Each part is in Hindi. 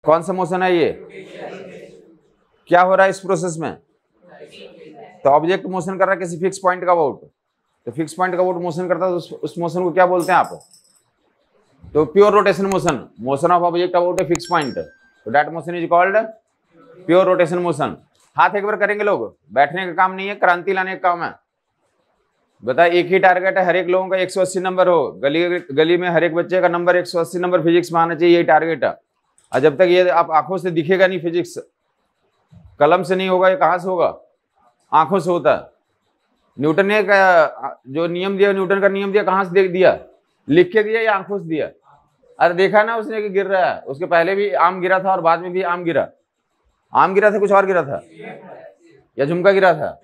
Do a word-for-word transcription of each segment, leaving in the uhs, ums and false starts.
कौन सा मोशन है ये? क्या हो रहा है इस प्रोसेस में? तो ऑब्जेक्ट मोशन कर रहा है किसी फिक्स पॉइंट का अबाउट, तो फिक्स पॉइंट का अबाउट मोशन करता है तो उस, उस मोशन को क्या बोलते हैं आप? तो pure rotation motion, motion of object about a fix point, तो that motion is called pure rotation motion. हाथ एक बार करेंगे लोग, बैठने का काम नहीं है, क्रांति लाने का काम है। बता, एक ही टारगेट है, हर एक लोगों का एक सौ अस्सी नंबर हो, गली गली में हर एक बच्चे का नंबर एक सौ अस्सी नंबर फिजिक्स में आना चाहिए, यही टारगेट है। और जब तक ये आप आंखों से दिखेगा नहीं फिजिक्स, कलम से नहीं होगा, ये कहाँ से होगा? आंखों से होता है। न्यूटन ने जो नियम दिया, न्यूटन का नियम दिया, कहाँ से देख दिया? लिख के दिया या आंखों से दिया? अरे देखा ना उसने कि गिर रहा है, उसके पहले भी आम गिरा था और बाद में भी आम गिरा। आम गिरा था, कुछ और गिरा था, या झुमका गिरा था,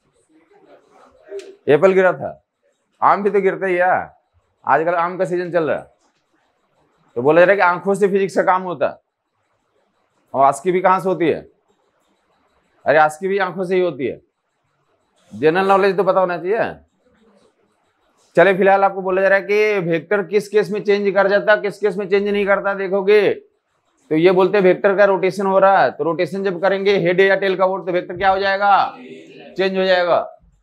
एप्पल गिरा था? आम भी तो गिरता ही है, आजकल आम का सीजन चल रहा है। तो बोला जा रहा है कि आंखों से फिजिक्स का काम होता है। और आस्की भी कहां से होती है? अरे आस्की भी आंखों से ही होती है। जनरल नॉलेज तो पता होना चाहिए। चले, फिलहाल आपको बोला जा रहा है कि वेक्टर किस केस में चेंज कर जाता है, किस केस में चेंज नहीं करता। देखोगे तो ये बोलते हैं वेक्टर का रोटेशन हो रहा है, तो रोटेशन जब करेंगे हेड या टेल का वोट, तो वेक्टर क्या हो जाएगा? चेंज हो जाएगा।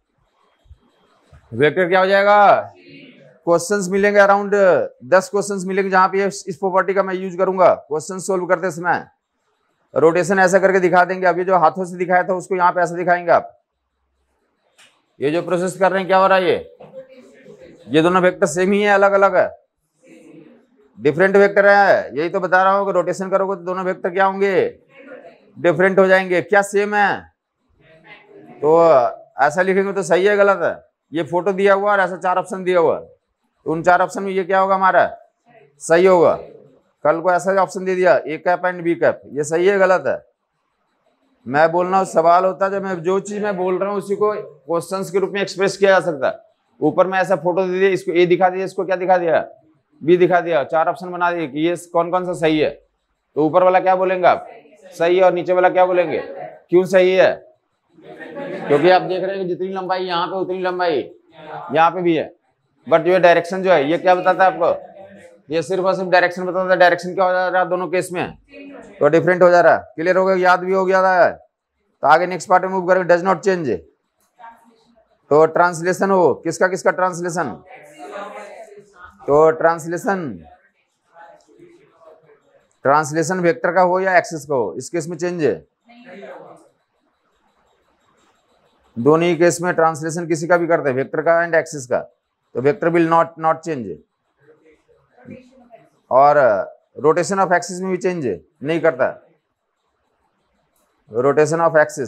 वेक्टर क्या हो जाएगा? क्वेश्चंस मिलेंगे, अराउंड दस क्वेश्चंस मिलेंगे जहां पे इस प्रॉपर्टी का मैं यूज करूंगा क्वेश्चन सोल्व करते समय। रोटेशन ऐसा करके दिखा देंगे। अभी जो हाथों से दिखाया था उसको यहाँ पे ऐसा दिखाएंगे आप। ये जो प्रोसेस कर रहे हैं क्या हो रहा है? ये ये दोनों वेक्टर सेम ही है, अलग अलग है, डिफरेंट वेक्टर है। यही तो बता रहा हूँ कि रोटेशन करोगे तो दोनों वेक्टर क्या होंगे? डिफरेंट हो जाएंगे। क्या सेम है? तो ऐसा लिखेंगे तो सही है, गलत है? ये फोटो दिया हुआ और ऐसा चार ऑप्शन दिया हुआ, तो उन चार ऑप्शन में ये क्या होगा हमारा? सही होगा। कल को ऐसा ऑप्शन दे दिया A cap and B cap, ये सही है, गलत है? मैं बोल रहा हूँ सवाल होता है, जब मैं जो चीज मैं बोल रहा हूँ उसी को क्वेश्चंस के रूप में एक्सप्रेस किया जा सकता है। ऊपर में ऐसा फोटो दे दिया, इसको ए दिखा दिया, इसको क्या दिखा दिया? बी दिखा दिया, चार ऑप्शन बना दिए कि ये कौन कौन सा सही है। तो ऊपर वाला क्या बोलेंगे आप? सही है। और नीचे वाला क्या बोलेंगे? क्यों सही है? क्योंकि आप देख रहे हैं कि जितनी लंबाई यहाँ पे उतनी लंबाई यहाँ पे भी है, बट जो डायरेक्शन जो है ये क्या बताता है आपको? ये सिर्फ और सिर्फ डायरेक्शन बताता है। डायरेक्शन क्या हो जा रहा है दोनों केस में? तो डिफरेंट हो जा रहा है। क्लियर हो गया? याद भी हो गया है। तो आगे नेक्स्ट पार्ट में मूव करेंगे। डज नॉट चेंज, तो ट्रांसलेशन हो किसका किसका ट्रांसलेशन? तो ट्रांसलेशन ट्रांसलेशन वेक्टर का हो या एक्सिस का हो, इस केस में चेंज है? दोनों ही केस में ट्रांसलेशन किसी का भी करते हैं, वेक्टर का एंड एक्सिस का, तो vector will not not change. और रोटेशन ऑफ एक्सिस में भी चेंज नहीं करता। रोटेशन ऑफ एक्सिस,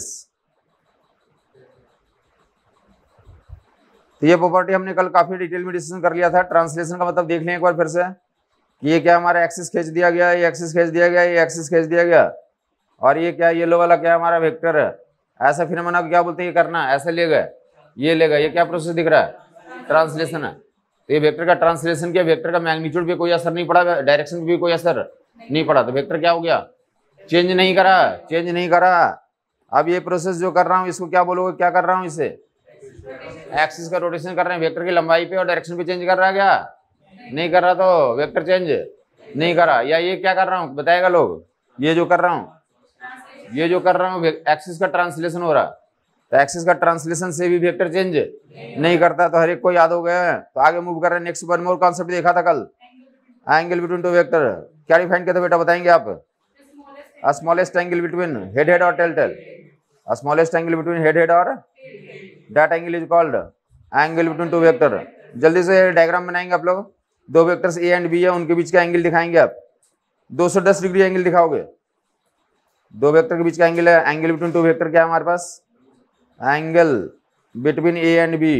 तो ये प्रॉपर्टी हमने कल काफी डिटेल में डिस्कशन कर लिया था। ट्रांसलेशन का मतलब देख लें एक बार फिर से कि ये क्या हमारा एक्सिस खींच दिया गया, ये एक्सिस खींच दिया गया, ये एक्सिस खींच दिया गया, और ये क्या येलो वाला क्या हमारा वेक्टर है। ऐसा फिनोमेना को क्या बोलते हैं? ये करना, ऐसे ले गए, ये ले गए, ये क्या प्रोसेस दिख रहा है? ट्रांसलेशन है। तो ये वेक्टर का ट्रांसलेशन किया, वेक्टर का मैग्नीट्यूड पे कोई असर नहीं पड़ा, डायरेक्शन पे भी कोई असर नहीं पड़ा, तो वेक्टर क्या हो गया? चेंज नहीं करा, चेंज नहीं करा। अब ये प्रोसेस जो कर रहा हूँ इसको क्या बोलोगे? क्या कर रहा हूँ? इसे एक्सिस का रोटेशन कर रहे हैं, वेक्टर की लंबाई पे और डायरेक्शन पे चेंज कर रहा है क्या? नहीं कर रहा, तो वेक्टर चेंज नहीं करा। या ये क्या कर रहा हूँ बताएगा लोग? ये जो कर रहा हूँ ये जो कर रहा हूँ एक्सिस का ट्रांसलेशन हो रहा, तो एक्सिस का ट्रांसलेशन से भी वेक्टर चेंज नहीं करता। तो हर एक को याद हो गया है। तो आगे मूव कर रहे हैं। नेक्स्ट वन मोर कॉन्सेप्ट देखा था कल, एंगल बिटवीन टू वेक्टर। क्या डिफाइन किया था बेटा, बताएंगे आप? Smallest angle between head head और tail tail, smallest angle between head head और that angle is called angle between two vector. जल्दी से डायग्राम बनाएंगे आप लोग। दो वेक्टर्स ए एंड बी है, उनके बीच का एंगल दिखाएंगे आप। दो सौ दस डिग्री एंगल दिखाओगे। दो वेक्टर के बीच का एंगल है, एंगल बिटवीन टू वेक्टर क्या है हमारे पास? Angle between A and B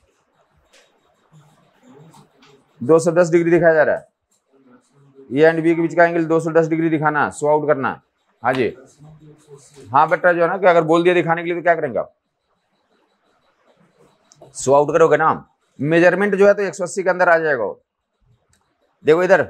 दो सौ दस डिग्री दिखाया जा रहा है। ए एंड बी के बीच का एंगल दो सौ दस डिग्री दिखाना, सो आउट करना। हाँ जी, हाँ बेटा, जो है ना कि अगर बोल दिया दिखाने के लिए तो क्या करेंगे आप? सो आउट करोगे ना। मेजरमेंट जो है तो एक सौ अस्सी के अंदर आ जाएगा। देखो इधर,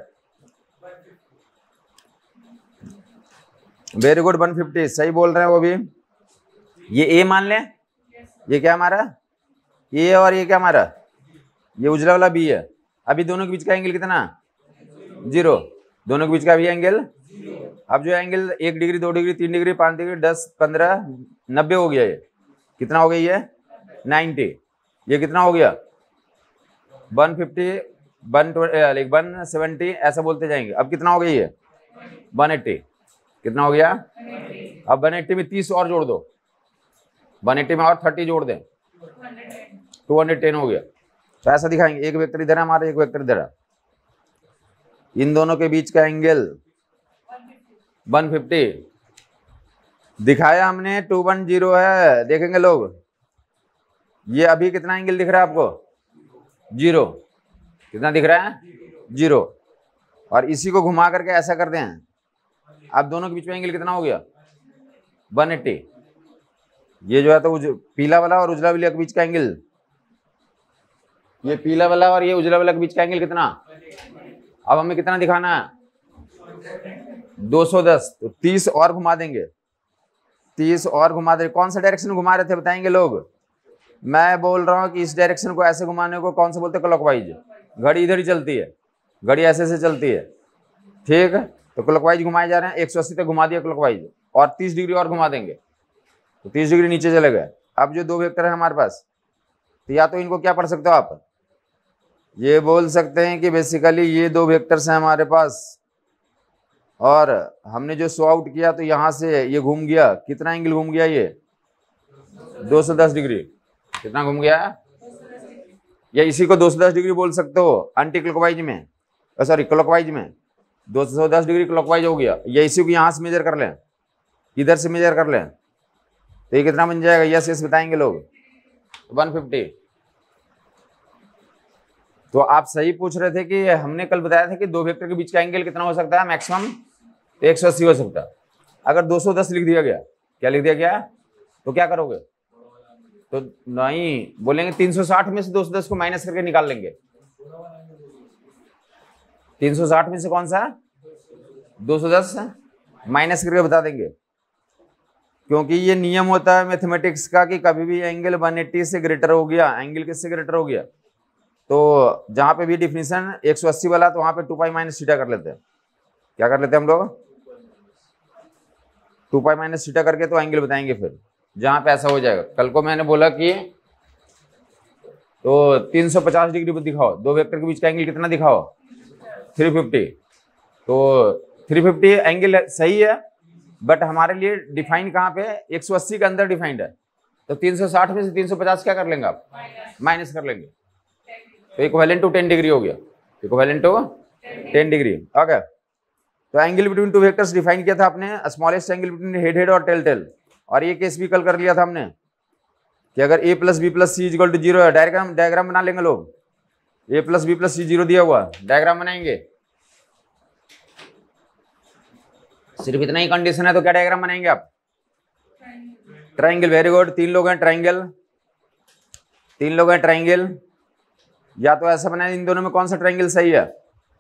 वेरी गुड, वन फिफ्टी सही बोल रहे हैं वो भी। ये ए मान लें, ये क्या हमारा? ए और ये क्या हमारा? ये उजला वाला बी है। अभी दोनों के बीच का एंगल कितना? जीरो। दोनों के बीच का भी एंगल अब जो एंगल एक डिग्री, दो डिग्री, तीन डिग्री, पांच डिग्री, दस, पंद्रह, नब्बे हो गया। ये कितना हो गया? ये नाइन्टी। ये कितना हो गया? One fifty, one one seventy, ऐसा बोलते जाएंगे। अब कितना हो गया? ये वन एट्टी। कितना हो गया? अब वन एट्टी में तीस और जोड़ दो, वन एट्टी में और थर्टी जोड़ दें, टू हंड्रेड टेन हो गया। तो ऐसा दिखाएंगे, एक वेक्टर इधर है हमारा, एक वेक्टर इधर है, इन दोनों के बीच का एंगल वन फिफ्टी दिखाया हमने, टू वन जीरो है। देखेंगे लोग, ये अभी कितना एंगल दिख रहा है आपको? जीरो। कितना दिख रहा है? जीरो। और इसी को घुमा करके ऐसा करते हैं, अब दोनों के बीच में एंगल कितना हो गया? One eighty. ये जो है तो पीला वाला और उजला वाला के बीच का एंगल, ये पीला वाला और ये उजला वाला के बीच का एंगल कितना? अब हमें कितना दिखाना है? दो सौ दस। तो तीस और घुमा देंगे, तीस और घुमा देंगे। कौन सा डायरेक्शन घुमा रहे थे बताएंगे लोग? मैं बोल रहा हूं कि इस डायरेक्शन को ऐसे घुमाने को कौन सा बोलते हैं? क्लॉकवाइज। घड़ी इधर ही चलती है, घड़ी ऐसे से चलती है, ठीक है। तो क्लॉकवाइज घुमाए जा रहे हैं, एक सौ अस्सी तक घुमा दिया क्लॉकवाइज, और तीस डिग्री और घुमा देंगे तो तीस डिग्री नीचे चले गए। अब जो दो वेक्टर है हमारे पास, तो या तो इनको क्या पढ़ सकते हो आप? ये बोल सकते हैं कि बेसिकली ये दो वेक्टर्स हैं हमारे पास, और हमने जो सो आउट किया तो यहां से ये घूम गया। कितना एंगल घूम गया? ये दो सौ दस डिग्री। कितना घूम गया? या इसी को दो सौ दस डिग्री बोल सकते हो एंटी क्लॉकवाइज में, सॉरी क्लॉकवाइज में दो सौ दस डिग्री क्लॉकवाइज हो गया। या इसी को यहां से मेजर कर लें, इधर से मेजर कर लें, तो ये कितना बन जाएगा? यस यस बताएंगे लोग, वन फिफ्टी। तो आप सही पूछ रहे थे कि हमने कल बताया था कि दो वेक्टर के बीच का एंगल कितना हो सकता है? मैक्सिमम एक सौ अस्सी हो सकता है। अगर दो सौ दस लिख दिया गया, क्या लिख दिया गया, तो क्या करोगे? तो नहीं बोलेंगे तीन सौ साठ में से दो सौ दस को माइनस करके निकाल लेंगे। तीन सौ साठ में से कौन सा? दो सौ दस माइनस करके बता देंगे, क्योंकि ये नियम होता है मैथमेटिक्स का कि कभी भी एंगल वन एट्टी से ग्रेटर हो गया, एंगल किससे ग्रेटर हो गया, तो जहां पे भी डिफिनेशन एक सौ अस्सी वाला, तो वहां पे टू पाई माइनस थीटा कर लेते हैं। क्या कर लेते हैं हम लोग? टू पाई माइनस थीटा करके तो एंगल बताएंगे फिर जहां पे ऐसा हो जाएगा। कल को मैंने बोला कि तो तीन सौ पचास डिग्री पर दिखाओ, दो वेक्टर के बीच का एंगल कितना दिखाओ? Three fifty. तो थ्री फिफ्टी एंगल सही है, बट हमारे लिए डिफाइन कहाँ पे? एक सौ अस्सी के अंदर डिफाइंड है। तो तीन सौ साठ में से तीन सौ पचास क्या कर लेंगे आप? माइनस कर लेंगे, तो इक्विवेलेंट टू टेन डिग्री हो गया, equivalent to ten degree. Okay, तो angle between two vectors define किया था आपने, smallest angle between head head और टेल टेल। और ये केस भी कल कर लिया था हमने कि अगर A plus B plus C equal to zero है, डायग्राम डायग्राम बना लेंगे लोग। A plus B plus C zero दिया हुआ, डायग्राम बनाएंगे। सिर्फ इतना ही कंडीशन है तो क्या डायग्राम बनाएंगे आप? ट्राइंगल। वेरी गुड, तीन लोग हैं ट्राइंगल, तीन लोग हैं ट्राइंगल। या तो ऐसा बनाए, इन दोनों में कौन सा ट्राइंगल सही है?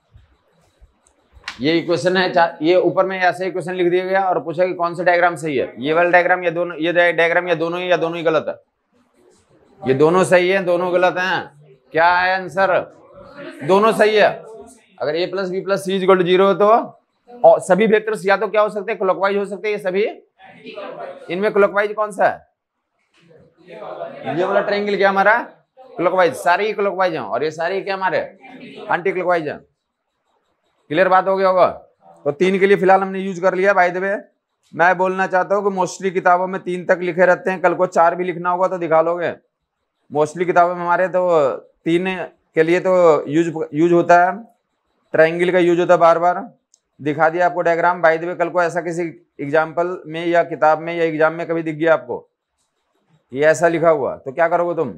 ये इक्वेशन है, ये ऊपर में ऐसा इक्वेशन लिख दिया गया और पूछा कि कौन सा डायग्राम सही है, ये वाला डायग्राम या दोनों, ये डायग्राम या दोनों ही, या दोनों ही गलत है। ये दोनों सही है, दोनों गलत हैं। क्या है आंसर? दोनों सही है। अगर A plus B plus C equal to zero तो और सभी वेक्टर्स या तो क्या हो सकते हैं? क्लॉकवाइज हो सकते हैं। ये सभी, इनमें क्लॉकवाइज कौन सा है? ये वाला ट्रायंगल क्या हमारा? क्लॉकवाइज। सारे ही क्लॉकवाइज हैं और ये सारे क्या हमारे? एंटी क्लॉकवाइज हैं। क्लियर बात हो गया होगा। तो तीन के लिए फिलहाल हमने यूज कर लिया। बाय द वे मैं बोलना चाहता हूँ कि मोस्टली किताबों में तीन तक लिखे रहते हैं, कल को चार भी लिखना होगा तो दिखा लोगे। मोस्टली किताबों में हमारे तो तीन के लिए तो यूज यूज होता है, ट्रायंगल का यूज होता है बार बार। दिखा दिया आपको डायग्राम। बाय द वे कल को ऐसा किसी एग्जाम्पल में या किताब में या एग्जाम में कभी दिख गया आपको ये ऐसा लिखा हुआ, तो क्या करोगे तुम?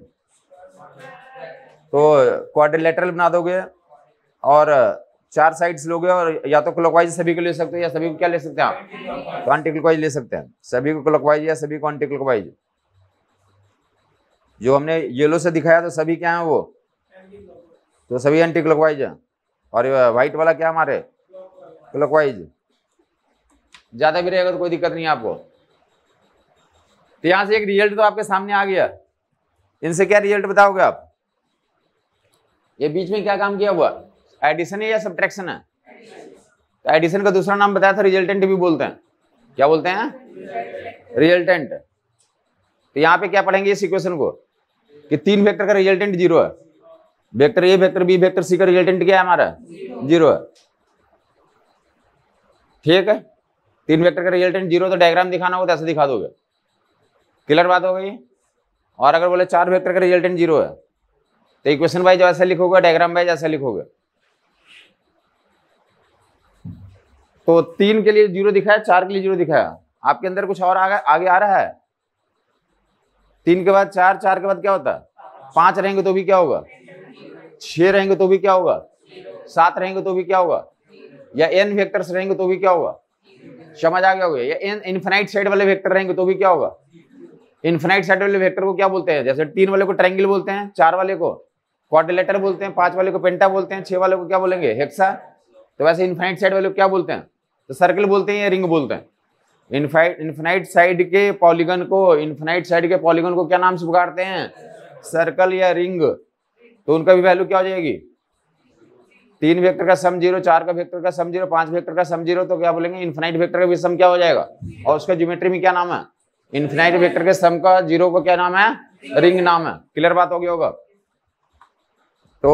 तो क्वाड्रिलेटरल बना दोगे और चार साइड्स लोगे, और या तो क्लॉकवाइज सभी को ले सकते हो या सभी को क्या ले सकते हैं आप? तो एंटी क्लॉकवाइज ले सकते हैं। सभी को क्लॉकवाइज या सभी को एंटी क्लॉकवाइज। जो हमने येलो से दिखाया तो सभी क्या है वो? तो सभी एंटी क्लॉकवाइज है। और व्हाइट वाला क्या हमारे? क्लॉकवाइज। ज्यादा भी रहेगा तो कोई दिक्कत नहीं है आपको। तो यहां से एक रिजल्ट तो आपके सामने आ गया। इनसे क्या रिजल्ट बताओगे आप? ये बीच में क्या काम किया हुआ? एडिशन है या सब्ट्रैक्शन है? तो एडिशन का दूसरा नाम बताया था रिजल्टेंट भी बोलते हैं। क्या बोलते हैं? रिजल्टेंट। तो यहाँ पे क्या पढ़ेंगे इस इक्वेशन को कि तीन वेक्टर का रिजल्टेंट जीरो है, vector A vector B vector C का रिजल्टेंट क्या है हमारा? जीरो है। ठीक है, तीन वेक्टर का रिजल्टेंट जीरो, तो डायग्राम दिखाना हो तो ऐसे दिखा दोगे। क्लियर बात हो गई। और अगर बोले चार वेक्टर का रिजल्टेंट जीरो है तो इक्वेशन वाइज ऐसा लिखोगे, डायग्राम वाइज ऐसा लिखोगे। तो तीन के लिए जीरो दिखाया, चार के लिए जीरो दिखाया, आपके अंदर कुछ और आगे आगे आ रहा है? तीन के बाद चार, चार के बाद क्या होता है? पांच रहेंगे तो भी क्या होगा? छह रहेंगे तो भी क्या होगा? सात रहेंगे तो भी क्या होगा? या एन वेक्टर्स रहेंगे तो भी क्या होगा? समझ आ गया होगा। या एन इनफिनाइट साइड वाले वेक्टर रहेंगे तो भी क्या होगा? इनफिनाइट साइड वाले वेक्टर को क्या बोलते हैं? जैसे तीन वाले को ट्रायंगल बोलते हैं, चार वाले को क्वाड्रिलेटरल बोलते हैं, पांच वाले को पेंटा बोलते हैं, छह वाले को क्या बोलेंगे? हेक्सा। तो वैसे इनफिनाइट साइड वाले को क्या बोलते हैं? तो सर्कल बोलते हैं या रिंग बोलते हैं? इनफाइट इनफिनाइट साइड के पॉलीगन को इनफिनाइट साइड के पॉलीगन को क्या नाम से पुकारते हैं? सर्कल या रिंग। तो उनका भी वैल्यू क्या हो जाएगी? तीन वेक्टर का सम जीरो, चार का वेक्टर का सम जीरो, पांच वेक्टर का सम जीरो, तो क्या बोलेंगे? इनफिनाइट वेक्टर का भी सम क्या हो जाएगा? और उसका ज्योमेट्री में क्या नाम है? इनफिनाइट वेक्टर के सम का जीरो को क्या नाम है? रिंग नाम है। क्लियर बात हो गई होगा। तो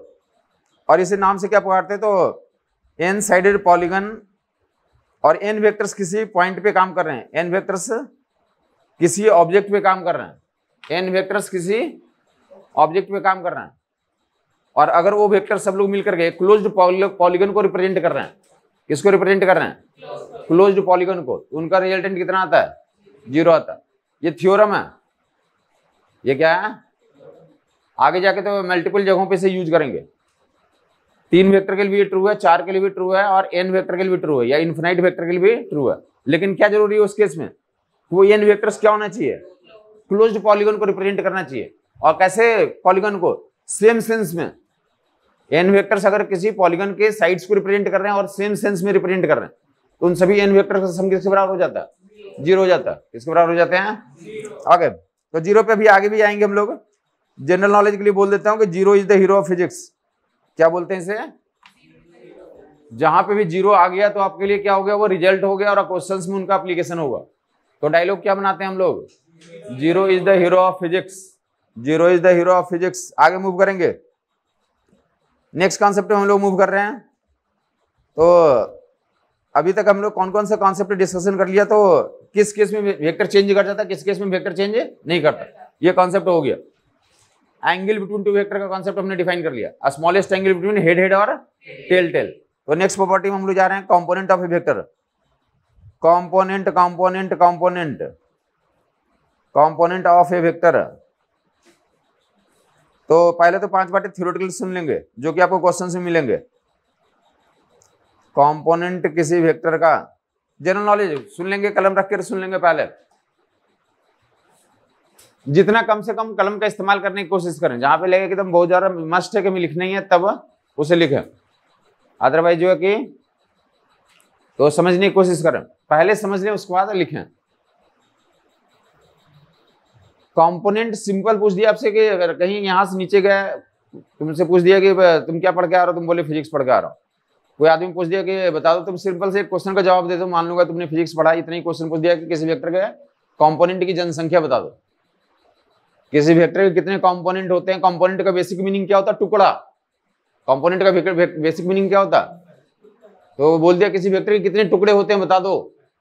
और इसे नाम से क्या पुकारते हैं? तो एन साइडेड पॉलीगन और एन वेक्टर्स किसी पॉइंट पे काम कर रहे हैं, एन वेक्टर्स किसी ऑब्जेक्ट पे काम कर रहे हैं, एन वेक्टर्स किसी ऑब्जेक्ट पे काम कर रहे हैं, और अगर वो वेक्टर सब लोग मिलकर के क्लोज्ड पॉलीगन को रिप्रेजेंट कर रहे हैं, किसको रिप्रेजेंट कर रहे हैं? क्लोज्ड पॉलीगन को, उनका रिजल्टेंट कितना आता है? जीरो आता है। ये थ्योरम है। ये क्या है? आगे जाके तो मल्टीपल जगहों पे से यूज करेंगे। तीन वेक्टर के लिए भी ट्रू है, चार के लिए भी ट्रू है, और एन वेक्टर के लिए भी ट्रू है, या इनफिनाइट वेक्टर के लिए भी ट्रू है। लेकिन क्या जरूरी है उस केस में? वो एन वेक्टर्स क्या होना चाहिए? क्लोज्ड पॉलीगन को रिप्रेजेंट करना चाहिए। और कैसे पॉलीगन को? सेम सेंस में। एन वेक्टर्स अगर किसी पॉलीगन के साइड्स को रिप्रेजेंट कर रहे हैं और सेम सेंस में रिप्रेजेंट कर रहे हैं, तो उन सभी एन वेक्टर का सम किसके बराबर हो जाता है? जीरो हो जाता है। किसके बराबर हो जाते हैं? आगे तो जीरो पे भी आगे भी आएंगे हम लोग। जनरल नॉलेज के लिए बोल देता हूं कि zero is the hero of physics. क्या बोलते हैं इसे? जहां पे भी जीरो आ गया तो आपके लिए क्या हो गया? वो रिजल्ट हो गया और क्वेश्चंस में उनका एप्लीकेशन होगा। तो डायलॉग क्या बनाते हैं हम लोग? Zero is the hero of physics, zero is the hero of physics. आगे मूव करेंगे, नेक्स्ट कॉन्सेप्ट में हम लोग मूव कर रहे हैं। तो अभी तक हम लोग कौन कौन सा कॉन्सेप्ट डिस्कशन कर लिया? तो किस केस में वेक्टर चेंज कर जाता है, किस केस में वेक्टर चेंज नहीं करता, ये कॉन्सेप्ट हो गया। एंगल बिटवीन टू वेक्टर का कॉन्सेप्ट हमने डिफाइन कर लिया, smallest angle between head head और टेल टेल। तो नेक्स्ट प्रॉपर्टी में हम लोग जा रहे हैं component of a vector. Component component component component of a vector. तो पहले तो पांच बातें थ्योरेटिकल सुन लेंगे जो कि आपको क्वेश्चन में मिलेंगे। कंपोनेंट किसी वेक्टर का जनरल नॉलेज सुन लेंगे, कलम रख कर सुन लेंगे पहले। जितना कम से कम कलम का इस्तेमाल करने की कोशिश करें, जहां पे लगे कि तुम बहुत ज्यादा मस्ट है कि मैं लिखना ही है तब उसे लिखें, अदरवाइज जो है कि तो समझने की कोशिश करें। पहले समझ लें उसके बाद लिखें। कंपोनेंट सिंपल पूछ दिया आपसे कि अगर कहीं यहां से नीचे गए, तुमसे पूछ दिया कि तुम क्या पढ़ के आ रहे हो, तुम बोले फिजिक्स पढ़ के आ रहा हूं। कोई आदमी पूछ दिया कि बता दो, तुम सिंपल से एक क्वेश्चन का जवाब दे दो, मान लूंगा तुमने फिजिक्स पढ़ा, इतना ही क्वेश्चन पूछ दिया कि किसी वेक्टर के कंपोनेंट की जनसंख्या बता दो, किसी वेक्टर के कितने कंपोनेंट होते हैं, कंपोनेंट का बेसिक मीनिंग क्या होता है? टुकड़ा। कंपोनेंट का बेसिक मीनिंग क्या होता है? तो बोल दिया किसी वेक्टर के कितने टुकड़े होते हैं बता दो,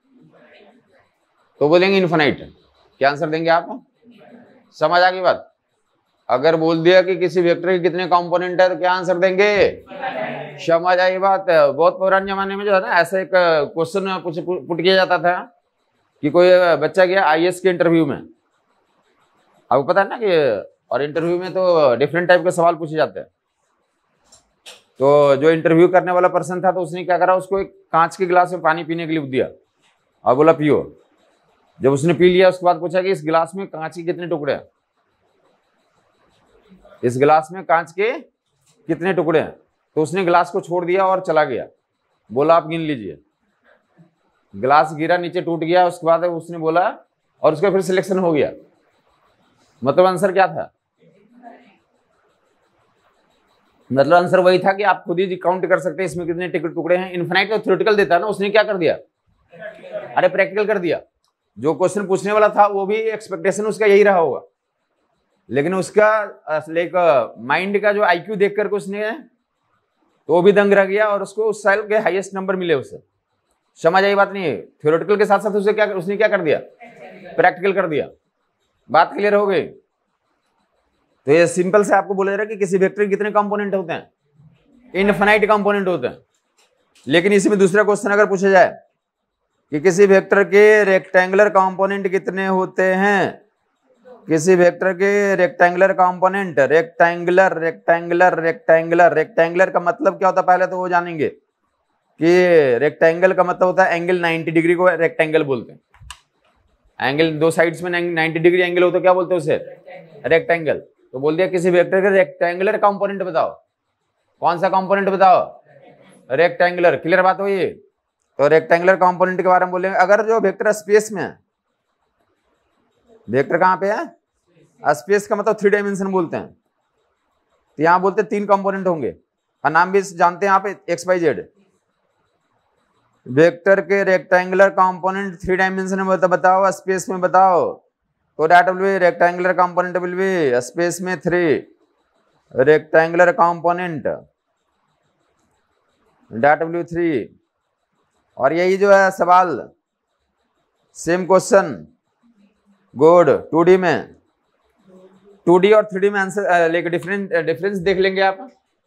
तो बोलेंगे इनफिनाइट। क्या आंसर देंगे आप? समझ आ गई बात? अगर बोल दिया कि किसी वेक्टर के कितने कंपोनेंट है तो क्या आंसर देंगे? समझ आई बात? बहुत पुराने जमाने में जो है ना, ऐसा एक क्वेश्चन पुट किया जाता था कि कोई बच्चा गया आईएएस के इंटरव्यू में। आपको पता है ना कि, और इंटरव्यू में तो डिफरेंट टाइप के सवाल पूछे जाते हैं। तो जो इंटरव्यू करने वाला पर्सन था, तो उसने क्या करा, उसको एक कांच के गिलास में पानी पीने के लिए दिया और बोला पियो। जब उसने पी लिया उसके बाद पूछा कि इस गिलास में कांच के कितने टुकड़े हैं, इस गिलास में कांच के कितने टुकड़े हैं। तो उसने गिलास को छोड़ दिया और चला गया, बोला आप गिन लीजिए। गिलास गिरा, नीचे टूट गया। उसके बाद उसने बोला, और उसका फिर सिलेक्शन हो गया। मतलब आंसर क्या था? मतलब आंसर वही था कि आप खुद ही काउंट कर सकते हैं इसमें कितने टिकट टुकड़े हैं। इनफाइनाइट तो थ्योरेटिकल देता है ना, उसने क्या कर दिया, अरे प्रैक्टिकल कर दिया। जो क्वेश्चन पूछने वाला था वो भी एक्सपेक्टेशन उसका यही रहा होगा, लेकिन उसका लाइक माइंड का जो आईक्यू देख करके उसने तो वो भी दंग रह गया और उसको उस साल के हाईएस्ट नंबर मिले उसे। समझ आई बात नहीं है? थ्योरेटिकल के साथ साथ उसे क्या उसने क्या कर दिया, प्रैक्टिकल कर दिया। बात क्लियर हो गई? तो ये सिंपल से आपको बोला जा रहा है कि किसी वेक्टर के कितने कंपोनेंट होते हैं, इनफिनाइट कंपोनेंट होते हैं। लेकिन इसमें दूसरा क्वेश्चन अगर पूछा जाए कि किसी वेक्टर के रेक्टेंगुलर कंपोनेंट कितने होते हैं, किसी वेक्टर के rectangular component, rectangular rectangular rectangular rectangular का मतलब क्या होता है पहले तो वो जानेंगे कि रेक्टेंगल का मतलब होता है एंगल नब्बे डिग्री को रेक्टेंगल बोलते हैं। एंगल दो साइड्स में नब्बे डिग्री एंगल हो तो क्या बोलते हैं उसे, रेक्टेंगल। तो बोल दिया किसी वेक्टर के रेक्टेंगुलर कंपोनेंट बताओ, कौन सा कंपोनेंट बताओ, रेक्टेंगुलर। क्लियर बात हुई? तो रेक्टेंगुलर कंपोनेंट के बारे में बोलेंगे। अगर जो वेक्टर स्पेस में है, वेक्टर कहां पे है, स्पेस का मतलब थ्री डायमेंशन बोलते हैं, तो यहां बोलते हैं तीन कंपोनेंट होंगे और नाम भी जानते हैं यहाँ पे एक्स वाई जेड। वेक्टर के रेक्टेंगुलर कंपोनेंट थ्री डायमेंशन में बताओ, स्पेस में बताओ, तो that will be rectangular component will be space में three rectangular component that will be three. और यही जो है सवाल same question good two D में, टू डी और थ्री डी में आंसर लेके डिफरेंट डिफरेंस देख लेंगे आप।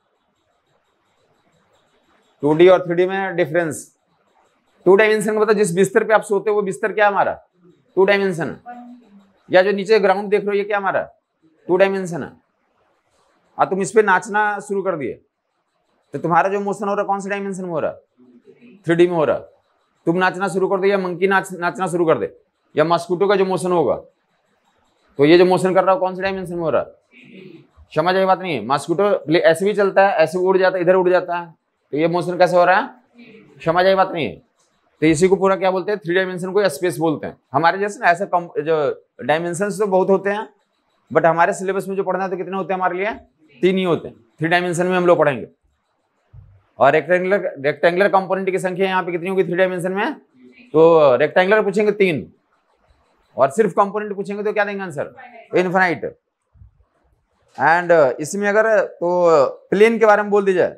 टू डी और थ्री डी में डिफरेंस, टू डायमेंशन का मतलब जिस बिस्तर पे आप सोते हो वो बिस्तर क्या हमारा, टू डायमेंशन। या जो नीचे ग्राउंड देख रहे हो ये क्या हमारा, टू डायमेंशन है। और तुम इस पे नाचना शुरू कर दिए तो तुम्हारा जो मोशन हो रहा है कौन से डायमेंशन में हो रहा है, थ्री डी में हो रहा। तुम नाचना शुरू कर दे या मंकी नाच नाचना शुरू कर दे या मस्कुटो का जो मोशन होगा, तो ये जो मोशन कर रहा है कौन से डायमेंशन में हो रहा है। समझ आई बात नहीं है? मस्कुटो ऐसे भी चलता है, ऐसे उड़ जाता है, इधर उड़ जाता है, तो ये मोशन कैसे हो रहा है। समझ आई बात नहीं है? तो इसी को पूरा क्या बोलते हैं, थ्री डायमेंशन को स्पेस बोलते हैं। हमारे जैसे ना ऐसे जो डायमेंशन तो बहुत होते हैं, बट हमारे सिलेबस में जो पढ़ना है तो कितने होते हैं हमारे लिए, तीन ही होते हैं। थ्री डायमेंशन में हम लोग पढ़ेंगे। और रेक्टेंगुलर रेक्टेंगुलर कंपोनेंट की संख्या यहाँ पे कितनी होगी थ्री डायमेंशन में, तो रेक्टेंगुलर पूछेंगे तीन, और सिर्फ कंपोनेंट पूछेंगे तो क्या देंगे आंसर, इनफिनाइट। एंड इसमें अगर तो प्लेन के बारे में बोल दी जाए,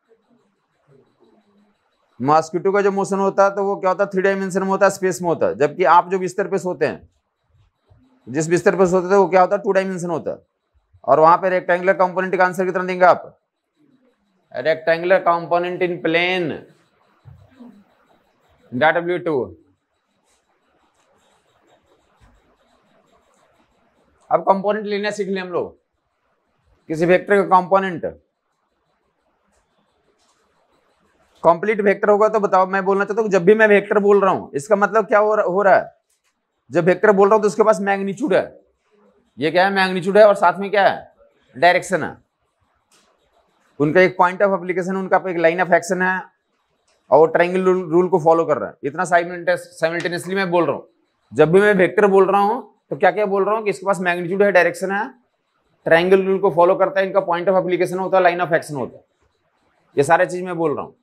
मॉस्किटो का जो मोशन होता है तो वो क्या होता है, थ्री डायमेंशन में होता है, स्पेस में होता है। जबकि आप जो बिस्तर पे सोते हैं, जिस बिस्तर पे सोते थे वो क्या होता है, टू डायमेंशन होता है। और वहां पे रेक्टेंगुलर कंपोनेंट का आंसर कितना देंगे आप, rectangular component in plane that W two. अब कंपोनेंट लेना सीख लें हम लोग, किसी वेक्टर का कंपोनेंट कंप्लीट वेक्टर होगा तो बताओ। मैं बोलना चाहता हूँ जब भी मैं वेक्टर बोल रहा हूं इसका मतलब क्या हो, हो रहा है, जब वेक्टर बोल रहा हूं तो उसके पास मैग्नीट्यूड है। ये क्या है, मैग्नीट्यूड है, और साथ में क्या है, डायरेक्शन है। उनका एक पॉइंट ऑफ एप्लीकेशन, उनका एक लाइन ऑफ एक्शन है, और वो ट्रायंगल रूल को फॉलो कर रहा है। इतना साइमल्टेनियसली मैं बोल रहा हूँ। जब भी मैं वेक्टर बोल रहा हूँ तो क्या क्या बोल रहा हूँ कि इसके पास मैग्नीट्यूड है, डायरेक्शन है, ट्रायंगल रूल को फॉलो करता है, इनका पॉइंट ऑफ एप्लीकेशन होता है, लाइन ऑफ एक्शन होता है। ये सारे चीज मैं बोल रहा हूँ।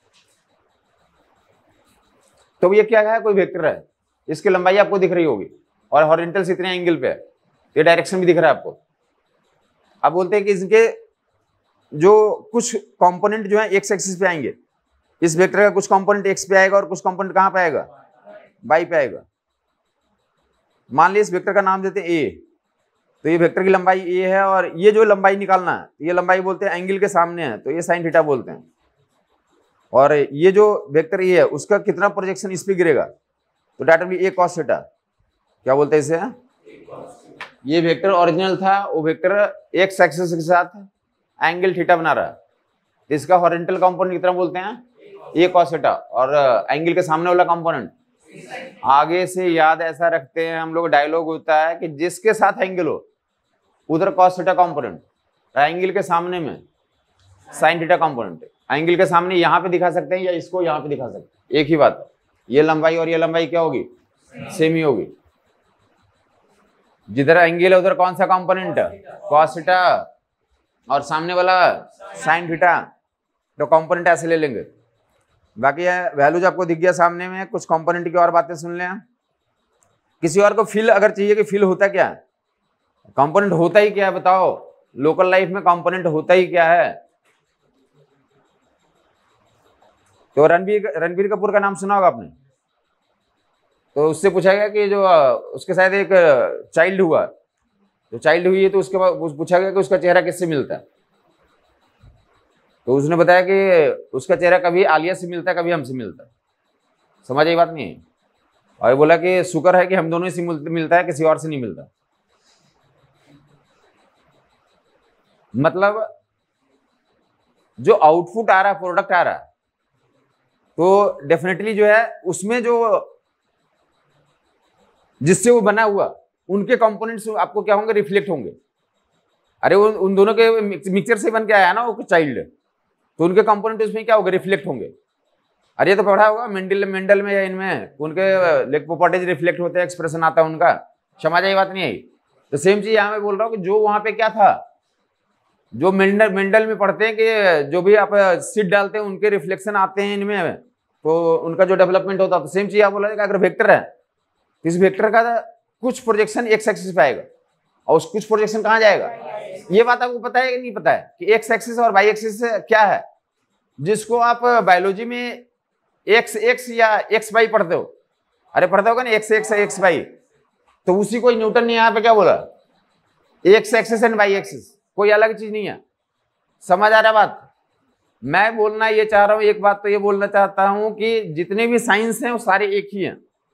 तो ये क्या है, कोई वेक्टर है, इसकी लंबाई आपको दिख रही होगी और हॉरिजॉन्टल से इतने एंगल पे है, ये डायरेक्शन भी दिख रहा है आपको। अब बोलते हैं कि इसके जो कुछ कंपोनेंट जो है एक्स एक्सिस पे आएंगे, इस वेक्टर का कुछ कंपोनेंट एक्स पे आएगा और कुछ कंपोनेंट कहां पे आएगा, वाई पे आएगा। मान लीजिए इस वेक्टर का नाम देते हैं ए, तो ये वेक्टर की लंबाई ए है, और ये जो लंबाई निकालना है, ये लंबाई बोलते हैं एंगल के सामने है, तो ये साइन थीटा बोलते हैं। और ये जो वेक्टर ए है उसका कितना प्रोजेक्शन इस पे गिरेगा, तो that will be A cos theta. क्या बोलते हैं इसे, ये वेक्टर ओरिजिनल था, वो वेक्टर एक्स एक्सिस के साथ एंगल थीटा बना रहा है, इसका हॉरिजॉन्टल कंपोनेंट कितना बोलते हैं, ए कॉस थीटा, और एंगल के सामने वाला कंपोनेंट। आगे से याद ऐसा रखते हैं हम लोग, डायलॉग होता है कि जिसके साथ एंगल हो उधर कॉस थीटा कंपोनेंट, एंगल के सामने में साइन थीटा कंपोनेंट। एंगल के सामने यहाँ पे दिखा सकते हैं या इसको यहाँ पे दिखा सकते हैं, एक ही बात। ये लंबाई और ये लंबाई क्या होगी, सेम ही होगी। जिधर एंगल है उधर कौन सा कंपोनेंट, कॉस थीटा। और सामने वाला साइन थीटा, तो कंपोनेंट ऐसे ले लेंगे। बाकी वैल्यूज आपको दिख गया सामने में। कुछ कंपोनेंट की और बातें सुन लें। किसी और को फील अगर चाहिए कि फील होता क्या है, कंपोनेंट होता ही क्या है, बताओ। लोकल लाइफ में कंपोनेंट होता ही क्या है? तो रणबीर रणबीर कपूर का नाम सुना होगा आपने। तो उससे पूछा गया कि जो उसके साथ एक चाइल्ड हुआ, जो चाइल्ड हुई है, तो उसके बाद पूछा गया कि उसका चेहरा किससे मिलता है। तो उसने बताया कि उसका चेहरा कभी आलिया से मिलता है, कभी हमसे मिलता है। समझ आई बात नहीं है? और बोला कि शुक्र है कि हम दोनों से मिलता है, किसी और से नहीं मिलता। मतलब जो आउटपुट आ रहा है, प्रोडक्ट आ रहा है, तो डेफिनेटली जो है उसमें जो जिससे वो बना हुआ, उनके कंपोनेंट्स आपको क्या होंगे, रिफ्लेक्ट होंगे। अरे वो उन दोनों के मिक्सचर से बन के आया ना वो चाइल्ड, तो उनके कंपोनेंट उसमें क्या होगा, रिफ्लेक्ट होंगे। अरे ये तो पढ़ा होगा मेंडल मेंडल में या इनमें, उनके लेग प्रॉपर्टीज रिफ्लेक्ट होते हैं, एक्सप्रेशन आता है उनका। समझ आई बात नहीं आई? तो सेम चीज यहां मैं बोल रहा हूँ कि जो वहां पे क्या था, जो मेंडल मेंडल में पढ़ते हैं कि जो भी आप सीड डालते हैं उनके रिफ्लेक्शन आते हैं इनमें, तो उनका जो डेवलपमेंट होता है। तो सेम चीज आप बोला अगर वेक्टर है, तो इस वेक्टर का कुछ प्रोजेक्शन एक्स एक्सिस पे आएगा और उस कुछ प्रोजेक्शन कहाँ जाएगा। ये बात आपको पता है कि नहीं पता है कि एक्स एक्सिस और वाई एक्सिस क्या है, जिसको आप बायोलॉजी में एक्स एक्स या एक्स वाई पढ़ते हो। अरे पढ़ते होगा ना एक्स एक्स एक्स वाई, तो उसी को न्यूटन ने यहाँ पे क्या बोला, X axis and Y axis, कोई अलग चीज नहीं है। समझ आ रहा बात? मैं बोलना ये चाह रहा हूं, एक बात तो ये बोलना चाहता हूं कि जितने भी साइंस हैं वो सारे एक ही हैं।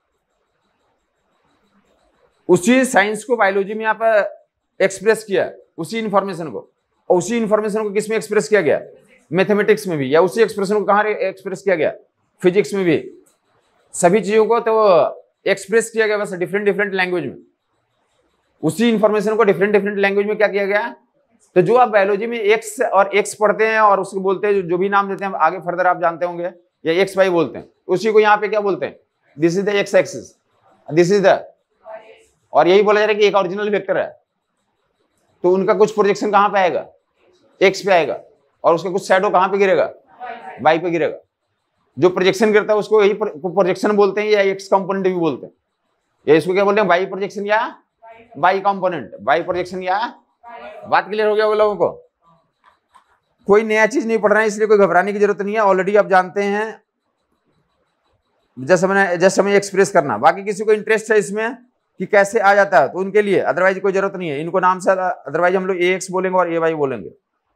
उसी साइंस को बायोलॉजी में आप एक्सप्रेस किया, उसी इंफॉर्मेशन को, और उसी इंफॉर्मेशन को किस में एक्सप्रेस किया गया, मैथमेटिक्स में भी, या उसी एक्सप्रेशन को कहाँ एक्सप्रेस किया गया, फिजिक्स में भी। सभी चीजों को तो एक्सप्रेस किया गया, बस डिफरेंट डिफरेंट लैंग्वेज में। उसी इंफॉर्मेशन को डिफरेंट डिफरेंट लैंग्वेज में क्या किया गया। तो जो आप बायोलॉजी में एक्स और एक्स पढ़ते हैं और उसको बोलते हैं, जो भी नाम देते हैं आगे फर्दर आप जानते होंगे, या एक्स वाई बोलते हैं, उसी को यहाँ पे क्या बोलते हैं, this is the X axis, this is the, और यही बोला जा रहा है कि एक ओरिजिनल वेक्टर है, तो उनका कुछ प्रोजेक्शन कहाँ पे आएगा, एक्स पे आएगा, और उसका कुछ शैडो कहाँ पे गिरेगा, वाई पे गिरेगा। जो प्रोजेक्शन गिरता है उसको यही प्रोजेक्शन बोलते हैं, या एक्स कंपोनेंट भी बोलते हैं, या इसको क्या बोलते हैं, वाई प्रोजेक्शन या वाई कंपोनेंट, वाई प्रोजेक्शन या। बात क्लियर हो गया होगा लोगों को? कोई नया चीज नहीं पढ़ रहा है, इसलिए कोई घबराने की जरूरत नहीं है, ऑलरेडी आप जानते हैं। जस्ट हमें जस्ट हमें एक्सप्रेस करना। बाकी किसी को इंटरेस्ट है इसमें कि कैसे आ जाता है तो उनके लिए, अदरवाइज कोई जरूरत नहीं है। इनको नाम से अदरवाइज हम लोग ए एक्स बोलेंगे और ए वाई बोलेंगे,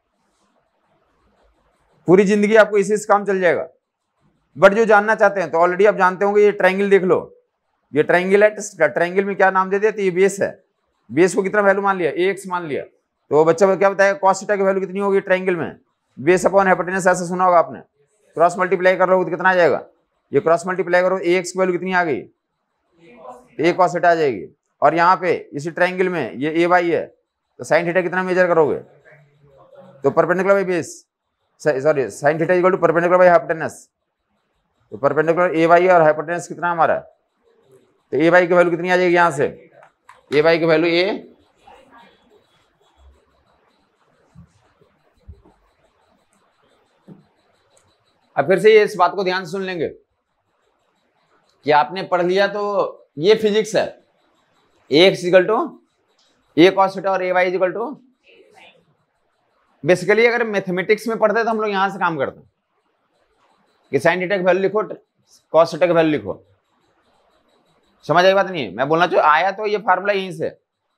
पूरी जिंदगी आपको इसी से काम चल जाएगा। बट जो जानना चाहते हैं तो ऑलरेडी आप जानते होंगे, ये ट्रायंगल देख लो, ये ट्रायंगल है। ट्रायंगल में क्या नाम दे दिया, तो ये बेस है। बेस को कितना वैल्यू मान लिया, ए एक्स मान लिया, तो बच्चा क्या बताया, कॉस थीटा की वैल्यू कितनी होगी ट्रायंगल में, बेस अपॉन हाइपोटेनस, ऐसा सुना होगा आपने। क्रॉस मल्टीप्लाई कर लो तो कितना आ जाएगा, ये क्रॉस मल्टीप्लाई करो, ए एक्स की वैल्यू कितनी आ गई, ए कॉस थीटा आ जाएगी। और यहाँ पे इसी ट्रायंगल में ये ए वाई है, तो साइन थीटा कितना मेजर करोगे, तो perpendicular by base, sorry sine theta equal to perpendicular by hypotenuse, तो परपेंडिकुलर ए वाई और हाइपोटेनस कितना हमारा, तो ए वाई की वैल्यू कितनी आ जाएगी, यहाँ से ए वाई की वैल्यू ए, अब फिर से ये इस बात को ध्यान से सुन लेंगे कि आपने पढ़ लिया तो ये फिजिक्स है, A X equal to A cos theta और A Y equal to. Basically अगर मैथमेटिक्स में पढ़ते तो हम लोग यहां से काम करते हैं कि साइन थीटा की वैल्यू लिखो, कॉस थीटा की वैल्यू लिखो। समझ आई बात नहीं है? मैं बोलना चाहिए आया तो ये फार्मूला यहीं से,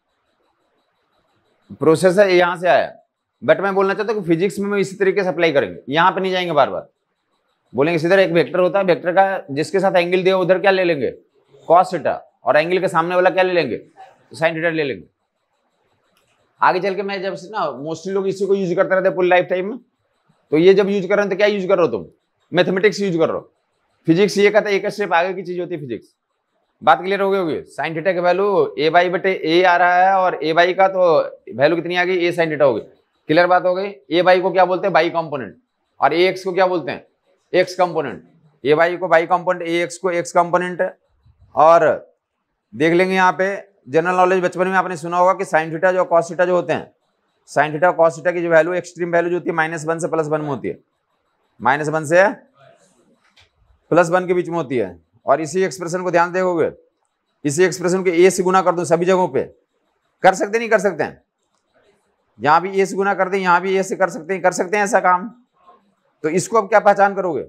प्रोसेस है यहां से आया, बट मैं बोलना चाहता हूँ कि फिजिक्स में इसी तरीके से अप्लाई करेंगे, यहां पे नहीं जाएंगे बार बार। बोलेंगे सीधा एक वेक्टर होता है, वेक्टर का जिसके साथ एंगल दिया उधर क्या ले लेंगे, कॉस थीटा, और एंगल के सामने वाला क्या ले लेंगे, साइन थीटा ले लेंगे। आगे चल के मैं जब से ना मोस्टली लोग इसी को यूज करते रहते हैं पूरी लाइफ टाइम में, तो ये जब यूज कर रहे हैं तो क्या यूज कर रहे हो तुम, मैथमेटिक्स यूज कर रहे हो। फिजिक्स ये कहता है एक स्टेप आगे की चीज होती है फिजिक्स। बात क्लियर हो गई होगी? साइन थीटा की वैल्यू ए बाई बटे ए आ रहा है, और ए बाई का तो वैल्यू कितनी आ गई, ए साइन थीटा हो गई। क्लियर बात हो गई? ए बाई को क्या बोलते हैं, बाई कंपोनेंट, और ए एक्स को क्या बोलते हैं, एक्स कंपोनेंट। ए बाई को बाई कंपोनेंट, ए एक्स को एक्स कंपोनेंट। और देख लेंगे यहाँ पे जनरल नॉलेज, बचपन में आपने सुना होगा कि साइन थीटा जो कॉस थीटा जो होते हैं, साइन थीटा कॉस थीटा की जो वैल्यू एक्सट्रीम वैल्यू जो होती है माइनस वन से प्लस वन में होती है, माइनस वन से प्लस वन के बीच में होती है। और इसी एक्सप्रेशन को ध्यान देखोगे, इसी एक्सप्रेशन को ए से गुना कर दो सभी जगहों पे, कर सकते नहीं कर सकते हैं? यहां भी ए से गुना कर दें, यहां भी ए से कर सकते हैं, कर सकते हैं ऐसा काम। तो इसको अब क्या पहचान करोगे?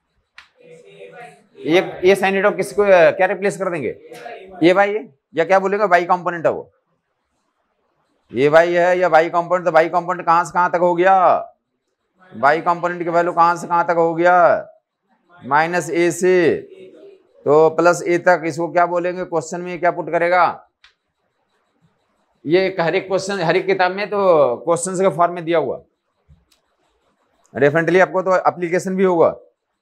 एक ए साइन थीटा किसको क्या रिप्लेस कर देंगे? ए बाई ए, या क्या बोलेंगे वाई कंपोनेंट है वो, ए बाई है या वाई कंपोनेंट। तो वाई कंपोनेंट कहां से कहां तक हो गया? वाई कंपोनेंट की वैल्यू कहां से कहां तक हो गया? माइनस ए से तो प्लस ए तक। इसको क्या बोलेंगे? क्वेश्चन में क्या पुट करेगा? ये हर एक क्वेश्चन हर एक किताब में तो क्वेश्चन के फॉर्म में दिया हुआ, डेफिनेटली आपको तो एप्लीकेशन भी होगा।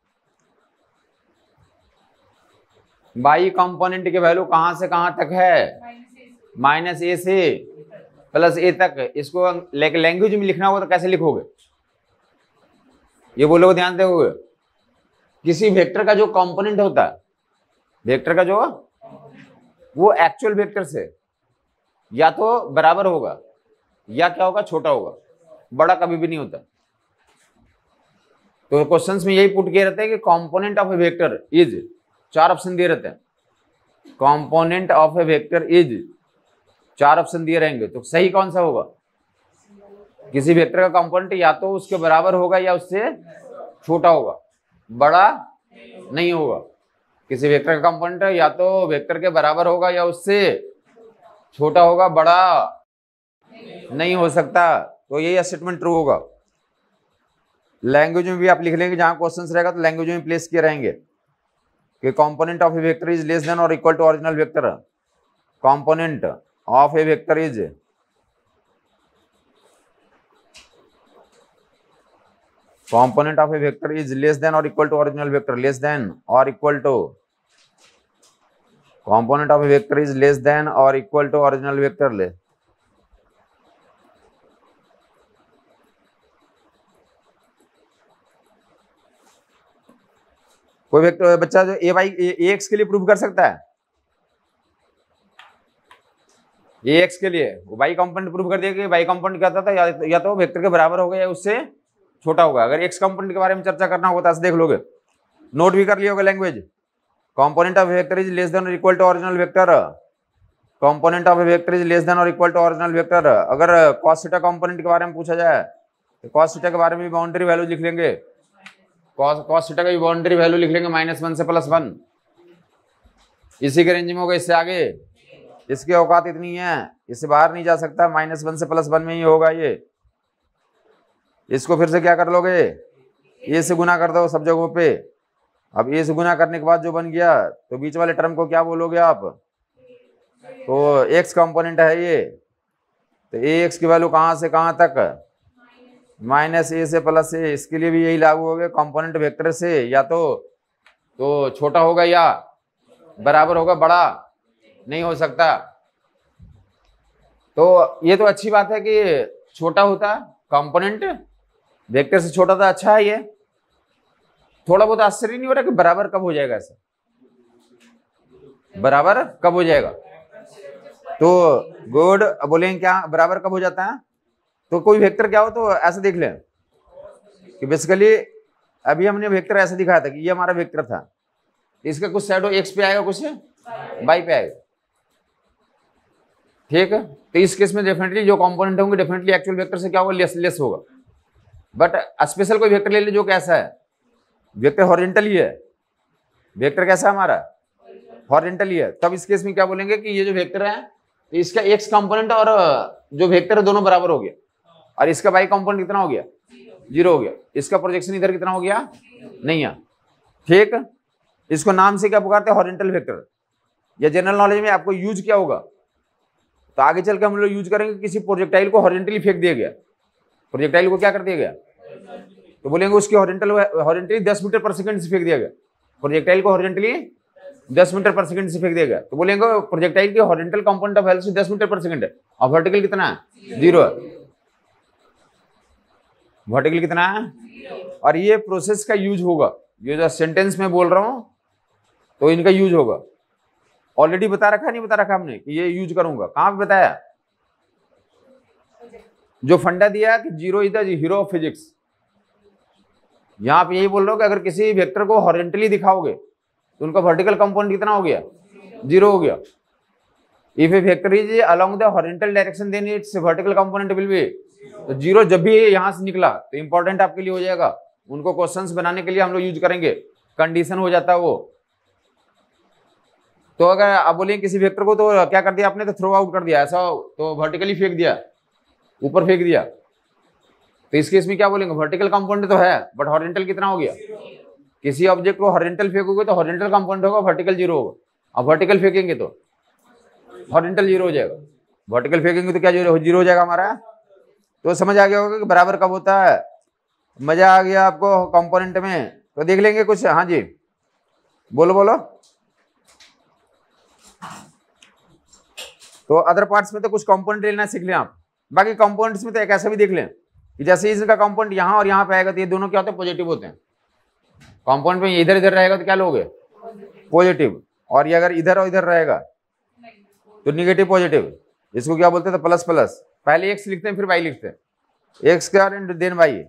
वाई कंपोनेंट की वैल्यू कहां से कहां तक है? माइनस ए से प्लस ए तक। इसको लैंग्वेज में लिखना होगा तो कैसे लिखोगे? ये बोलोगे, ध्यान दोगे। किसी वेक्टर का जो कंपोनेंट होता है, वेक्टर का जो वो एक्चुअल वेक्टर से या तो बराबर होगा या क्या होगा? छोटा होगा, बड़ा कभी भी नहीं होता। तो क्वेश्चंस में यही पुट किए रहते हैं कि component of a vector is, चार ऑप्शन दिए रहते हैं, component of a vector is, चार ऑप्शन दिए रहेंगे। तो सही कौन सा होगा? किसी वेक्टर का कंपोनेंट या तो उसके बराबर होगा या उससे छोटा होगा, बड़ा नहीं होगा। किसी वेक्टर का कंपोनेंट या तो वेक्टर के बराबर होगा या उससे छोटा होगा, बड़ा नहीं हो सकता। तो यही स्टेटमेंट ट्रू होगा। लैंग्वेज में भी आप लिख लेंगे, जहां क्वेश्चंस रहेगा तो लैंग्वेज में प्लेस किए रहेंगे कि component of a vector is less than और equal to original vector. Component of a vector is component of a vector is less than or equal to original vector, less than or equal to, component of a vector is less than or equal to original vector। ले कोई वेक्टर बच्चा जो ए वाई ए एक्स के लिए प्रूव कर सकता है, ए एक्स के लिए वाई कंपोनेंट प्रूव कर दिया कि वाई कंपोनेंट क्या था, या, या तो वेक्टर के बराबर होगा या उससे छोटा होगा। अगर एक्स कंपोनेंट के बारे में चर्चा करना होगा तो ऐसे देख लोगे, नोट भी कर लिया होगा language. Component of vector is less than और equal to original vector, component of vector is less than और इक्वल टू ओरिजिनल वेक्टर। अगर cos थीटा कंपोनेंट के बारे में पूछा जाए तो cos थीटा के बारे में बाउंड्री वैल्यू लिख लेंगे, cos cos थीटा का भी बाउंड्री वैल्यू लिख लेंगे माइनस वन से प्लस वन। इसी के रेंज में होगा, इससे आगे इसकी औकात इतनी है, इससे बाहर नहीं जा सकता, माइनस वन से प्लस वन में ही होगा ये। इसको फिर से क्या कर लोगे? ए से गुना कर दो सब जगहों पे। अब ए से गुना करने के बाद जो बन गया तो बीच वाले टर्म को क्या बोलोगे आप? तो एक्स कंपोनेंट है ये, तो ए एक्स की वैल्यू कहां से कहां तक? माइनस ए से प्लस ए। इसके लिए भी यही लागू हो गया, कंपोनेंट वेक्टर से या तो तो छोटा होगा या बराबर होगा, बड़ा नहीं हो सकता। तो ये तो अच्छी बात है कि छोटा होता कंपोनेंट वेक्टर से छोटा था, अच्छा है ये। थोड़ा बहुत आश्चर्य नहीं हो रहा कि बराबर कब हो जाएगा? ऐसा बराबर कब हो जाएगा? तो गुड। बोलेंगे क्या बराबर कब हो जाता है? तो कोई वेक्टर क्या हो तो ऐसे देख लें कि बेसिकली अभी हमने वेक्टर ऐसे दिखाया था कि ये हमारा वेक्टर था, इसका कुछ शैडो एक्स पे आएगा, कुछ वाई पे आएगा, ठीक है। तो इस केस में डेफिनेटली जो कंपोनेंट होंगे डेफिनेटली एक्चुअल वेक्टर से क्या होगा? लेस लेस होगा। बट स्पेशल कोई वेक्टर ले ले जो कैसा है, वेक्टर हॉरिजॉन्टल ही है, वेक्टर कैसा हमारा? हॉरिजॉन्टल ही है। तब इस केस में क्या बोलेंगे कि ये जो वेक्टर है तो इसका एक्स कंपोनेंट और जो वेक्टर है दोनों बराबर हो गया, और इसका वाई कंपोनेंट कितना हो गया? जीरो हो गया। इसका प्रोजेक्शन इधर कितना हो गया? नहीं है, ठीक। इसको नाम से क्या पुकारते हैं? Horizontal vector. या जनरल नॉलेज में आपको यूज क्या होगा तो आगे चल के हम लोग यूज करेंगे, किसी प्रोजेक्टाइल को हॉरिजॉन्टली फेंक दिया गया, प्रोजेक्टाइल को क्या कर दिया गया तो बोलेंगे उसकी हॉरिजॉन्टल हॉरिजॉन्टली दस मीटर पर सेकंड से फेंक दिया गया, प्रोजेक्टाइल को हॉरिजॉन्टली दस मीटर पर सेकंड से फेंक दिया गया। तो बोलेंगे प्रोजेक्टाइल की हॉरिजॉन्टल कंपोनेंट ऑफ वेलोसिटी दस मीटर पर सेकंड है, और वर्टिकल कितना है? जीरो है। वर्टिकल कितना है? और ये प्रोसेस का यूज होगा, ये जो सेंटेंस में बोल रहा हूं तो इनका यूज होगा। ऑलरेडी बता रखा नहीं बता रखा हमने कि ये यूज करूंगा, कहां पे बताया? जो फंडा दिया है कि zero is the hero of physics, यहां आप यही बोल रहे हो कि अगर किसी वेक्टर को हॉरिजॉन्टली दिखाओगे तो उनका वर्टिकल कंपोनेंट कितना हो गया, जीरो हो गया। If a vector is along the horizontal direction then its vertical component will be, तो जीरो जब भी यहां से निकला तो इंपॉर्टेंट आपके लिए हो जाएगा, उनको क्वेश्चंस बनाने के लिए हम लोग यूज करेंगे, कंडीशन हो जाता है वो। तो अगर आप बोलेंगे किसी वेक्टर को तो क्या कर दिया आपने, तो थ्रो आउट कर दिया, ऐसा तो वर्टिकली फेंक दिया, ऊपर फेंक दिया, तो इस केस में क्या बोलेंगे, वर्टिकल कंपोनेंट तो है बट हॉरिजॉन्टल कितना हो गया। किसी ऑब्जेक्ट को हॉरिजॉन्टल फेंकोगे तो हॉरिजॉन्टल कंपोनेंट होगा, वर्टिकल जीरो होगा। अब वर्टिकल फेंकेंगे तो हॉरिजॉन्टल जीरो हो जाएगा, वर्टिकल फेंकेंगे तो क्या जीरो जीरो हो जाएगा हमारा। तो समझ आ गया होगा कि बराबर कब होता है। मजा आ गया आपको कंपोनेंट में, तो देख लेंगे कुछ। हाँ जी बोलो बोलो। तो अदर पार्ट्स में तो कुछ कंपोनेंट लेना सीख लें आप, बाकी कंपोनेंट्स में तो एक ऐसा भी देख लें कि जैसे इसका कंपोनेंट यहाँ और यहाँ पे आएगा तो ये दोनों क्या होते हैं, पॉजिटिव होते हैं। कंपोनेंट में इधर इधर रहेगा तो क्या लोगे, पॉजिटिव, और ये अगर इधर और इधर रहेगा तो निगेटिव पॉजिटिव। इसको क्या बोलते हैं, तो प्लस प्लस, पहले एक्स लिखते हैं फिर वाई लिखते हैं, X square and then Y.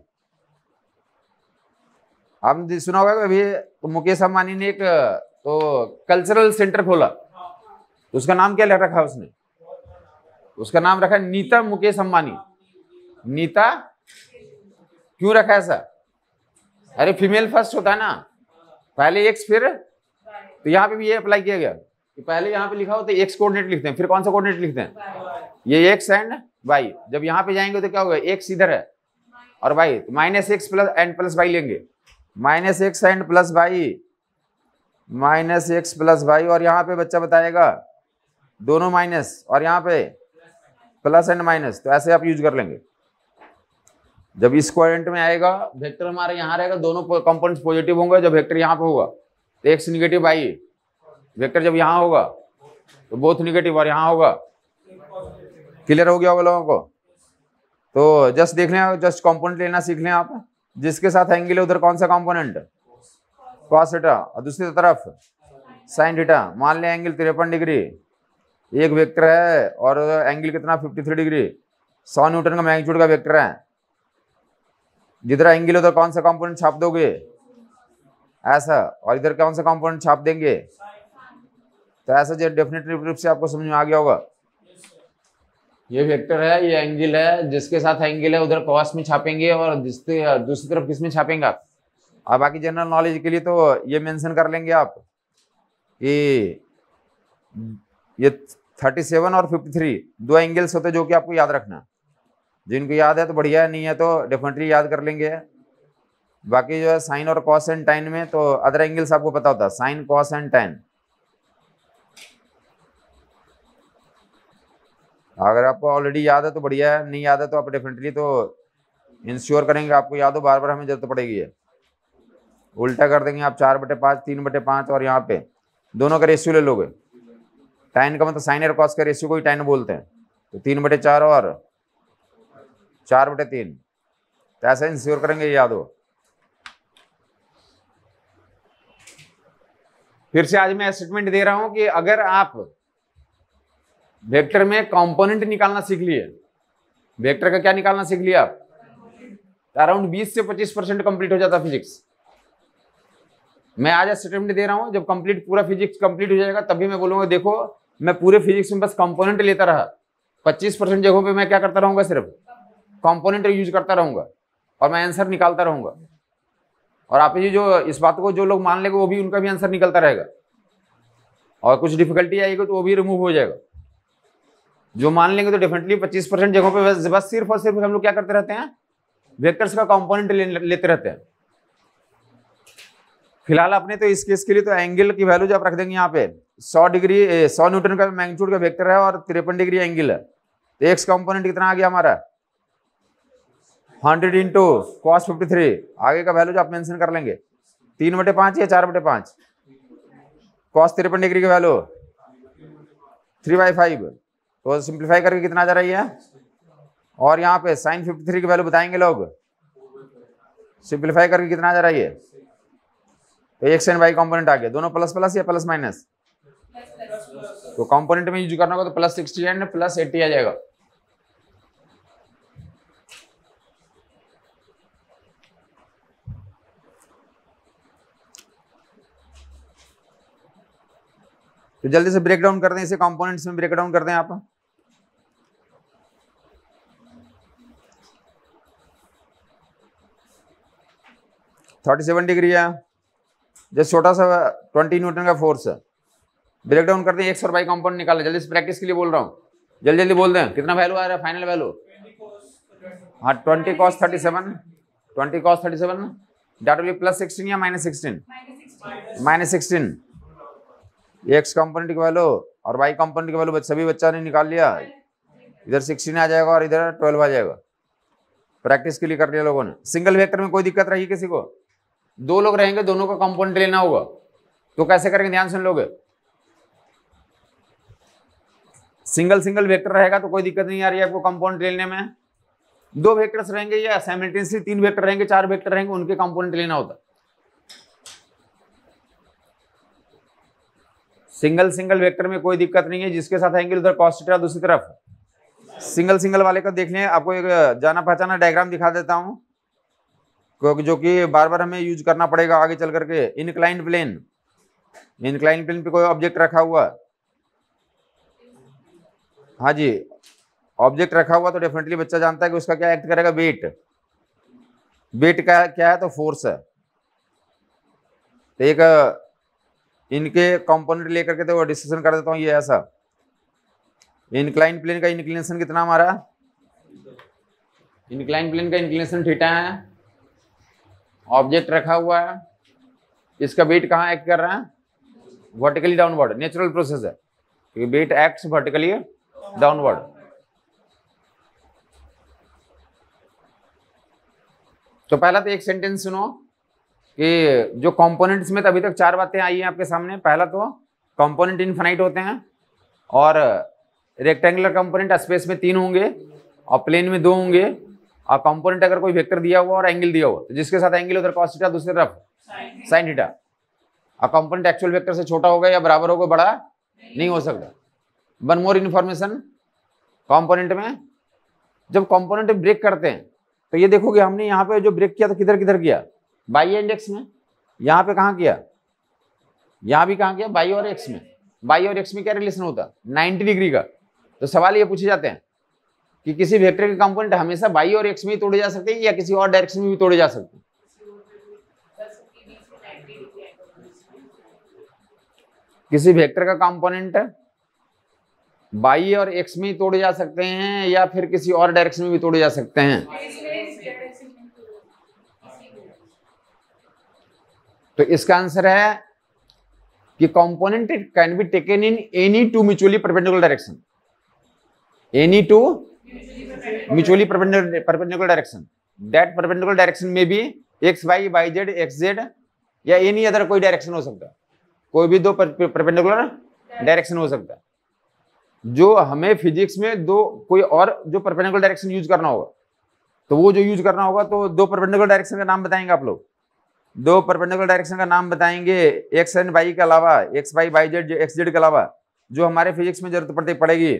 आपने सुना होगा अभी तो मुकेश अंबानी ने एक तो कल्चरल सेंटर खोला, तो उसका नाम क्या लग रखा है उसने, उसका नाम रखा है नीता मुकेश अंबानी। नीता क्यों रखा ऐसा, अरे फीमेल फर्स्ट होता है ना, पहले एक्स फिर, तो यहाँ पे भी ये अप्लाई किया गया कि पहले यहाँ पे लिखा हो तो एक्स कोऑर्डिनेट लिखते हैं, फिर कौन सा कोऑर्डिनेट लिखते हैं, ये एक्स एंड वाई। जब यहाँ पे जाएंगे तो क्या होगा, एक्स इधर है और वाई, तो minus X plus and plus Y लेंगे, minus X and plus Y, minus X plus Y, और यहाँ पे बच्चा बताएगा दोनों माइनस और यहाँ पे प्लस एंड माइनस, तो ऐसे आप यूज कर लेंगे। जब इस क्वाड्रेंट में आएगा वेक्टर हमारे यहाँ रहेगा, दोनों कंपोनेंट्स पॉजिटिव होंगे। जब वेक्टर यहाँ पे होगा तो एक्स निगेटिव वाई, वेक्टर जब यहाँ होगा तो बोथ निगेटिव, और यहाँ होगा। क्लियर हो गया होगा लोगों को। तो जस्ट देख लें, जस्ट कंपोनेंट लेना सीख लें आप, जिसके साथ एंगल है उधर कौन सा कंपोनेंट, कॉस थीटा, और दूसरी तरफ साइन थीटा। मान लें एंगल तिरपन डिग्री, एक वेक्टर है और एंगल कितना तिरेपन डिग्री, सौ न्यूटन का मैग्नीट्यूड का वेक्टर है। जिधर एंगल उधर कौन सा कंपोनेंट छाप दोगे, ऐसा, और इधर कौन सा कंपोनेंट छाप देंगे, तो ऐसा जो डेफिनेटली रूप से आपको समझ में आ गया होगा। ये वेक्टर है, ये एंगल है, जिसके साथ एंगल है उधर कॉस में छापेंगे और दूसरी तरफ किस में छापेंगे आप। और बाकी जनरल नॉलेज के लिए तो ये मेंशन कर लेंगे आप कि ये सैंतीस और तिरेपन दो एंगल्स होते हैं जो कि आपको याद रखना। जिनको याद है तो बढ़िया है, नहीं है तो डेफिनेटली याद कर लेंगे। बाकी जो है साइन और कॉस एंड टाइन में तो अदर एंगल्स आपको पता होता है, साइन कॉस एंड टाइन। अगर आपको ऑलरेडी याद है तो बढ़िया है, नहीं याद है तो आप डेफिनेटली तो इंश्योर करेंगे आपको याद हो, बार बार हमें जरूरत पड़ेगी है। उल्टा कर देंगे आप, चार बटे पाँच, तीन बटे पाँच, और यहाँ पे दोनों का रेशियो ले लोगे। टाइन का मतलब साइन और कॉस का रेशियो को ही टाइन बोलते हैं, तो तीन बटे चार और चार बटे तीन, तो ऐसा इंश्योर करेंगे याद हो। फिर से आज मैं स्टेटमेंट दे रहा हूं कि अगर आप वेक्टर में कंपोनेंट निकालना सीख लिए, वेक्टर का क्या निकालना सीख लिया आप, अराउंड बीस से पच्चीस परसेंट कंप्लीट हो जाता फिजिक्स। मैं आज स्टेटमेंट दे रहा हूं, जब कंप्लीट पूरा फिजिक्स कंप्लीट हो जाएगा तभी मैं बोलूंगा देखो मैं पूरे फिजिक्स में बस कंपोनेंट लेता रहा, पच्चीस परसेंट जगहों पे मैं क्या करता रहूंगा, सिर्फ कंपोनेंट यूज करता रहूंगा और मैं आंसर निकालता रहूंगा। और आप ये जो इस बात को जो लोग मान लेंगे वो भी उनका भी आंसर निकलता रहेगा, और कुछ डिफिकल्टी आएगी तो वो भी रिमूव हो जाएगा। जो मान लेंगे तो डेफिनेटली पच्चीस परसेंट जगहों पे बस, बस सिर्फ और सिर्फ हम लोग क्या करते रहते हैं, वेक्टर्स का कंपोनेंट ले, लेते रहते हैं। फिलहाल अपने तो इस केस के लिए तो एंगल की वैल्यू जो आप रख देंगे यहाँ पे सौ डिग्री सौ न्यूटन का मैग्नीट्यूड का वेक्टर है और तिरपन डिग्री एंगल है, तो एक्स कंपोनेंट कितना आ गया हमारा, hundred into cos fifty three. आगे का वैल्यू जो आप मेंशन कर लेंगे, तीन बटे पाँच या चार बटे पाँच, कॉस तिरपन डिग्री की वैल्यू थ्री बाई फाइव, तो सिंप्लीफाई करके कितना आ जा रही है। और यहाँ पे साइन फिफ्टी थ्री की वैल्यू बताएंगे लोग, सिंप्लीफाई करके कितना आ जा रही है, तो एक्स एंड वाई कंपोनेंट आ गया, दोनों प्लस प्लस या प्लस माइनस, तो कंपोनेंट में यूज करना होगा तो plus sixty and plus eighty आ जाएगा। तो जल्दी से ब्रेक डाउन कर दें इसे, कंपोनेंट्स में ब्रेक डाउन कर दें आप। थर्टी सेवन डिग्री है, जस्ट छोटा सा ट्वेंटी न्यूटन का फोर्स है, ब्रेक डाउन कर दें, एक्स और वाई कंपोनेंट निकालें। जल्दी से प्रैक्टिस के लिए बोल रहा हूँ, जल्दी जल्दी बोल दें कितना वैल्यू आ रहा है फाइनल वैल्यू। हाँ twenty cos thirty seven, twenty cos thirty seven that will be plus sixteen या minus sixteen, minus sixteen. X component की वैल्यू और वाई कंपोनेंट की वैल्यू सभी बच्चा ने निकाल लिया, इधर सिक्सटीन आ जाएगा और इधर ट्वेल्व आ जाएगा। प्रैक्टिस के लिए कर लिया लोगों ने। सिंगल वेक्टर में कोई दिक्कत रही किसी को? दो लोग रहेंगे, दोनों का कंपोनेंट लेना होगा, तो कैसे करेंगे ध्यान सुन लोगे। सिंगल सिंगल वेक्टर रहेगा तो कोई दिक्कत नहीं आ रही है आपको कंपोनेंट लेने में। दो वेक्टर्स रहेंगे या साइमल्टेनियसली तीन वेक्टर रहेंगे, चार वेक्टर रहेंगे, उनके कंपोनेंट लेना होता। सिंगल सिंगल वेक्टर में कोई दिक्कत नहीं है, जिसके साथ एंगल उधर cos थीटा दूसरी तरफ। सिंगल सिंगल वाले का देख लें, आपको एक जाना पहचाना डायग्राम दिखा देता हूं, जो कि बार बार हमें यूज करना पड़ेगा आगे चल करके। इनक्लाइंड प्लेन, इनक्लाइंड प्लेन पे कोई ऑब्जेक्ट रखा हुआ, हाँ जी ऑब्जेक्ट रखा हुआ, तो डेफिनेटली बच्चा जानता है कि उसका क्या एक्ट करेगा, वेट। वेट क्या क्या है, तो फोर्स है। तो एक इनके कंपोनेंट लेकर के तो वो डिस्कशन कर देता हूँ। ये ऐसा इंक्लाइन प्लेन का इंक्लिनेशन कितना हमारा, इंक्लाइन प्लेन का इंक्लिनेशन थीटा है, ऑब्जेक्ट रखा हुआ है, इसका वेट कहाँ एक्ट कर रहा है, वर्टिकली डाउनवर्ड। नेचुरल प्रोसेस है क्योंकि वेट एक्ट्स वर्टिकली डाउनवर्ड। तो पहला तो एक सेंटेंस सुनो कि जो कंपोनेंट्स में तो अभी तक चार बातें आई हैं आपके सामने। पहला तो कंपोनेंट इनफाइनाइट होते हैं और रेक्टेंगुलर कंपोनेंट स्पेस में तीन होंगे और प्लेन में दो होंगे, और कंपोनेंट अगर कोई वेक्टर दिया हुआ और एंगल दिया हुआ तो जिसके साथ एंगल उधर cos थीटा दूसरी तरफ sin थीटा। और कंपोनेंट एक्चुअल वेक्टर से छोटा होगा या बराबर होगा, बड़ा नहीं हो सकता। वन मोर इन्फॉर्मेशन, कंपोनेंट में जब कंपोनेंट ब्रेक करते हैं तो ये देखोगे हमने यहाँ पे जो ब्रेक किया तो किधर किधर किया, बाई एंड एक्स में। यहाँ पे कहाँ किया, यहाँ भी कहाँ किया, बाई और एक्स में। बाई और एक्स में क्या रिलेशन होता है, नाइन्टी डिग्री का। तो सवाल ये पूछे जाते हैं कि किसी वेक्टर के कंपोनेंट हमेशा बाई और एक्स में ही तोड़े जा सकते हैं या किसी और डायरेक्शन में भी तोड़े जा सकते हैं। किसी वेक्टर का कंपोनेंट बाई और एक्स में ही तोड़े जा सकते हैं या फिर किसी और डायरेक्शन में भी तोड़े जा सकते हैं। तो इसका आंसर है कि component can be taken in any two mutually perpendicular direction, any two mutually perpendicular direction. That perpendicular direction में भी x y y z x z या एनी अदर कोई डायरेक्शन हो सकता है, कोई भी दो परपेंडिकुलर डायरेक्शन हो सकता है। जो हमें फिजिक्स में दो कोई और जो परपेंडिकुलर डायरेक्शन यूज करना होगा तो वो जो यूज करना होगा तो दो परपेंडिकुलर डायरेक्शन का नाम बताएंगे आप लोग, दो परपेंडिकुलर डायरेक्शन का नाम बताएंगे एक्स एंड वाई के अलावा, x y y z x z के अलावा जो हमारे फिजिक्स में जरूरत पड़ती पड़ेगी।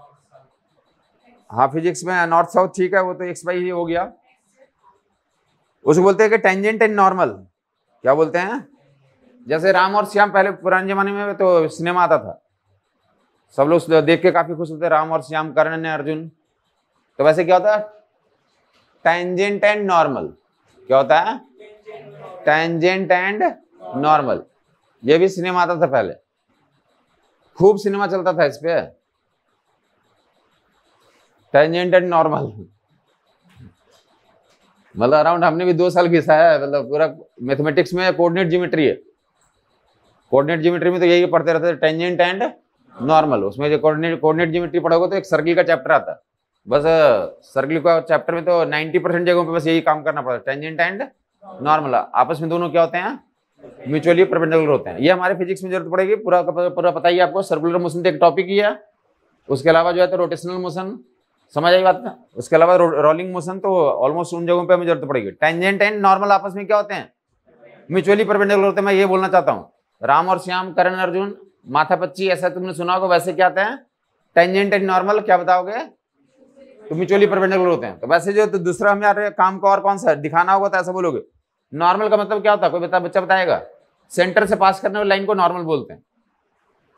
हाँ फिजिक्स में नॉर्थ साउथ ठीक है, वो तो एक्स वाई ही हो गया। उसको बोलते हैं कि टेंजेंट एंड नॉर्मल। क्या बोलते हैं, जैसे राम और श्याम, पहले पुराने जमाने में तो सिनेमा आता था, सब लोग देख के काफी खुश होते, राम और श्याम, कर्ण ने अर्जुन। तो वैसे क्या होता है, टेंजेंट एंड नॉर्मल। क्या होता है, टेंजेंट एंड नॉर्मल। ये भी सिनेमा आता था पहले, खूब सिनेमा चलता था इस पे, टेंजेंट एंड नॉर्मल। मतलब अराउंड हमने भी दो साल घिसा है, मतलब पूरा मैथमेटिक्स में कोऑर्डिनेट ज्योमेट्री है, कोऑर्डिनेट ज्योमेट्री में तो यही पढ़ते रहते थे, टेंजेंट एंड नॉर्मल। उसमें जो कोऑर्डिनेट कोऑर्डिनेट ज्योमेट्री पढ़ोगे तो एक सर्किल का चैप्टर आता है, बस सर्किल का चैप्टर में तो नब्बे परसेंट जगहों पे बस यही काम करना पड़ता है, टेंजेंट एंड नॉर्मल। आपस में दोनों क्या होते हैं, म्यूचुअली परपेंडिकुलर होते हैं। ये हमारे फिजिक्स में जरूरत पड़ेगी, पूरा पूरा पता ही आपको। सर्कुलर मोशन तो एक टॉपिक ही है, उसके अलावा जो है तो रोटेशनल मोशन, समझ आई बात ना। उसके अलावा रोलिंग मोशन तो ऑलमोस्ट उन जगहों पे हमें जरूरत पड़ेगी। टेंजेंट एंड नॉर्मल आपस में क्या होते हैं, म्यूचुअली परपेंडिकुलर होते हैं। मैं ये बोलना चाहता हूँ, राम और श्याम, कर्ण अर्जुन, माथा पच्ची, ऐसा तुमने सुना होगा। वैसे क्या आता है, टेंजेंट एंड नॉर्मल, क्या बताओगे, तो म्यूचुअली परपेंडिकुलर होते हैं। तो वैसे जो तो दूसरा हमें यार काम का और कौन सा दिखाना होगा तो ऐसा बोलोगे। नॉर्मल का मतलब क्या होता है, कोई बता, बच्चा बताएगा। सेंटर से पास करने वाली लाइन को नॉर्मल बोलते हैं।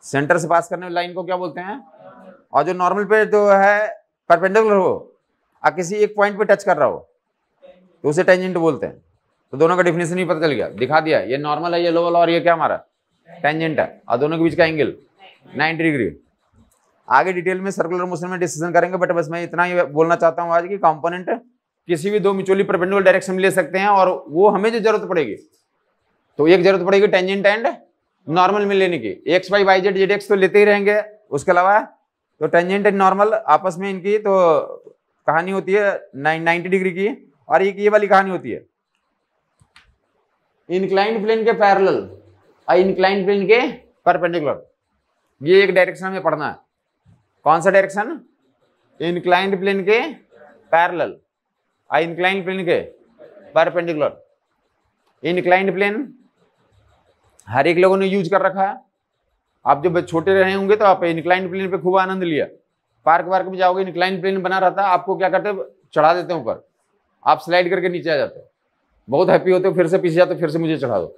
सेंटर से पास करने वाली लाइन को क्या बोलते हैं? और जो नॉर्मल पे जो है परपेंडिकुलर हो और किसी एक पॉइंट पे टच कर रहा हो तो उसे टेंजेंट बोलते हैं। तो दोनों का डिफिनेशन ही पता चल गया, दिखा दिया। ये नॉर्मल है, ये लोअर और ये क्या हमारा टेंजेंट है, और दोनों के बीच का एंगल नाइन्टी डिग्री। आगे डिटेल में सर्कुलर मोशन में डिस्कशन करेंगे, बट बस मैं इतना ही बोलना चाहता हूँ आज की कंपोनेंट किसी भी दो म्यूचुअली परपेंडिकुलर डायरेक्शन में ले सकते हैं, और वो हमें जो जरूरत पड़ेगी तो एक जरूरत पड़ेगी टेंजेंट एंड नॉर्मल में लेने की। X y y z z x तो लेते ही रहेंगे, उसके अलावा तो टेंजेंट एंड नॉर्मल आपस में इनकी तो कहानी होती है नाइन्टी डिग्री की, और एक ये वाली कहानी होती है इंक्लाइंड प्लेन के पैरेलल और इंक्लाइंड प्लेन के परपेंडिकुलर। ये एक डायरेक्शन हमें पढ़ना है। कौन सा डायरेक्शन? इंक्लाइंड प्लेन के पैरेलल और इंक्लाइंड प्लेन के परपेंडिकुलर। इंक्लाइंड प्लेन हर एक लोगों ने यूज कर रखा है। आप जब छोटे रहे होंगे तो आप इंक्लाइंड प्लेन पे खूब आनंद लिया। पार्क वार्क में जाओगे, इंक्लाइंड प्लेन बना रहता है, आपको क्या करते हैं, चढ़ा देते हैं ऊपर, आप स्लाइड करके नीचे आ जाते हो, बहुत हैप्पी होते हो, फिर से पीछे जाते हो, फिर से मुझे चढ़ा दो।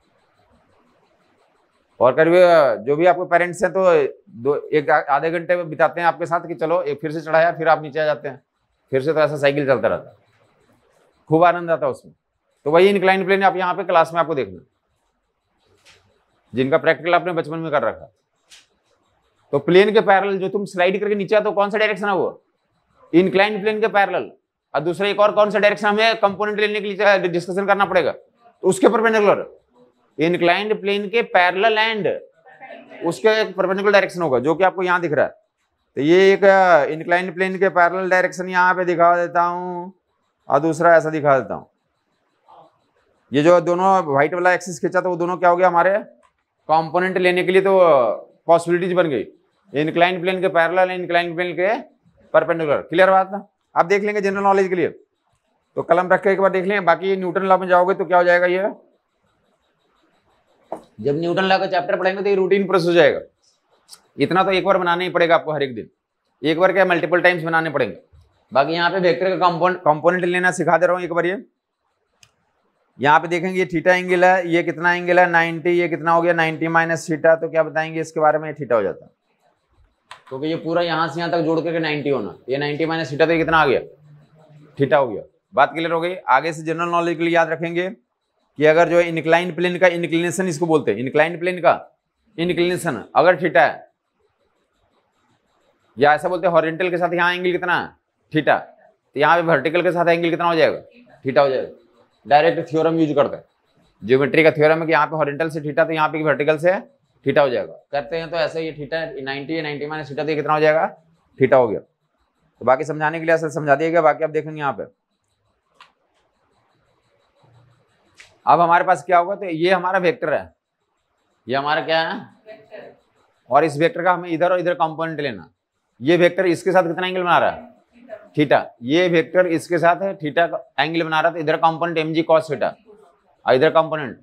और करीब जो भी आपके पेरेंट्स हैं तो दो एक आधे घंटे बिताते हैं आपके साथ कि चलो एक फिर से चढ़ाया, फिर आप नीचे आ जाते हैं, फिर से तो ऐसा साइकिल चलता रहता है, खूब आनंद आता है उसमें। तो वही इंक्लाइंड प्लेन आप यहाँ पे क्लास में आपको देखना, जिनका प्रैक्टिकल आपने बचपन में कर रखा। तो प्लेन के पैरेलल जो तुम स्लाइड करके नीचे आते हो, कौन सा डायरेक्शन है वो? इंक्लाइंड प्लेन के पैरेलल। और दूसरा एक और कौन सा डायरेक्शन हमें कंपोनेंट लेने के लिए डिस्कशन करना पड़ेगा, तो उसके परपेंडिकुलर इंक्लाइंड प्लेन के पैरेलल एंड उसके परपेंडिकुलर डायरेक्शन होगा, जो कि आपको यहाँ दिख रहा है। तो ये एक इंक्लाइंड प्लेन के पैरेलल डायरेक्शन यहाँ पे दिखा देता हूँ, और दूसरा ऐसा दिखा देता हूँ। ये जो दोनों व्हाइट वाला एक्सिस खींचा तो वो दोनों क्या हो गया हमारे कंपोनेंट लेने के लिए, तो पॉसिबिलिटीज बन गई। इंक्लाइंड प्लेन के पैरेलल, इंक्लाइंड प्लेन के परपेंडिकुलर। क्लियर बात ना? आप देख लेंगे जनरल नॉलेज के लिए, तो कलम रख के एक बार देख लेंगे। बाकी न्यूटन लॉ में जाओगे तो क्या हो जाएगा, ये जब न्यूटन लॉ का चैप्टर पढ़ेंगे तो ये रूटीन प्रोसेस हो जाएगा। इतना तो एक बार बनाना ही पड़ेगा आपको, हर एक दिन एक बार क्या मल्टीपल टाइम्स बनाने पड़ेंगे। बाकी यहाँ पे वेक्टर का कंपोनेंट कंपोनेंट लेना सिखा दे रहा हूँ एक बार। ये यहाँ पे देखेंगे ये थीटा एंगल है, ये कितना एंगल है नाइन्टी, ये कितना हो गया नाइन्टी माइनस थीटा। तो क्या बताएंगे इसके बारे में, थीटा हो जाता है, क्योंकि तो ये पूरा यहाँ से यहाँ तक जोड़ करके नाइन्टी होना, ये नाइन्टी माइनस थीटा तो ये कितना आ गया, थीटा हो गया। बात क्लियर हो गई? आगे से जनरल नॉलेज के लिए याद रखेंगे कि अगर जो इंक्लाइंड प्लेन का इंक्लिनेशन, इसको बोलते हैं इंक्लाइंड प्लेन का इंक्लिनेशन, अगर थीटा है, या ऐसा बोलते हैं हॉरिजॉन्टल के साथ यहाँ एंगल कितना है, थीटा, तो यहाँ पे वर्टिकल के साथ एंगल कितना हो जाएगा, थीटा हो जाएगा। डायरेक्ट थ्योरम यूज करते हैं, ज्योमेट्री का थ्योरम है कि यहाँ पे हॉरिजॉन्टल से थीटा, तो यहाँ पे वर्टिकल से थीटा हो जाएगा। करते हैं तो ऐसे ये theta ninety ninety minus theta, तो कितना हो जाएगा, थीटा हो गया। तो बाकी समझाने के लिए ऐसे समझा दिया गया। बाकी आप देखेंगे यहाँ पे अब हमारे पास क्या होगा, तो ये हमारा वेक्टर है, ये हमारा क्या है, और इस वेक्टर का हमें इधर और इधर कंपोनेंट लेना। ये वेक्टर इसके साथ कितना एंगल बना रहा है, थीटा। ये वेक्टर इसके साथ है थीटा का एंगल बना रहा है, तो इधर component m g cos theta, और इधर कंपोनेंट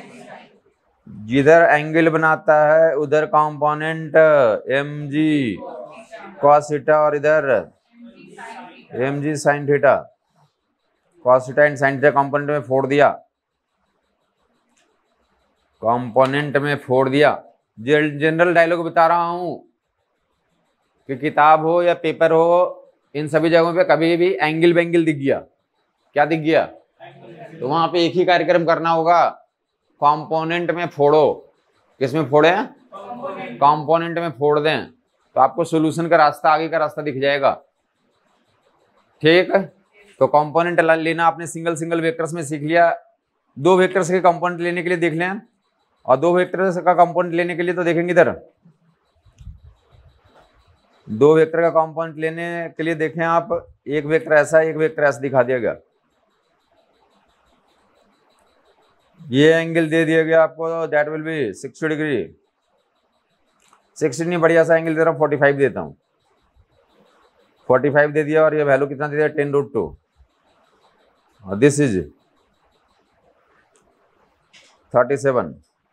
जिधर एंगल बनाता है उधर component m g cos theta, और इधर m g sine theta. Cos theta and sine theta component में फोड़ दिया, कंपोनेंट में फोड़ दिया। जनरल डायलॉग बता रहा हूं कि किताब हो या पेपर हो, इन सभी जगहों पे कभी भी एंगल बेंगल दिख गया, क्या दिख गया, तो वहां पे एक ही कार्यक्रम करना होगा, कंपोनेंट में फोड़ो। किसमें फोड़े? कंपोनेंट में फोड़ दें, तो आपको सॉल्यूशन का रास्ता, आगे का रास्ता दिख जाएगा। ठीक है, तो कंपोनेंट लेना आपने सिंगल सिंगल वेक्टर्स में सीख लिया। दो वेक्टर्स के कंपोनेंट लेने के लिए देख लें, और दो वेक्टर्स का कंपोनेंट लेने के लिए तो देखेंगे इधर, दो वेक्टर का कंपोनेंट लेने के लिए देखें आप, एक वेक्टर ऐसा, एक वेक्टर ऐसा दिखा दिया गया। ये एंगल दे दिया गया आपको, that will be sixty degree. Sixty नहीं, बढ़िया सा एंगल दे रहा हूँ, फोर्टी फाइव देता हूँ, फोर्टी फाइव दे दिया, और ये वैल्यू कितना दे दिया, टेन रूट टू, और this is thirty seven,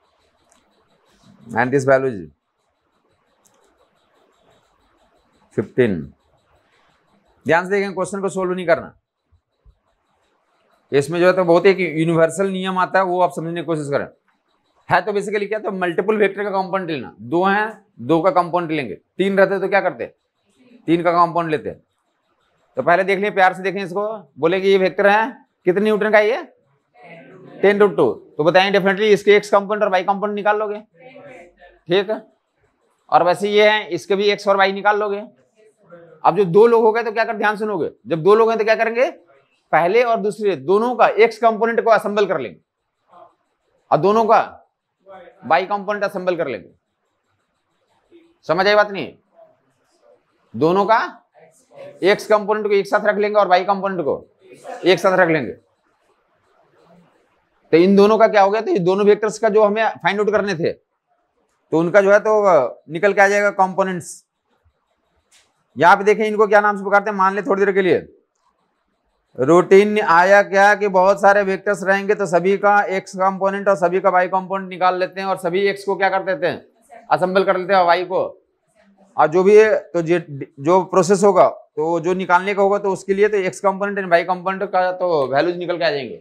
and this value is fifteen. ध्यान से देखें, क्वेश्चन को सोल्व नहीं करना, इसमें जो है तो बहुत एक यूनिवर्सल नियम आता है, वो आप समझने की कोशिश करें। है तो बेसिकली क्या, तो मल्टीपल वेक्टर का कंपाउंड लेना, दो हैं दो का कंपाउंड लेंगे, तीन रहते तो क्या करते, तीन का कंपाउंड लेते। तो पहले देख लिए, प्यार से देखें इसको, बोले कि ये वेक्टर है कितने न्यूटन का, ये टेन रूट टू, तो बताएं डेफिनेटली इसके एक्स कंपाउंड और वाई कंपाउंड निकाल लोगे, ठीक है। और वैसे ये है, इसके भी एक्स और वाई निकाल लोगे। अब जो दो लोग हो गए तो क्या कर, ध्यान सुनोगे, जब दो लोग हैं तो क्या करेंगे, पहले और दूसरे दोनों का एक्स कंपोनेंट को असेंबल कर लेंगे और दोनों का वाई कंपोनेंट असेंबल कर लेंगे। समझ आई बात नहीं, दोनों का एक्स कंपोनेंट को एक साथ रख लेंगे और वाई कंपोनेंट को एक साथ रख लेंगे। तो इन दोनों का क्या हो गया, तो ये दोनों वेक्टर्स का जो हमें फाइंड आउट करने थे तो उनका जो है तो निकल के आ जाएगा कंपोनेंट्स। यहां पे देखें, इनको क्या नाम से पुकारते हैं, मान ले थोड़ी देर के लिए, रूटीन आया क्या कि बहुत सारे वेक्टर्स रहेंगे तो सभी का एक्स कंपोनेंट और सभी का वाई कंपोनेंट निकाल लेते हैं और सभी एक्स को क्या कर देते हैं, असेंबल कर लेते हैं वाई को। और जो भी तो जो प्रोसेस होगा तो जो निकालने का होगा तो उसके लिए तो x component and Y component का तो वैल्यूज निकल के आ जाएंगे।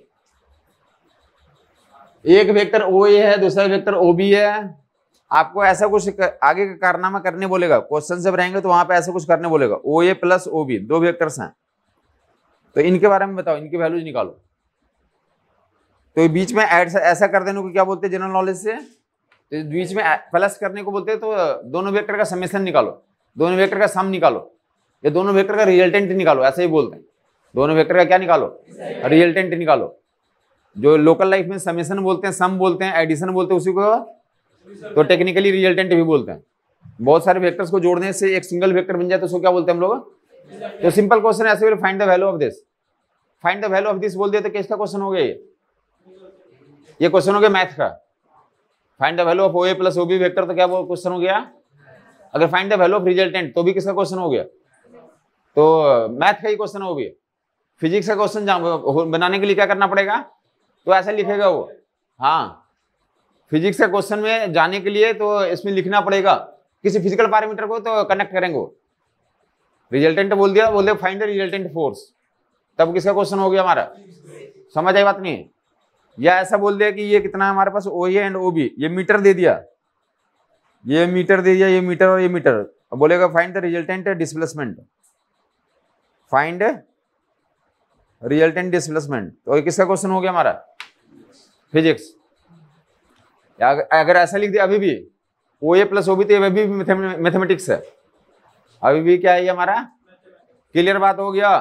एक वेक्टर ओ ए है, दूसरा वेक्टर ओ बी है। आपको ऐसा कुछ आगे का कारनामा करने बोलेगा, क्वेश्चन जब रहेंगे तो वहां पे ऐसा कुछ करने बोलेगा, O A plus O B दो वेक्टर्स हैं, तो इनके बारे में बताओ, इनकी वैल्यूज निकालो। तो बीच में ऐड ऐसा कर देने को क्या बोलते हैं जनरल नॉलेज से, तो बीच में प्लस करने को बोलते हैं। तो दोनों वेक्टर का समेशन निकालो, दोनों वेक्टर का सम निकालो, या दोनों वेक्टर का रिजल्टेंट निकालो, ऐसे ही बोलते हैं। दोनों वेक्टर का क्या निकालो, रिजल्टेंट निकालो। जो लोकल लाइफ में समेशन बोलते हैं, सम बोलते हैं, एडिशन बोलते हैं, उसी को तो टेक्निकली रिजल्टेंट भी बोलते हैं। बहुत सारे वेक्टर्स को जोड़ने से एक सिंगल वेक्टर बन जाए तो उसको क्या बोलते हैं हम लोग। तो सिंपल क्वेश्चन ऐसे बोले, find the value of this, find the value of this बोल दिया तो किसका क्वेश्चन हो गया, ये ये क्वेश्चन हो गया मैथ का। Find the value of O A plus O B vector तो क्या वो क्वेश्चन हो गया। अगर find the value of resultant तो भी किसका क्वेश्चन हो गया, तो मैथ का ही क्वेश्चन हो गया। फिजिक्स का क्वेश्चन बनाने के लिए क्या करना पड़ेगा, तो ऐसा लिखेगा वो। हाँ, फिजिक्स के क्वेश्चन में जाने के लिए तो इसमें लिखना पड़ेगा, किसी फिजिकल पैरामीटर को तो कनेक्ट करेंगे वो। रिजल्टेंट बोल दिया, बोल दिया फाइंड द रिजल्टेंट फोर्स, तब किसका क्वेश्चन हो गया हमारा। समझ आई बात नहीं। या ऐसा बोल दिया कि ये कितना है हमारे पास, O A and O B, ये मीटर दे दिया, ये मीटर दे दिया, ये मीटर और ये मीटर, बोलेगा find the resultant displacement, find resultant displacement, तो किसका क्वेश्चन हो गया हमारा, फिजिक्स। अगर ऐसा लिख दिया अभी भी ओ ए प्लस ओ बी, तो ये भी मैथमेटिक्स है, अभी भी क्या है ये हमारा। क्लियर बात हो गया।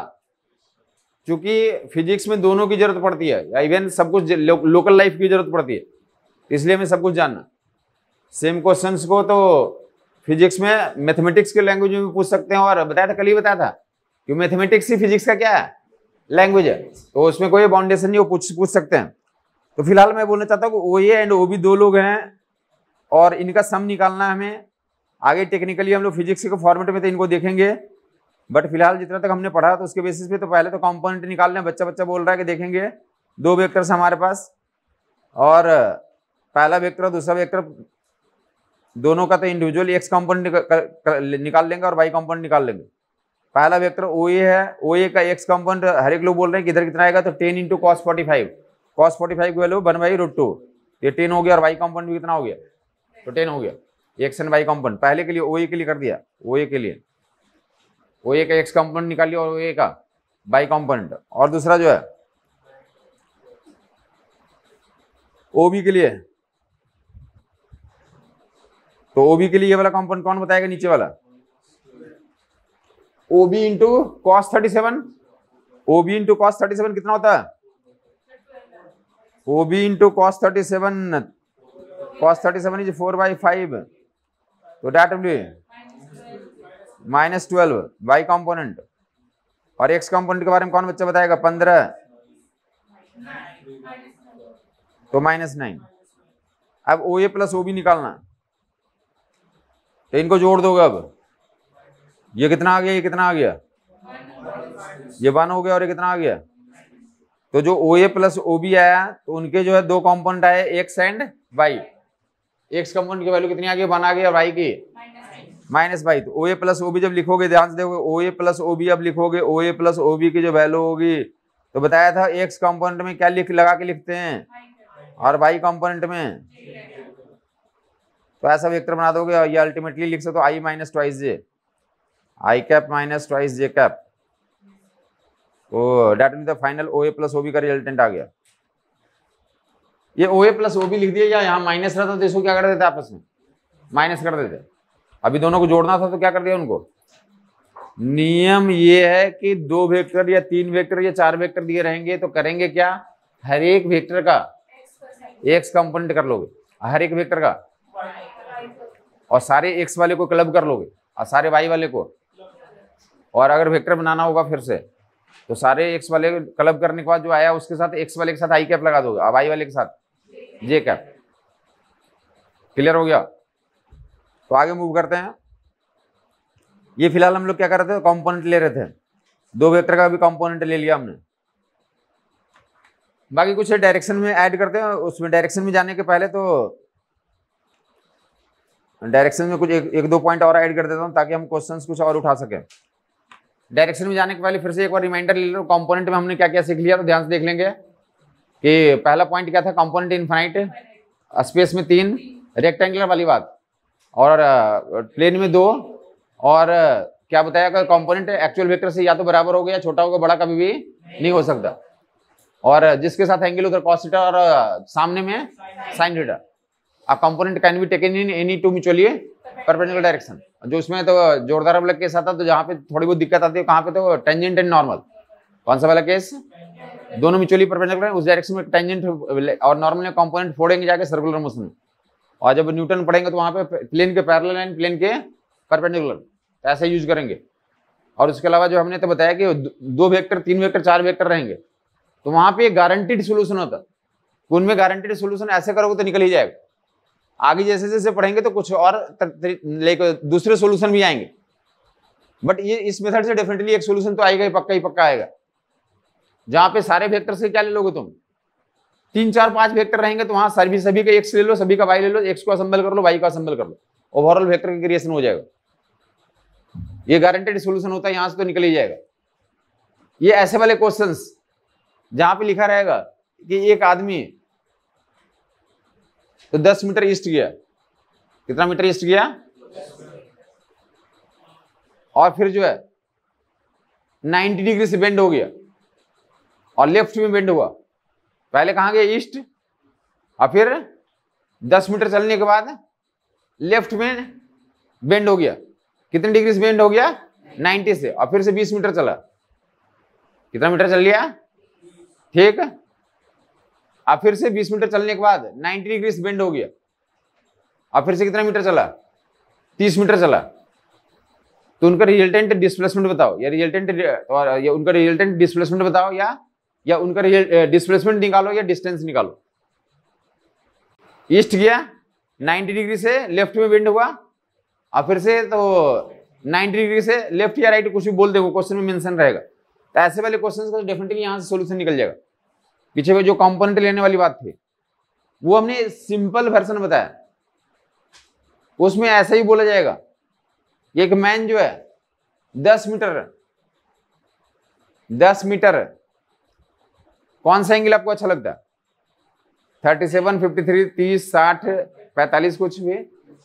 क्योंकि फिजिक्स में दोनों की जरूरत पड़ती है, या इवन सब कुछ लो, लोकल लाइफ की जरूरत पड़ती है, इसलिए हमें सब कुछ जानना। सेम क्वेश्चंस को तो फिजिक्स में मैथमेटिक्स के लैंग्वेज में भी पूछ सकते हैं, और बताया था कल ही बताया था कि मैथमेटिक्स ही फिजिक्स का क्या है, लैंग्वेज है, तो उसमें कोई बाउंडेशन नहीं, वो पूछ पूछ सकते हैं। तो फिलहाल मैं बोलना चाहता हूँ कि ओ ए एंड ओ बी दो लोग हैं और इनका सम निकालना है हमें। आगे टेक्निकली हम लोग फिजिक्स के फॉर्मेट में तो इनको देखेंगे, बट फिलहाल जितना तक हमने पढ़ा तो उसके बेसिस पे तो पहले तो कंपोनेंट निकालने, बच्चा बच्चा बोल रहा है कि देखेंगे दो वेक्टर्स हमारे पास, और पहला वेक्टर और दूसरा वेक्टर दोनों का तो इंडिविजुअल एक्स कंपोनेंट निकाल लेंगे और वाई कंपोनेंट निकाल लेंगे। पहला वेक्टर ओ ए है, ओ ए का एक्स कंपोनेंट हर एक लोग बोल रहे हैं कि इधर कितना आएगा, तो ten into cos forty five, cos forty five की value one by root two, ये टेन हो गया, और वाई कंपोनेंट भी कितना हो गया, तो टेन हो गया। एक्स एंड वाई कंपोनेंट पहले के लिए ओ ए के लिए कर दिया, ओ ए के लिए ओ ए का एक्स कंपोनेंट निकाल लिया और ओ ए का वाई कंपोनेंट, और दूसरा जो है ओ बी के लिए, तो ओ बी के लिए ये वाला कंपोनेंट कौन बताएगा, नीचे वाला O B into cos thirty seven, O B into cos thirty seven कितना होता है, O B into cos thirty seven, cos thirty seven is four by five, तो that will be minus twelve y component, और एक्स कंपोनेंट के बारे में कौन बच्चा बताएगा, पंद्रह, तो माइनस नाइन। अब ओ ए प्लस ओ बी निकालना, तो इनको जोड़ दोगे। अब ये कितना आ गया, ये कितना आ गया, ये वन हो गया, और ये कितना आ गया, तो जो ओ ए प्लस ओ बी आया तो उनके जो है दो कंपोनेंट आए, x and y. X component की वैल्यू कितनी आ गई, वन आ गई, और वाई की माइनस वाई। तो ओ ए प्लस ओ बी जब लिखोगे, ध्यान से देखोगे, ओ ए प्लस ओ बी अब लिखोगे, ओ ए प्लस ओ बी की जो वैल्यू होगी, तो बताया था एक्स कंपोनेंट में क्या लिख लगा के लिखते हैं, और वाई कंपोनेंट में तो ऐसा वेक्टर बना दोगे और ये अल्टीमेटली लिख सकते हो i minus twice j, i cap minus twice j cap, oh that mean the final O A plus O B का रिजल्टेंट आ गया। ये ओ ए प्लस ओ बी लिख दिया, या यहाँ माइनस रहता तो इसको क्या कर देते आपस में माइनस कर देते। अभी दोनों को जोड़ना था तो क्या कर दिया उनको। नियम ये है कि दो वेक्टर या तीन वेक्टर या चार वेक्टर दिए रहेंगे तो करेंगे क्या, हर एक वेक्टर का एक्स कंपोनेंट कर लोगे, हर एक वेक्टर का, और सारे एक्स वाले को क्लब कर लोगे और सारे वाई वाले को, और अगर वेक्टर बनाना होगा फिर से तो सारे एक्स वाले क्लब करने के बाद जो आया उसके साथ एक्स वाले के साथ आई कैप लगा दोगे और वाई वाले के साथ जे कैप। क्लियर हो गया। तो आगे मूव करते हैं। ये फिलहाल हम लोग क्या कर रहे थे, कंपोनेंट ले रहे थे, दो वेक्टर का भी कंपोनेंट ले लिया हमने। बाकी कुछ डायरेक्शन में ऐड करते हैं, उसमें डायरेक्शन में जाने के पहले तो डायरेक्शन में कुछ एक, एक दो पॉइंट और ऐड कर देता हूं ताकि हम क्वेश्चंस कुछ और उठा सकें। डायरेक्शन में जाने के पहले फिर से एक बार रिमाइंडर ले लो, कंपोनेंट में हमने क्या क्या सीख लिया, तो ध्यान से देख लेंगे कि पहला पॉइंट क्या था, कंपोनेंट इनफाइनाइट, स्पेस में तीन, रेक्टेंगुलर वाली बात, और प्लेन में दो, और क्या बताया कि कंपोनेंट एक्चुअल वेक्टर से या तो बराबर हो गया, छोटा होगा, बड़ा कभी भी नहीं हो सकता, और जिसके साथ एंगल उधर कॉस थीटा और सामने में sine theta. Uh component can be taken in any two mutually perpendicular direction. जो उसमें तो जोरदार वाला केस आता है, तो जहाँ पे थोड़ी बहुत दिक्कत आती है कहाँ पे, तो टेंजेंट एंड नॉर्मल। कौन सा वाला केस, दोनों म्यूचुअली परपेंडिकुलर, उस डायरेक्शन में टेंजेंट और नॉर्मल में कंपोनेंट फोड़ेंगे जाके सर्कुलर मोशन में, और जब न्यूटन पढ़ेंगे तो वहाँ पे प्लेन के पैरेलल एंड प्लेन के परपेंडिकुलर ऐसे यूज करेंगे। और उसके अलावा जो हमने तो बताया कि दो वेक्टर, तीन वेक्टर, चार वेक्टर रहेंगे तो वहां पे गारंटीड सोल्यूशन होता है। उनमें गारंटीड सोल्यूशन ऐसे करोगे तो निकल ही जाएगा। आगे जैसे जैसे पढ़ेंगे तो कुछ और लेकर दूसरे सोल्यूशन भी आएंगे, बट ये इस मेथड से डेफिनेटली एक सोल्यूशन तो आएगा ही, पक्का ही पक्का आएगा। जहां पे सारे वेक्टर से क्या ले लोगे तुम, तीन चार पांच वेक्टर रहेंगे तो वहां सभी सभी का एक्स ले लो, सभी का वाई ले लो, एक्स को असेंबल कर लो, वाई को असेंबल कर लो, ओवरऑल वेक्टर का क्रिएशन हो जाएगा। ये गारंटेड सॉल्यूशन होता है, यहां से तो निकल ही जाएगा। ये ऐसे वाले क्वेश्चंस जहां पे लिखा रहेगा कि एक आदमी तो दस मीटर ईस्ट गया, कितना मीटर ईस्ट गया, और फिर जो है नब्बे डिग्री से बेंड हो गया और लेफ्ट में बेंड हुआ। पहले कहां गया, ईस्ट, और फिर दस मीटर चलने के बाद लेफ्ट में बेंड हो गया। कितने डिग्री से बेंड हो गया, नब्बे से, और फिर से बीस मीटर चला। कितना मीटर चल लिया, ठीक। अब फिर से बीस मीटर चलने के बाद नब्बे डिग्री से बेंड हो गया, और फिर से कितना मीटर चला, तीस मीटर चला। तो उनका रिजल्टेंट डिस्प्लेसमेंट बताओ, या रिजल्टेंट और या उनका रिजल्टेंट डिस्प्लेसमेंट बताओ, या या उनका डिस्प्लेसमेंट निकालो या डिस्टेंस निकालो। ईस्ट गया, नब्बे डिग्री से लेफ्ट में बेंड हुआ, और फिर से तो नब्बे डिग्री से लेफ्ट या राइट कुछ भी बोल देंगे, क्वेश्चन में मेंशन रहेगा। तो ऐसे वाले क्वेश्चंस का डेफिनेटली यहां से सॉल्यूशन निकल जाएगा। पीछे में जो कंपोनेंट लेने वाली बात थी वो हमने सिंपल वर्जन बताया, उसमें ऐसा ही बोला जाएगा। एक मैन जो है दस मीटर दस मीटर कौन सा एंगल आपको अच्छा लगता है, थर्टी सेवन, फिफ्टी थ्री, तीस, साठ, पैंतालीस, कुछ भी।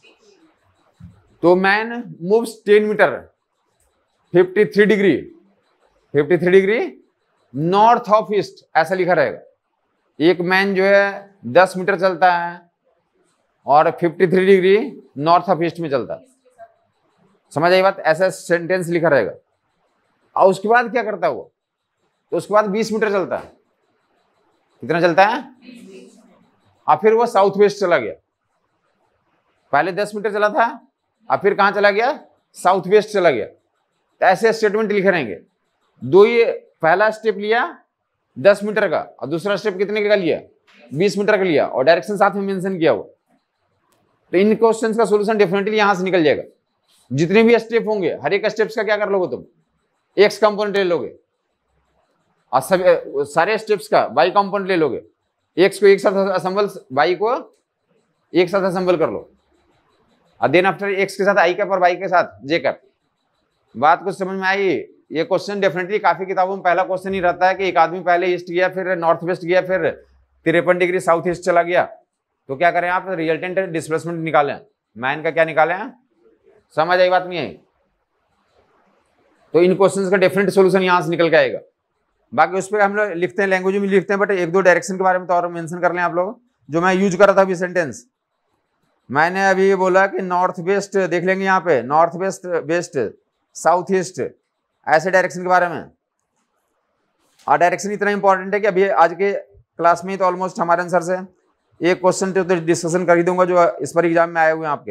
तो man moves ten metre fifty three degree fifty three degree north of east, ऐसा लिखा रहेगा। एक मैन जो है दस मीटर चलता है और तिरेपन डिग्री नॉर्थ ऑफ ईस्ट में चलता है। समझ आई बात, ऐसा सेंटेंस लिखा रहेगा। और उसके बाद क्या करता है वो, तो उसके बाद बीस मीटर चलता है। कितना चलता है, और फिर वो साउथ वेस्ट चला गया। पहले दस मीटर चला था और फिर कहां चला गया, साउथ वेस्ट चला गया। तो ऐसे स्टेटमेंट लिखे रहेंगे। दो, ये पहला स्टेप लिया दस मीटर का और दूसरा स्टेप कितने का लिया, बीस मीटर का लिया, और डायरेक्शन साथ में मेंशन किया हुआ। तो इन क्वेश्चंस का सॉल्यूशन डेफिनेटली यहां से निकल जाएगा। जितने भी स्टेप होंगे हर एक स्टेप्स का क्या कर लोगे तुम, एक्स कंपोनेंट ले लोगे, और सब सारे स्टेप्स का वाई कंपोनेंट ले लोगे। एक्स को एक साथ असेंबल, वाई को एक साथ असेंबल कर लो, और देन आफ्टर एक्स के साथ आई कैप और वाई के साथ जे कैप। बात कुछ समझ में आई। ये क्वेश्चन डेफिनेटली काफी किताबों में पहला क्वेश्चन ही रहता है कि एक आदमी पहले ईस्ट गया, फिर नॉर्थ वेस्ट गया, फिर तिरपन डिग्री साउथ ईस्ट चला गया। तो क्या करें आप, रिजल्टेंट डिस्प्लेसमेंट निकालें। मैन का क्या निकाले हैं, समझ आई बात नहीं आई? तो इन क्वेश्चंस का डिफरेंट सॉल्यूशन यहां से निकल के आएगा। बाकी उस पर हम लोग लिखते हैं, लैंग्वेज में लिखते हैं, बट एक दो डायरेक्शन के बारे में तो और मेंशन कर लें आप लोग, जो मैं यूज कर रहा था अभी सेंटेंस। मैंने अभी बोला कि नॉर्थ वेस्ट देख लेंगे यहाँ पे, north west, west, south east, ऐसे डायरेक्शन के बारे में। और डायरेक्शन इतना इंपॉर्टेंट है कि अभी आज के क्लास में ही तो ऑलमोस्ट हमारे आंसर से एक क्वेश्चन तो डिस्कशन कर ही दूंगा जो इस पर एग्जाम में आए हुए हैं आपके।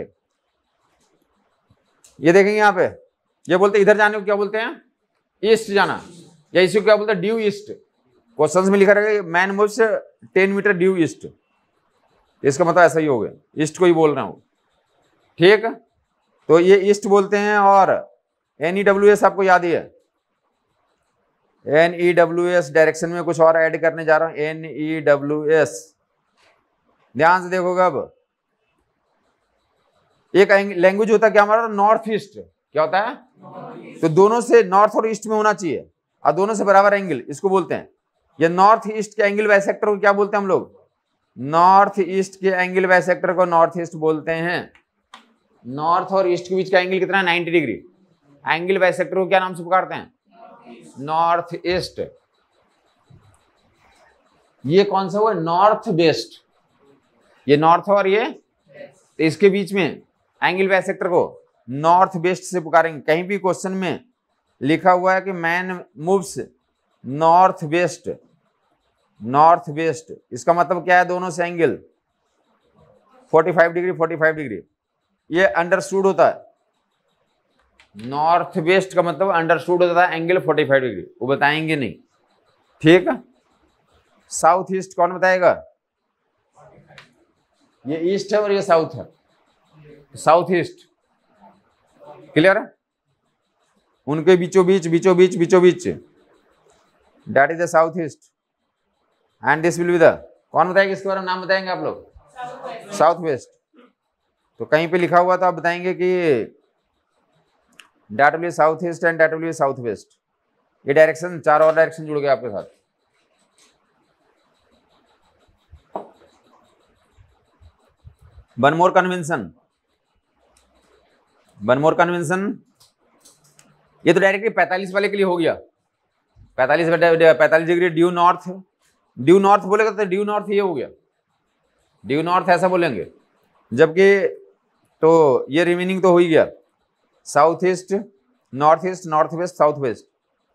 ये देखेंगे यहाँ पे, ये बोलते इधर जाने को क्या बोलते हैं, ईस्ट जाना, या इसी को क्या बोलते हैं, ड्यू ईस्ट। क्वेश्चंस में लिखा रहेगा man moves ten metre due east, इसका मतलब ऐसा ही हो गया, ईस्ट को ही बोल रहा हूं, ठीक। तो ये ईस्ट बोलते हैं। और एन ई डब्ल्यू एस आपको याद ही है, N E W S direction में कुछ और ऐड करने जा रहा हूं, एन ई डब्ल्यू एस, ध्यान से देखोगे। अब एक लैंग्वेज होता है क्या हमारा, नॉर्थ ईस्ट, क्या होता है, तो दोनों से नॉर्थ और ईस्ट में होना चाहिए और दोनों से बराबर एंगल, इसको बोलते हैं। ये नॉर्थ ईस्ट के एंगल बाइसेक्टर को क्या बोलते हैं हम लोग, नॉर्थ ईस्ट के एंगल बाइसेक्टर को नॉर्थ ईस्ट बोलते हैं। नॉर्थ और ईस्ट के बीच का एंगल कितना है, नाइन्टी डिग्री। एंगल बाइसेक्टर को क्या नाम से पुकारते हैं, नॉर्थ ईस्ट। ये कौन सा हुआ, नॉर्थ वेस्ट, ये नॉर्थ और ये, तो इसके बीच में एंगल बाइसेक्टर को नॉर्थ वेस्ट से पुकारेंगे। कहीं भी क्वेश्चन में लिखा हुआ है कि man moves north west, north west, इसका मतलब क्या है, दोनों से एंगल पैंतालीस डिग्री, पैंतालीस डिग्री, ये अंडरस्टूड होता है। नॉर्थ वेस्ट का मतलब अंडरस्टूड होता है एंगल पैंतालीस डिग्री, वो बताएंगे नहीं, ठीक है। साउथ ईस्ट कौन बताएगा, ये ईस्ट है और ये साउथ है, साउथ ईस्ट, क्लियर है। उनके बीचों बीच, बीचों बीच, बीचों बीच, that is the south east and this will be the, कौन बताएगा इसके बारे में, नाम बताएंगे आप लोग, साउथ वेस्ट। तो कहीं पे लिखा हुआ तो आप बताएंगे कि that will be south east and that will be south west. ये डायरेक्शन, चार और डायरेक्शन जुड़ गए आपके साथ। One more convention, one more convention, ये तो डायरेक्टली पैंतालीस वाले के लिए हो गया, पैंतालीस पैंतालीस degree due north, due north बोलेगा तो ड्यू नॉर्थ ये हो गया, ड्यू नॉर्थ ऐसा बोलेंगे। जबकि तो ये रिमेनिंग तो हो ही गया, south east, north east, north west, south west.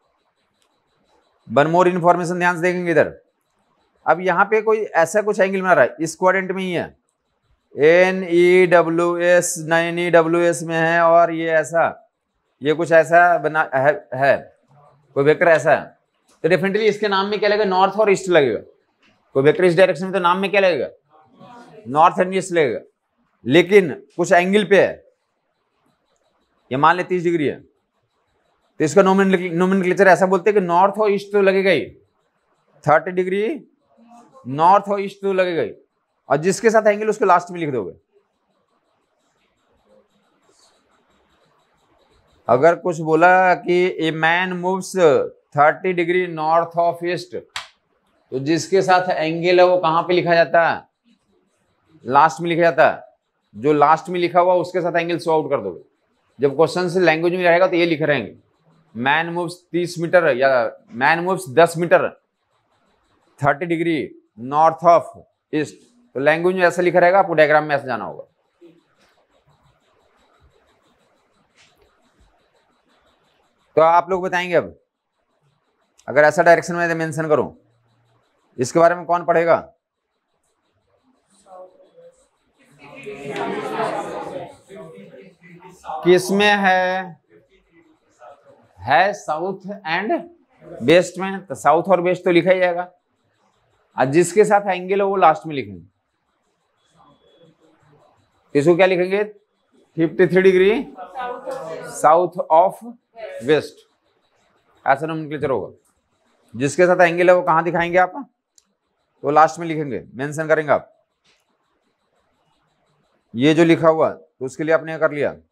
One more information ध्यान से देखेंगे इधर। अब यहाँ पे कोई ऐसा कुछ एंगल बना रहा है, इस क्वाड्रेंट में ही है, N E W S, N E W S में है, और ये ऐसा, ये कुछ ऐसा बना है, है कोई वेक्टर ऐसा है, तो डेफिनेटली इसके नाम में क्या लगेगा, नॉर्थ और ईस्ट लगेगा। कोई वेक्टर इस डायरेक्शन में तो नाम में क्या लगेगा, नॉर्थ एंड ईस्ट लगेगा। लेकिन कुछ एंगल पे है, ये मान ले तीस डिग्री है, तो इसका नोमेनक्लेचर ऐसा बोलते हैं कि नॉर्थ और ईस्ट तो लगेगा ही, थर्टी डिग्री नॉर्थ और ईस्ट तो लगेगा ही, और जिसके साथ एंगल उसको लास्ट में लिख दोगे। अगर कुछ बोला कि a man moves thirty degree north of east, तो जिसके साथ एंगल है वो कहां पे लिखा जाता है, लास्ट में लिखा जाता है। जो लास्ट में लिखा हुआ उसके साथ एंगल सो आउट कर दोगे। जब क्वेश्चन से लैंग्वेज में रहेगा तो ये लिख रहेंगे, मैन मूव्स तीस मीटर या मैन मूव्स दस metre thirty degree north of east, तो लैंग्वेज में ऐसा लिखा रहेगा, आपको डायग्राम में ऐसे जाना होगा। तो आप लोग बताएंगे अब, अगर ऐसा डायरेक्शन में मेंशन करूं, इसके बारे में कौन पढ़ेगा, किसमें है, है साउथ एंड वेस्ट में, तो साउथ और वेस्ट तो लिखा ही जाएगा, और जिसके साथ एंगल हो वो लास्ट में लिखेंगे। इसको क्या लिखेंगे, तिरेपन डिग्री साउथ ऑफ वेस्ट, ऐसा नोमेनक्लेचर होगा। जिसके साथ एंगल है वो कहां दिखाएंगे आप, तो लास्ट में लिखेंगे, मेंशन करेंगे आप। ये जो लिखा हुआ तो उसके लिए आपने कर लिया,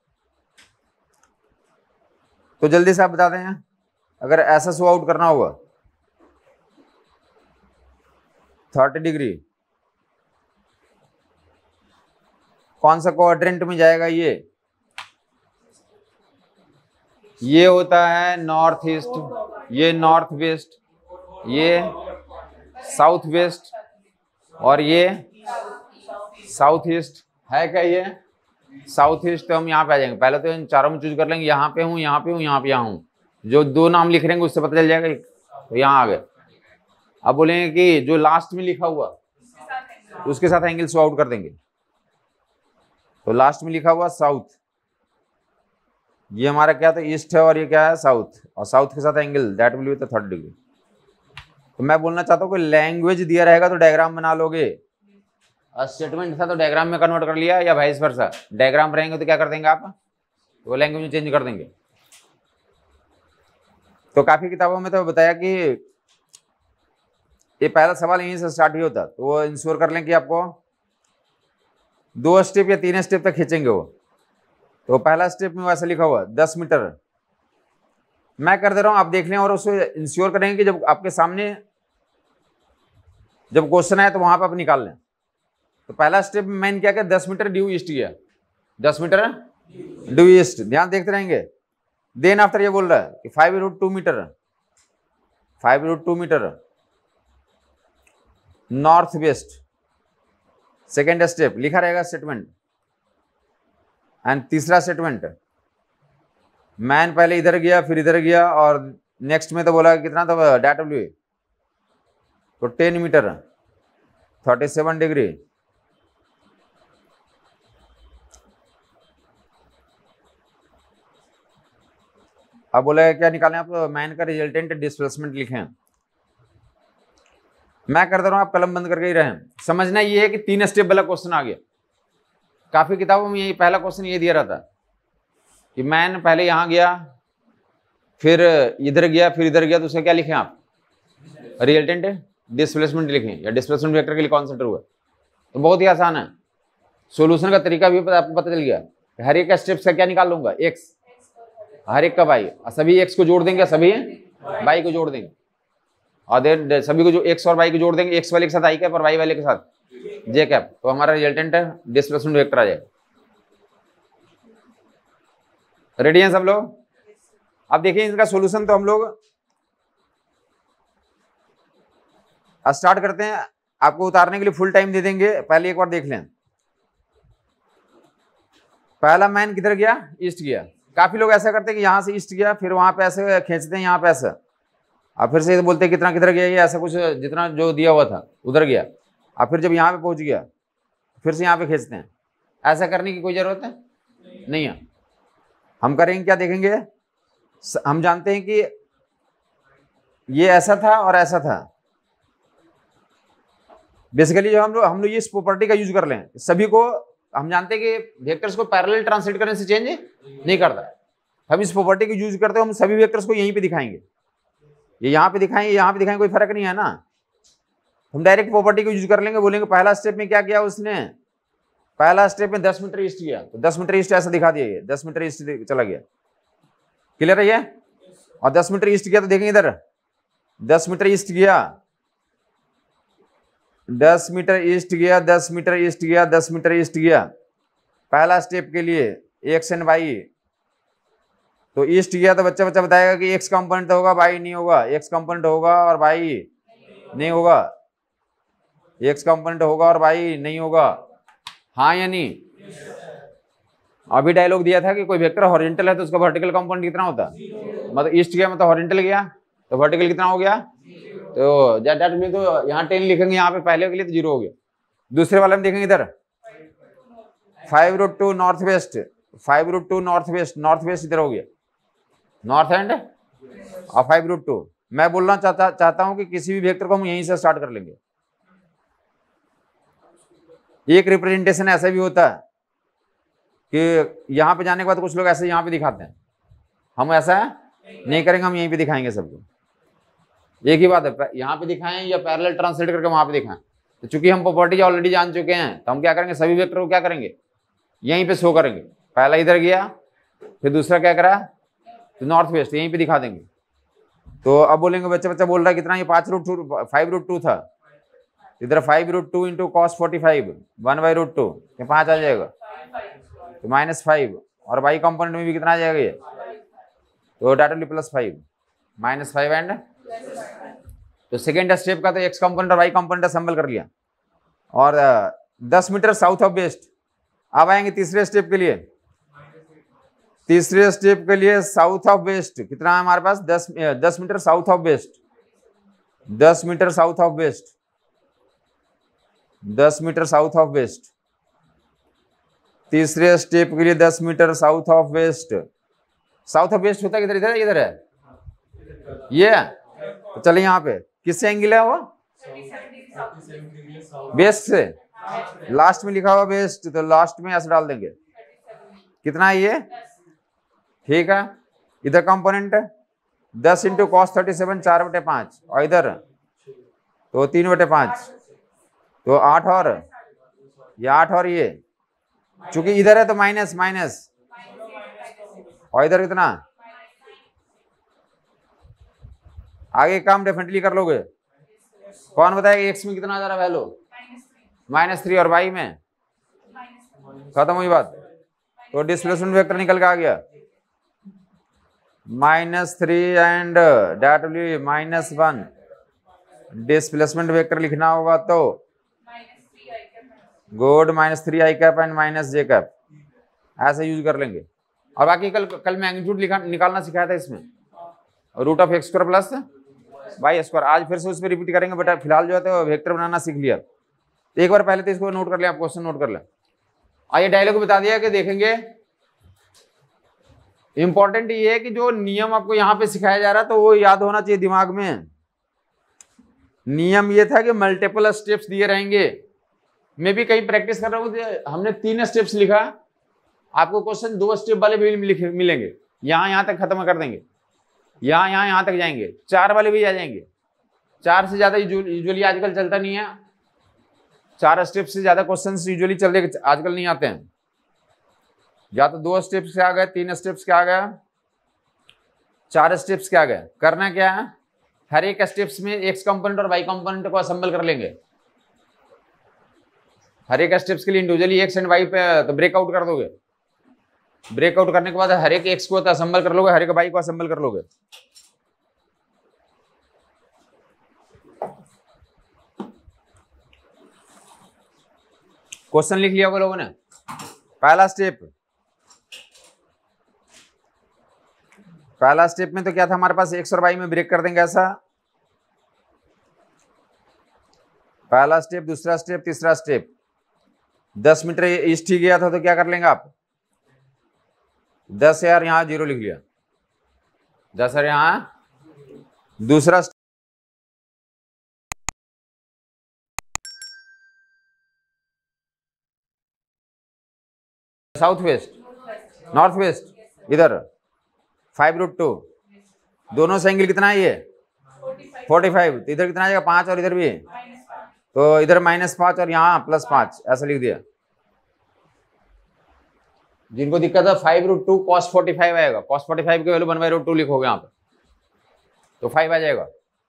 तो जल्दी से आप बता दें, अगर ऐसा शो आउट करना होगा थर्टी डिग्री कौन सा क्वाड्रेंट में जाएगा? ये ये होता है नॉर्थ ईस्ट, ये नॉर्थ वेस्ट, ये साउथ वेस्ट और ये साउथ ईस्ट है क्या? ये साउथ ईस्ट। तो हम यहाँ पे आ जाएंगे, पहले तो इन चारों में चूज कर लेंगे, यहाँ पे हूँ, यहाँ पे हूँ, यहाँ पे यहाँ हूँ। जो दो नाम लिख रहेंगे उससे पता चल जाएगा, तो यहाँ आ गए। अब बोलेंगे कि जो लास्ट में लिखा हुआ तो उसके साथ एंगल शो आउट कर देंगे। तो लास्ट में लिखा हुआ साउथ, ये हमारा क्या था? ईस्ट है, और ये क्या है? साउथ। और साउथ के साथ angle that will be the third degree. तो मैं बोलना चाहता हूँ कोई लैंग्वेज दिया रहेगा तो डायग्राम बना लोगे, और स्टेटमेंट था तो डायग्राम में कन्वर्ट कर लिया, या वाइस वर्सा। डायग्राम रहेंगे तो क्या कर देंगे आप? वो लैंग्वेज में चेंज कर देंगे। तो काफी किताबों में तो बताया कि ये पहला सवाल यहीं से स्टार्ट ही होता, तो वो इंश्योर कर लें कि आपको दो स्टेप या तीन स्टेप तक खींचेंगे वो। तो पहला स्टेप में वैसे लिखा हुआ दस मीटर, मैं कर दे रहा हूं, आप देख लें और उसको इंश्योर करेंगे कि जब आपके सामने जब क्वेश्चन आए तो वहां पर आप निकाल लें। तो पहला स्टेप में मैंने क्या किया? दस मीटर ड्यू ईस्ट किया, दस मीटर ड्यू ईस्ट, ध्यान देखते रहेंगे। देन आफ्टर ये बोल रहा है कि five root two metre, five root two metre north west. Second step लिखा रहेगा स्टेटमेंट। एंड तीसरा स्टेटमेंट, मैन पहले इधर गया फिर इधर गया, और नेक्स्ट में तो बोला कितना था? डेट डब्ल्यू, तो ten metre thirty seven degree. अब बोला क्या निकालें आप? मैन का रिजल्टेंट डिस्प्लेसमेंट लिखें। मैं कर दे रहा हूं, आप कलम बंद करके ही रहें। समझना ये है कि तीन स्टेप वाला क्वेश्चन आ गया। काफी किताबों में यही पहला क्वेश्चन ये दिया रहता कि मैन पहले यहां गया फिर इधर गया फिर इधर गया, तो उसे क्या लिखें आप? रिजल्टेंट डिस्प्लेसमेंट लिखें, या डिस्प्लेसमेंट वेक्टर के लिए कॉन्सेप्ट हुआ। तो बहुत ही आसान है, सोल्यूशन का तरीका भी आपको पता चल गया। हर एक स्टेप से क्या निकाल लूंगा? एक्स, हर एक का वाई, सभी एक्स को जोड़ देंगे, सभी वाई को जोड़ देंगे, और देन सभी को जो एक्स और वाई को जोड़ देंगे, एक्स वाले के साथ आई कैप और वाई वाले के साथ जे कैप। तो हमारा रिजल्टेंट है डिस्प्लेसमेंट वेक्टर आ जाएगा। रेडी हैं सब लोग? अब देखिए इसका सॉल्यूशन तो हम लोग स्टार्ट करते हैं। आपको उतारने के लिए फुल टाइम दे देंगे, पहले एक बार देख लें। पहला मैन किधर गया? ईस्ट गया। काफी लोग ऐसा करते हैं कि यहां से ईस्ट गया फिर वहां पे ऐसे खींचते हैं, यहाँ पे ऐसा, और फिर से बोलते हैं कितना किधर गया, ये ऐसा कुछ जितना जो दिया हुआ था उधर गया, और फिर जब यहाँ पे पहुंच गया फिर से यहाँ पे खींचते हैं। ऐसा करने की कोई जरूरत है नहीं है। हम करेंगे क्या? देखेंगे, हम जानते हैं कि ये ऐसा था और ऐसा था। बेसिकली जो हम लोग हम लोग इस प्रॉपर्टी का यूज कर लें, सभी को हम जानते हैं कि वेक्टर्स को पैरेलल ट्रांसलेट करने से चेंज नहीं करता। हम इस प्रॉपर्टी को यूज करते हैं, हम सभी वेक्टर्स को यहीं पे दिखाएंगे, ये यहाँ पे दिखाएंगे, यहाँ पे दिखाएंगे, कोई फर्क नहीं है ना। हम डायरेक्ट प्रॉपर्टी को यूज कर लेंगे। बोलेंगे पहला स्टेप में क्या किया उसने? पहला स्टेप में दस मीटर ईस्ट किया, तो दस मीटर ईस्ट ऐसा दिखा दिया, ये दस मीटर ईस्ट चला गया। क्लियर है ये? और दस मीटर ईस्ट किया तो देखेंगे इधर दस मीटर ईस्ट गया, दस मीटर ईस्ट गया, दस मीटर ईस्ट गया, दस मीटर ईस्ट गया। पहला स्टेप के लिए एक्स एंड वाई, तो ईस्ट गया तो बच्चा बच्चा बताएगा कि एक्स कंपोनेंट होगा, वाई नहीं होगा, एक्स कंपोनेंट होगा और वाई नहीं होगा, एक्स कंपोनेंट होगा और वाई नहीं होगा, हाँ या नहीं? अभी डायलॉग दिया था कि कोई वेक्टर हॉरिजॉन्टल है तो उसका वर्टिकल कंपोनेंट कितना होता है? मतलब ईस्ट गया मतलब हॉरिजॉन्टल गया तो वर्टिकल कितना हो गया? तो डेट में तो यहाँ टेन लिखेंगे, यहाँ पे पहले के लिए तो जीरो हो गया। दूसरे वाले में देखेंगे इधर five root two north west, five root two north west, north west इधर हो गया, नॉर्थ एंड और फाइव रूट टू। मैं बोलना चाहता चाहता हूं कि किसी भी वेक्टर को हम यहीं से स्टार्ट कर लेंगे। एक रिप्रेजेंटेशन ऐसा भी होता है कि यहां पे जाने के बाद कुछ लोग ऐसे यहां पे दिखाते हैं, हम ऐसा नहीं करेंगे, हम यहीं पे दिखाएंगे सबको। एक ही बात है, यहाँ पे दिखाएं या पैरेलल ट्रांसलेट करके वहां पे दिखाएं। तो चूंकि हम प्रॉपर्टी ऑलरेडी जान चुके हैं तो हम क्या करेंगे, सभी वेक्टर को क्या करेंगे, यहीं पे शो करेंगे। पहला इधर गया, फिर दूसरा क्या करा, तो नॉर्थ वेस्ट यहीं पे दिखा देंगे। तो अब बोलेंगे बच्चा बच्चा बोल रहा है कितना, ये पांच root two five root two था, इधर five root two into cos forty five one by root two, ये पांच आ जाएगा। तो माइनस फाइव, और वाई कंपोनेंट में भी कितना आ जाएगा ये, तो directly plus five, minus five and, तो सेकेंड स्टेप का तो एक्स कंपोनेंट और वाई कंपोनेंट असेंबल कर लिया। और दस मीटर साउथ ऑफ वेस्ट। अब आएंगे तीसरे स्टेप के लिए। तीसरे स्टेप के लिए साउथ ऑफ वेस्ट कितना है हमारे पास, दस दस मीटर साउथ ऑफ वेस्ट, दस मीटर साउथ ऑफ वेस्ट, दस मीटर साउथ ऑफ वेस्ट। तीसरे स्टेप के लिए दस metre south of west. South of west होता है किधर, इधर इधर है ये, तो चलिए यहाँ पे किससे एंगल है वो, वेस्ट से, लास्ट में लिखा हुआ वेस्ट, तो लास्ट में ऐसे डाल देंगे, कितना है ये, ठीक है। इधर कंपोनेंट दस इंटू कॉस थर्टी सेवन, चार बटे पांच, और इधर तो तीन बटे पांच, तो आठ, और ये आठ, और ये चूंकि इधर है तो माइनस माइनस, और इधर कितना, आगे काम डेफिनेटली कर लोगे। कौन बताएगा एक्स में कितना आ जा रहा वैल्यू, माइनस थ्री, और वाई में खत्म हुई बात। तो डिस्प्लेसमेंट वेक्टर निकल के आ गया minus three and that will be minus one. Displacement vector लिखना होगा तो good minus three i cap and minus j cap, ऐसे यूज कर लेंगे। और बाकी कल कल मैग्नीट्यूड निकालना सिखाया था इसमें, root of x square plus y square. आज फिर से उस पर रिपीट करेंगे, बट फिलहाल जो है तो वेक्टर बनाना सीख लिया। एक बार पहले तो इसको नोट कर लिया, आप क्वेश्चन नोट कर लें। आइए डायलॉग बता दिया कि देखेंगे। इंपॉर्टेंट ये है कि जो नियम आपको यहाँ पे सिखाया जा रहा है तो वो याद होना चाहिए दिमाग में। नियम ये था कि मल्टीपल स्टेप्स दिए रहेंगे। मैं भी कहीं प्रैक्टिस कर रहा हूँ, हमने तीन स्टेप्स लिखा, आपको क्वेश्चन दो स्टेप वाले भी मिलेंगे। यहाँ यहाँ तक खत्म कर देंगे, यहाँ यहाँ यहाँ तक जाएंगे, चार वाले भी आ जाएंगे। चार से ज्यादा यूजुअली आजकल चलता नहीं है, चार स्टेप से ज्यादा क्वेश्चन यूजुअली चलते आजकल नहीं आते हैं। या तो दो स्टेप्स के आ गए, तीन स्टेप्स के आ गए, चार स्टेप्स के आ गए। करना क्या है, हर एक स्टेप्स में एक्स कंपोनेंट और वाई कंपोनेंट को असेंबल कर लेंगे। हर एक स्टेप्स के लिए इंडिविजुअली एक्स एंड वाई पे तो ब्रेकआउट कर दोगे। ब्रेकआउट करने के बाद हर एक एक्स को तो असेंबल कर लोगे, हर एक वाई को असेंबल कर लोगे। क्वेश्चन लिख लिया होगा लोगों ने। पहला स्टेप, पहला स्टेप में तो क्या था हमारे पास, एक्स और वाई में ब्रेक कर देंगे ऐसा। पहला स्टेप, दूसरा स्टेप, तीसरा स्टेप। दस मीटर ईस्ट ही गया था तो क्या कर लेंगे आप, दस यार यहां जीरो लिख लिया, दस यार यहां। दूसरा साउथ वेस्ट, नॉर्थ वेस्ट, इधर फाइव रूट टू, दोनों से एंगल कितना है ये फोर्टी फाइव। तो इधर कितना आएगा पांच, और इधर भी तो इधर माइनस पांच और यहाँ प्लस पांच, ऐसा लिख दिया। जिनको दिक्कत है five root two cos forty five आएगा, कॉस फोर्टी फाइव की value one by root two लिखोगे यहाँ पे तो फाइव आ जाएगा।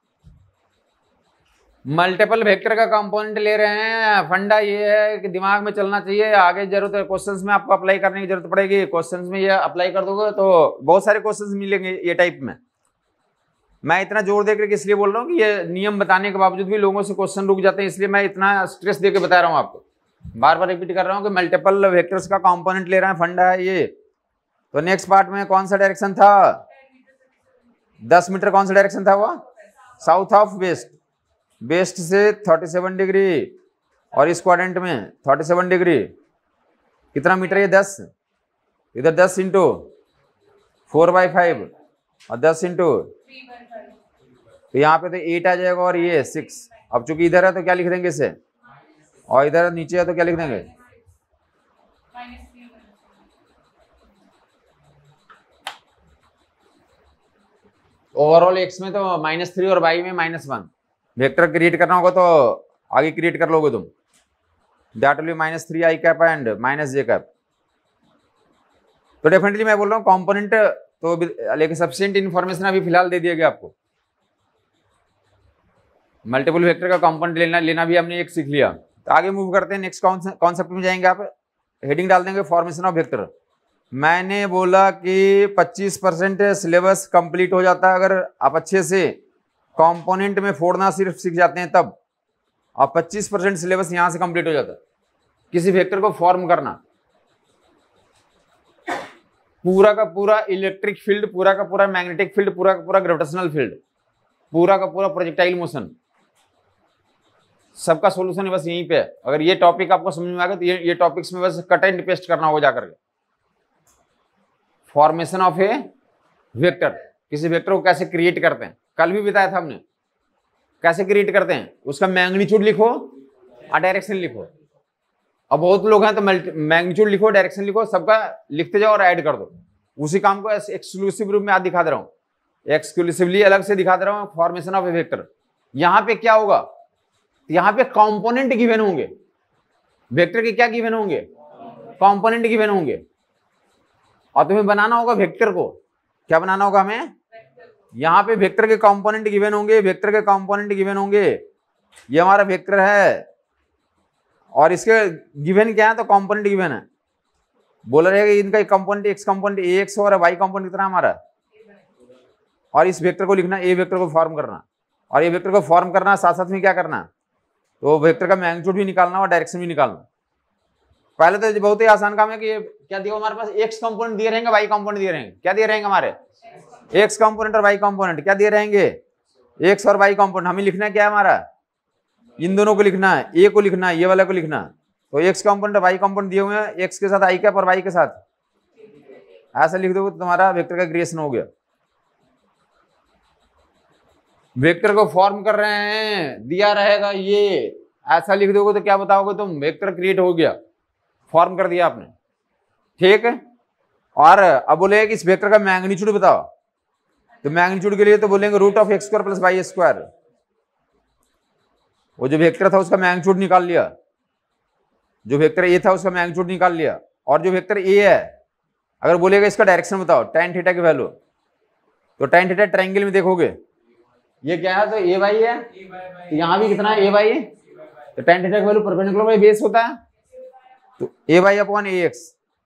मल्टीपल वेक्टर का कंपोनेंट ले रहे हैं, फंडा ये है कि दिमाग में चलना चाहिए। आगे जरूरत है क्वेश्चंस में आपको अप्लाई करने की जरूरत पड़ेगी, क्वेश्चंस में ये अप्लाई कर दोगे तो बहुत सारे क्वेश्चंस मिलेंगे ये टाइप में। मैं इतना जोर देकर इसलिए बोल रहा हूँ कि ये नियम बताने के बावजूद भी लोगों से क्वेश्चन रुक जाते हैं, इसलिए मैं इतना स्ट्रेस देके बता रहा हूँ आपको। बार बार रिपीट कर रहा हूँ कि मल्टीपल वेक्टर्स का कंपोनेंट ले रहे हैं, फंडा है ये। तो नेक्स्ट पार्ट में कौन सा डायरेक्शन था, दस मीटर कौन सा डायरेक्शन था वो, साउथ ऑफ वेस्ट। वेस्ट से थर्टी सेवन डिग्री और इस क्वाड्रेंट में थर्टी सेवन डिग्री, कितना मीटर ये दस, इधर दस इंटू फोर बाई फाइव और दस इंटू, तो यहाँ पे तो एट आ जाएगा और ये सिक्स। अब चूंकि इधर है तो क्या लिख देंगे इसे, और इधर नीचे है तो क्या लिख देंगे, ओवरऑल एक्स में तो माइनस थ्री और वाई में माइनस वन। वेक्टर क्रिएट करना होगा तो आगे क्रिएट कर लोगे तुम, that will be minus three i cap and minus j cap. तो डेफिनेटली मैं बोल रहा हूँ कंपोनेंट तो लेकिन सफिशिएंट इन्फॉर्मेशन अभी फिलहाल दे दिया गया आपको। मल्टीपल वेक्टर का कंपोनेंट लेना लेना भी हमने एक सीख लिया। तो आगे मूव करते हैं, नेक्स्ट कॉन्सेप्ट में जाएंगे आप, हेडिंग डाल देंगे फॉर्मेशन ऑफ वेक्टर। मैंने बोला कि पच्चीस परसेंट सिलेबस कंप्लीट हो जाता है अगर आप अच्छे से कंपोनेंट में फोड़ना सिर्फ सीख जाते हैं तब। और पच्चीस परसेंट सिलेबस यहां से कंप्लीट हो जाता है किसी वेक्टर को फॉर्म करना। पूरा का पूरा इलेक्ट्रिक फील्ड, पूरा का पूरा मैग्नेटिक फील्ड, पूरा का पूरा ग्रेविटेशनल फील्ड, पूरा का पूरा प्रोजेक्टाइल मोशन, सबका सॉल्यूशन बस यहीं पे है। अगर ये टॉपिक आपको समझ में आ गया तो ये ये टॉपिक्स में बस कट एंड पेस्ट करना होगा जाकर के। फॉर्मेशन ऑफ ए वेक्टर, किसी वेक्टर को कैसे क्रिएट करते हैं, कल भी बताया था हमने कैसे क्रिएट करते हैं। उसका मैग्नीट्यूड लिखो और डायरेक्शन लिखो। अब बहुत लोग हैं तो मैग्नीट्यूड लिखो, डायरेक्शन लिखो, सबका लिखते जाओ और ऐड कर दो। उसी काम को एक्सक्लूसिव रूप में आज दिखा दे रहा हूँ, एक्सक्लूसिवली अलग से दिखा दे रहा हूँ फॉर्मेशन ऑफ ए वेक्टर। यहाँ पे क्या होगा, यहाँ पे कंपोनेंट गिवन होंगे, वेक्टर के क्या गिवन होंगे, कंपोनेंट गिवन होंगे। और तुम्हें बनाना होगा वेक्टर को, क्या बनाना होगा हमें, यहाँ पे वेक्टर के कंपोनेंट गिवन होंगे, वेक्टर के कंपोनेंट गिवन होंगे। ये हमारा वेक्टर है और इसके गिवन क्या है, तो कंपोनेंट गिवन है। बोला रहेगा इनका कंपोनेंट एक्स कंपोनेंट ए एक्स और वाई कंपोनेंट कितना हमारा, और इस वेक्टर को लिखना, ए वेक्टर को फॉर्म करना। और ये वेक्टर को फॉर्म करना साथ साथ में क्या करना, तो वेक्टर का मैग्नीट्यूड भी निकालना और डायरेक्शन भी निकालना। पहले तो बहुत ही आसान काम है कि ये क्या दिया हमारे पास, एक्स कंपोनेंट दिए रहेंगे, वाई कंपोनेंट दिए रहेंगे। क्या दिए रहेंगे हमारे, एक्स कंपोनेंट और वाई कंपोनेंट क्या दिए रहेंगे, एक्स और वाई कंपोनेंट। हमें लिखना क्या है हमारा, इन दोनों को लिखना है, ए को लिखना है, ये वाला को लिखना है। तो एक्स कंपोनेंट और वाई कंपोनेंट दिए हुए हैं, एक्स के साथ आई कैप और वाई के साथ ऐसा लिख दोगे तो तुम्हारा वेक्टर का क्रिएशन हो गया। वेक्टर को फॉर्म कर रहे हैं, दिया रहेगा ये, ऐसा लिख दोगे तो क्या बताओगे तुम, वेक्टर क्रिएट हो गया, फॉर्म कर दिया आपने, ठीक है। और अब बोले कि इस वेक्टर का मैग्नीट्यूड बताओ, तो मैग्नीट्यूड के लिए तो बोलेंगे root of x square plus y square. वो जो वेक्टर था उसका मैग्नीट्यूड निकाल लिया, जो वेक्टर ए था उसका मैग्नीट्यूड निकाल लिया। और जो वेक्टर ए है अगर बोलेगा इसका डायरेक्शन बताओ, tan थीटा की वैल्यू, तो tan थीटा ट्रायंगल में देखोगे ये क्या है, तो ए वाई है, तो यहां भी कितना है, ए वाई है। तो tan थीटा की वैल्यू परपेंडिकुलर बाई बेस होता है, तो a y upon a x.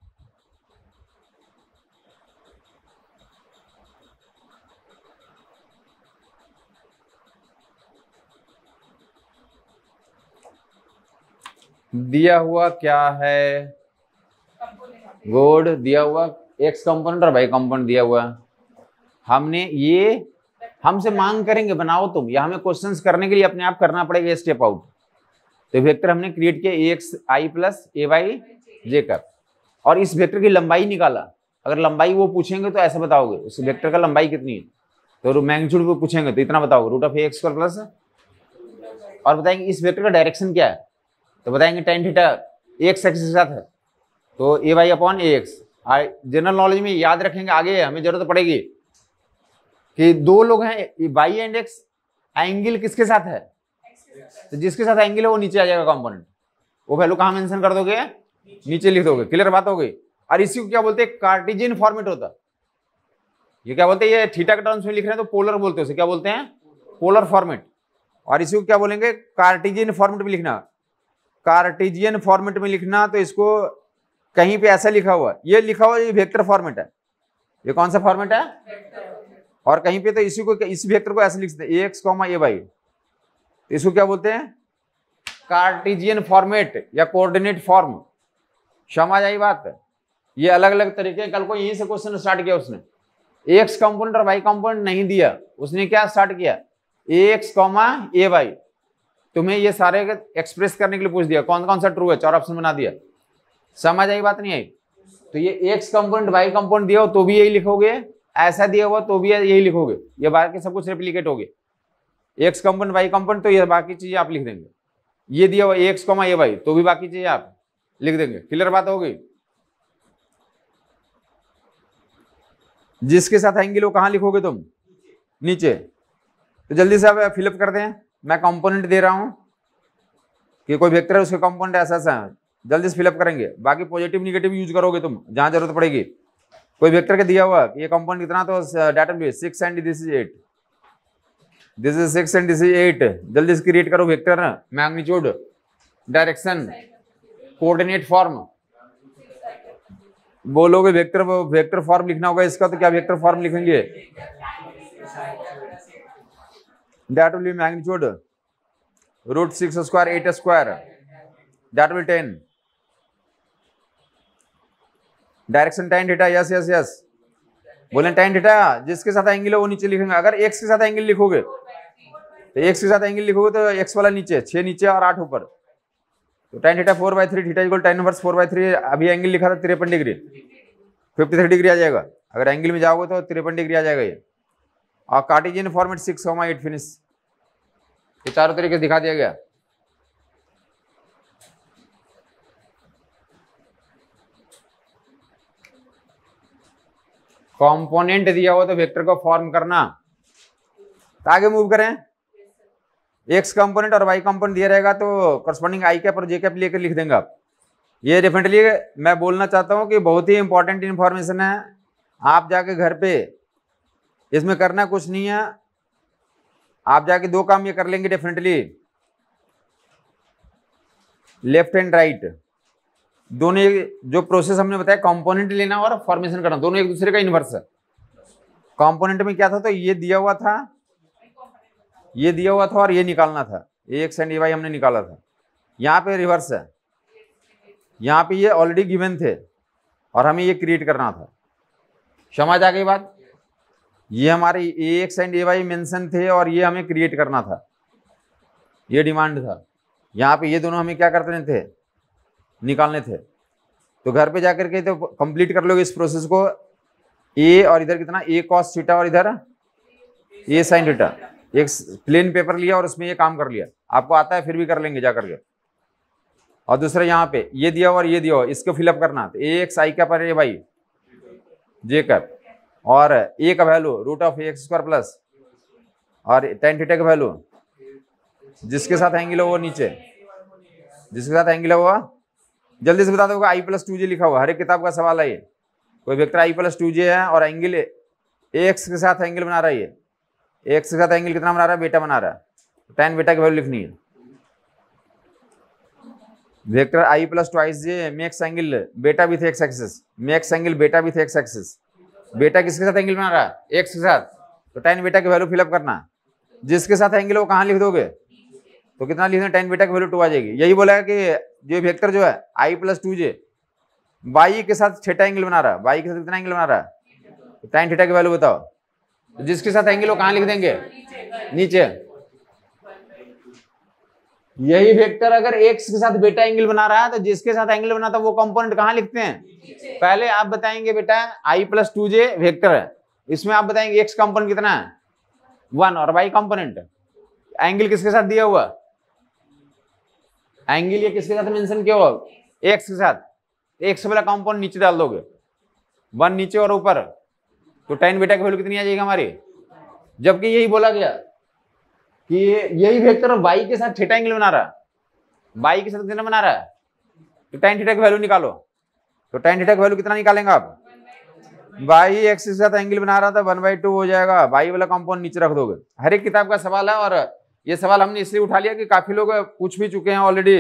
दिया हुआ क्या है, गुड, दिया हुआ एक्स कंपोनेंट और वाई कंपोनेंट दिया हुआ। हमने ये हमसे मांग करेंगे बनाओ तुम, या हमें क्वेश्चंस करने के लिए अपने आप करना पड़ेगा स्टेप आउट। तो वेक्टर हमने क्रिएट किया a x i plus a y j का, और इस वेक्टर की लंबाई निकाला। अगर लंबाई वो पूछेंगे तो ऐसा बताओगे उस वेक्टर का लंबाई कितनी है, तो मैग्नीट्यूड को पूछेंगे तो इतना बताओगे root of a x square plus, और बताएंगे इस वेक्टर का डायरेक्शन क्या है, तो बताएंगे tan थीटा एक्स एक्सिस के साथ है, तो a y upon a x. General knowledge में याद रखेंगे, आगे हमें जरूरत पड़ेगी कि दो लोग हैं वाई एंड एक्स, एंगल किसके साथ है, तो जिसके साथ एंगल है वो नीचे आ जाएगा कंपोनेंट। वो वैल्यू कहाँ मेंशन कर दोगे, नीचे लिख दोगे, क्लियर बात हो गई। और इसी को क्या बोलते हैं, कार्टेशियन फॉर्मेट होता है। ये क्या बोलते हैं, ये थीटा के टर्म्स में लिख रहे हैं तो पोलर बोलते हैं उसे, क्या बोलते हैं, पोलर फॉर्मेट। और इसी को क्या बोलेंगे, कार्टेशियन फॉर्मेट में लिखना। कार्टेशियन फॉर्मेट में लिखना तो इसको कहीं पे ऐसा लिखा हुआ, ये लिखा हुआ ये वेक्टर फॉर्मेट है, ये कौन सा फॉर्मेट है, और कहीं पे तो इसी को, इस वेक्टर को ऐसे लिखते हैं a x comma a y, तो इसको क्या बोलते हैं, कार्टेशियन फॉर्मेट या कोऑर्डिनेट फॉर्म। समझ आई बात, ये अलग अलग तरीके। कल को यहीं से क्वेश्चन स्टार्ट किया उसने, एक्स कंपोनेंट और वाई कंपोनेंट नहीं दिया, उसने क्या स्टार्ट किया, a x comma a y. तुम्हें ये सारे एक्सप्रेस करने के लिए पूछ दिया कौन कौन सा ट्रू है, चार ऑप्शन बना दिया। समझ आई बात नहीं आई, तो ये एक्स कंपोनेंट वाई कंपोनेंट दिया हो तो भी यही लिखोगे, ऐसा दिया हुआ तो भी यही लिखोगे, ये बाकी सब कुछ रेप्लिकेट हो गए। एक्स कंपोनेंट वाई कंपोनेंट तो ये बाकी चीजें आप लिख देंगे, ये दिया हुआ एक्स कॉमा ए वाई तो भी बाकी चीजें आप लिख देंगे। क्लियर बात हो गई। जिसके साथ एंगल वो कहां लिखोगे तुम, नीचे। तो जल्दी से आप फिलअप कर दें, मैं कंपोनेंट दे रहा हूं कि कोई वेक्टर है उसके कंपोनेंट ऐसा ऐसा है, जल्दी से फिलअप करेंगे। बाकी पॉजिटिव निगेटिव यूज करोगे तुम जहां जरूरत पड़ेगी। कोई वेक्टर के दिया हुआ कि ये कंपोनेंट कितना, तो डाटा भी six and this is eight, this is six and this is eight. जल्दी से क्रिएट करो vector, magnitude, direction, coordinate form, बोलोगे वेक्टर वेक्टर फॉर्म लिखना होगा इसका, तो क्या वेक्टर फॉर्म लिखेंगे? That will be magnitude root six square eight square, that will ten. Direction tan theta, yes yes yes, बोले टेन थीटा जिसके साथ एंगल हो वो नीचे लिखेंगे। अगर एक्स के साथ एंगल लिखोगे तो एक्स के साथ एंगल लिखोगे तो एक्स वाला नीचे, छह नीचे और आठ ऊपर, तो tan theta four by three theta equal tan inverse four by three. अभी एंगल लिखा था तिरपन डिग्री, फिफ्टी थ्री डिग्री आ जाएगा। अगर एंगल में जाओगे तो तिरपन डिग्री आ जाएगा ये। और Cartesian format six comma eight finish, ये चारों तरीके से दिखा दिया गया। कंपोनेंट दिया हुआ तो वेक्टर को फॉर्म करना। तो आगे मूव करें, एक्स कंपोनेंट और वाई कंपोनेंट दिया रहेगा तो करस्पॉन्डिंग आई कैप और जे कैप लेकर लिख देंगे आप। ये डेफिनेटली मैं बोलना चाहता हूँ कि बहुत ही इंपॉर्टेंट इंफॉर्मेशन है। आप जाके घर पे, इसमें करना कुछ नहीं है, आप जाके दो काम ये कर लेंगे डेफिनेटली, लेफ्ट एंड राइट दोनों, जो प्रोसेस हमने बताया कंपोनेंट लेना और फॉर्मेशन करना, दोनों एक दूसरे का इन्वर्स है। कंपोनेंट में क्या था, तो ये दिया हुआ था, ये दिया हुआ था और ये निकालना था, a x and a y हमने निकाला था। यहाँ पे रिवर्स है, यहाँ पे ये ऑलरेडी गिवन थे और हमें ये क्रिएट करना था। समझ आ गई बात? ये हमारे a x and a y mention थे और ये हमें क्रिएट करना था, ये डिमांड था। यहाँ पे ये दोनों हमें क्या करते थे, निकालने थे। तो घर पे जाकर के तो कंप्लीट कर लोगे इस प्रोसेस को। ए और इधर कितना, ए कॉस थीटा और इधर ए साइन थीटा। एक प्लेन पेपर लिया और उसमें ये काम कर लिया, आपको आता है फिर भी कर लेंगे जाकर के। और दूसरा यहाँ पे ये दिया हुआ और ये दिया हुआ, इसको फिलअप करना। तो ए एक्स आई कैप और ए वाई जे कैप, और ए का value root of a x square plus, और टेन थीटा का वैल्यू जिसके साथ एंगल हो वो नीचे, जिसके साथ एंगल है वो जल्दी से बता दो। आई प्लस टू जे लिखा हुआ, हर एक किताब का सवाल है ये। कोई vector i plus two j है और एंगल ए एक्स के साथ एंगल बना रहा है, ये एक्स के साथ एंगल कितना बना रहा है, बेटा बना रहा है, टेन बेटा की वैल्यू लिखनी है। Vector i plus twice j makes angle beta with x axis, makes angle beta with x axis. Beta किसके साथ एंगल बना रहा है, एक्स के साथ, तो टेन बेटा की वैल्यू फिलअप करना। जिसके साथ एंगल वो कहाँ लिख दोगे, तो कितना लिखना, टेन बेटा की वैल्यू टू आ जाएगी। यही बोला है कि जो वेक्टर जो है i plus two j y के साथ थीटा एंगल बना रहा है, वाई के साथ कितना एंगल बना रहा है, तो टेन थीटा की वैल्यू बताओ। तो जिसके साथ एंगल वो कहाँ लिख देंगे, नीचे। यही वेक्टर अगर एक्स के साथ बेटा एंगल बना रहा है तो जिसके साथ एंगल बना था वो कंपोनेंट कहाँ लिखते हैं, पहले आप बताएंगे बेटा i plus two j vector है, इसमें आप बताएंगे एक्स कंपोनेंट कितना है वन, और वाई कंपोनेंट एंगल किसके साथ दिया हुआ, एंगल ये किसके साथ मेंशन किया हुआ, एक्स के साथ। एक्स वाला कंपाउंड नीचे डाल दोगे, वन नीचे और ऊपर, तो टेन बेटा की वैल्यू कितनी आ जाएगी हमारी। जबकि यही बोला गया कि यही वेक्टर वाई के साथ थीटा एंगल बना रहा है, वाई के साथ कितना बना रहा है, तो टेन थीटा की वैल्यू निकालो। तो टेन थीटा की वैल्यू कितना निकालेंगे आप, वाई एक्स के साथ एंगल बना रहा था वन बाई टू हो जाएगा, वाई वाला कंपाउंड नीचे रख दोगे। हर एक किताब का सवाल है और ये सवाल हमने इसलिए उठा लिया कि काफी लोग पूछ भी चुके हैं ऑलरेडी।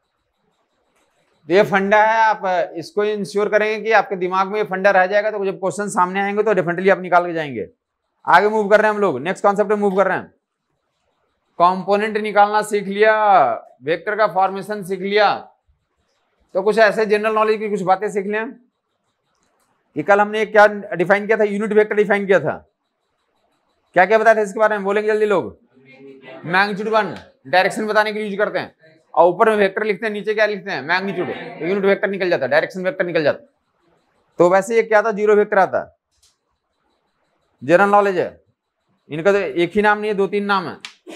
ये फंडा है, आप इसको इंश्योर करेंगे कि आपके दिमाग में ये फंडा रह जाएगा, तो जब क्वेश्चन सामने आएंगे तो डेफिनेटली आप निकाल के जाएंगे। आगे मूव कर रहे हैं हम लोग, नेक्स्ट कॉन्सेप्ट में मूव कर रहे हैं। कंपोनेंट निकालना सीख लिया, वेक्टर का फॉर्मेशन सीख लिया, तो कुछ ऐसे जनरल नॉलेज की कुछ बातें सीख लें कि कल हमने क्या डिफाइन किया था, यूनिट वेक्टर डिफाइन किया था। क्या क्या बताया था इसके बारे में, बोलेंगे जल्दी लोग। मैग्नीट्यूड वन डायरेक्शन बताने के लिए यूज करते हैं, और ऊपर में वेक्टर लिखते हैं, नीचे क्या लिखते हैं, मैग्नीट्यूड, तो यूनिट वेक्टर निकल जाता है, डायरेक्शन वेक्टर निकल जाता है। तो वैसे ये क्या था, जीरो वेक्टर आता है, जनरल नॉलेज है। इनका तो एक ही नाम नहीं है, दो तीन नाम है।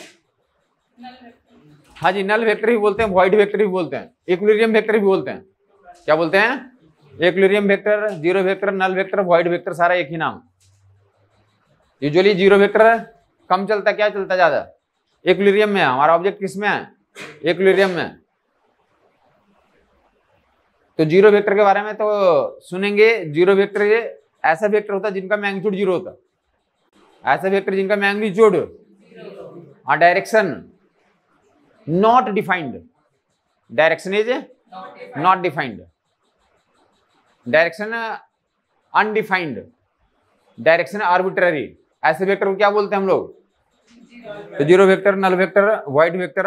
हाँ जी, नल वेक्टर भी बोलते हैं, वॉइड वेक्टर भी बोलते हैं, इक्विलिब्रियम वेक्टर भी बोलते हैं। क्या बोलते हैं, equilibrium vector, zero vector, null vector, void vector, सारा एक ही नाम। यूजुअली जीरो वेक्टर कम चलता, क्या चलता ज्यादा, इक्विलिब्रियम में। हमारा ऑब्जेक्ट किस में है, इक्विलिब्रियम में। तो जीरो वेक्टर के बारे में तो सुनेंगे। जीरो वेक्टर ऐसा वेक्टर होता है जिनका मैग्नीट्यूड जीरो होता है, ऐसा वेक्टर जिनका मैग्नीट्यूड और direction not defined, direction is not defined. Direction undefined, direction arbitrary, ऐसे वेक्टर को क्या बोलते हैं हम लोग? तो zero vector, null vector, void vector.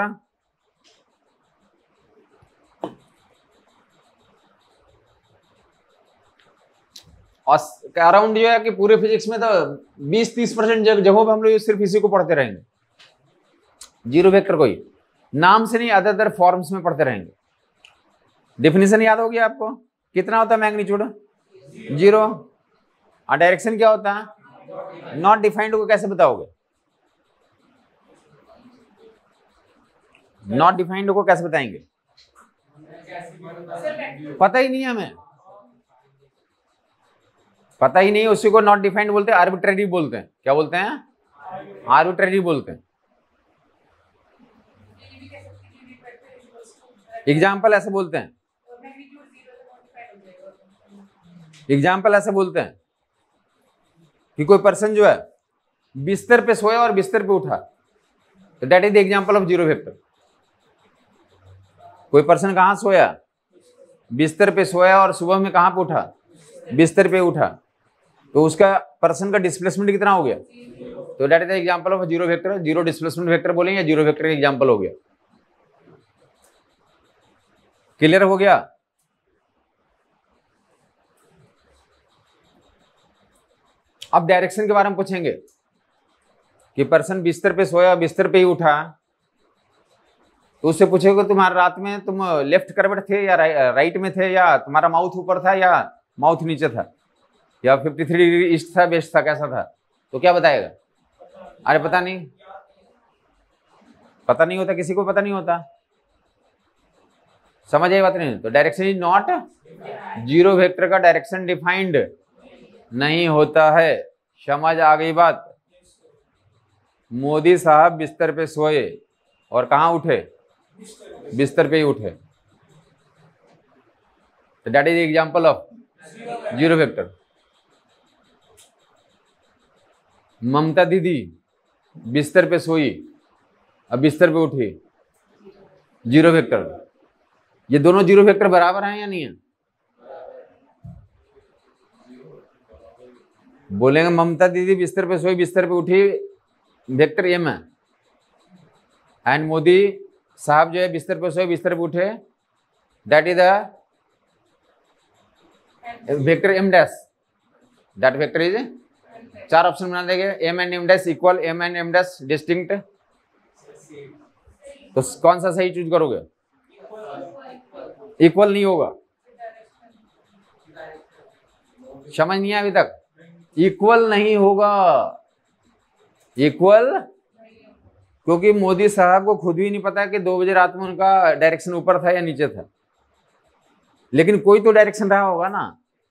और अराउंड जो है कि पूरे फिजिक्स में तो बीस तीस परसेंट जगहों पे हम लोग सिर्फ इसी को पढ़ते रहेंगे, जीरो वेक्टर को ही, नाम से नहीं अदर अदर फॉर्म्स में पढ़ते रहेंगे। डेफिनेशन याद हो गया आपको? कितना होता है मैग्नीट्यूड? जीरो। और डायरेक्शन क्या होता है? नॉट डिफाइंड को कैसे बताओगे? नॉट डिफाइंड को कैसे बताएंगे? पता ही नहीं है हमें, पता ही नहीं, उसी को नॉट डिफाइंड बोलते हैं, आर्बिट्ररी बोलते हैं। क्या बोलते हैं? आर्बिट्ररी बोलते हैं। एग्जाम्पल ऐसे बोलते हैं, एग्जाम्पल ऐसे बोलते हैं कि कोई पर्सन जो है बिस्तर पे सोया और बिस्तर पे उठा, तो that is the example of zero vector. कोई पर्सन कहां सोया? बिस्तर पे सोया और सुबह में कहां पे उठा? बिस्तर पे उठा, तो उसका पर्सन का डिस्प्लेसमेंट कितना हो गया? तो that is the example of zero vector. Zero displacement vector बोलेंगे, जीरो वेक्टर का एग्जांपल हो गया। क्लियर हो गया? अब डायरेक्शन के बारे में पूछेंगे कि पर्सन बिस्तर पे सोया, बिस्तर पे ही उठा, तो उससे पूछेगा तुम्हारा रात में तुम लेफ्ट करवट थे या राइट में थे, या तुम्हारा माउथ ऊपर था या माउथ नीचे था, या तिरेपन डिग्री ईस्ट था, वेस्ट था, कैसा था? तो क्या बताएगा? अरे पता नहीं, पता नहीं होता, किसी को पता नहीं होता। समझ आई बात? नहीं तो direction is not, zero vector का डायरेक्शन डिफाइंड नहीं होता है। समझ आ गई बात? मोदी साहब बिस्तर पे सोए और कहां उठे? बिस्तर पे ही उठे, तो that is example of zero vector. Mamata Didi बिस्तर पे सोई, अब बिस्तर पे उठी, जीरो वेक्टर। ये दोनों जीरो वेक्टर बराबर हैं या नहीं है? बोलेंगे ममता दीदी बिस्तर पे सोई, बिस्तर पे उठी, वेक्टर एम है, एंड मोदी साहब जो है बिस्तर पे सोए, बिस्तर पे उठे, that is the vector M dash. That vector is, चार ऑप्शन बना देंगे, M and M dash equal, M and M dash distinct. तो कौन सा सही चूज करोगे? इक्वल नहीं होगा। समझ नहीं है अभी तक? इक्वल नहीं होगा, इक्वल, क्योंकि मोदी साहब को खुद भी नहीं पता कि दो बजे रात में उनका डायरेक्शन ऊपर था या नीचे था, लेकिन कोई तो डायरेक्शन रहा होगा ना।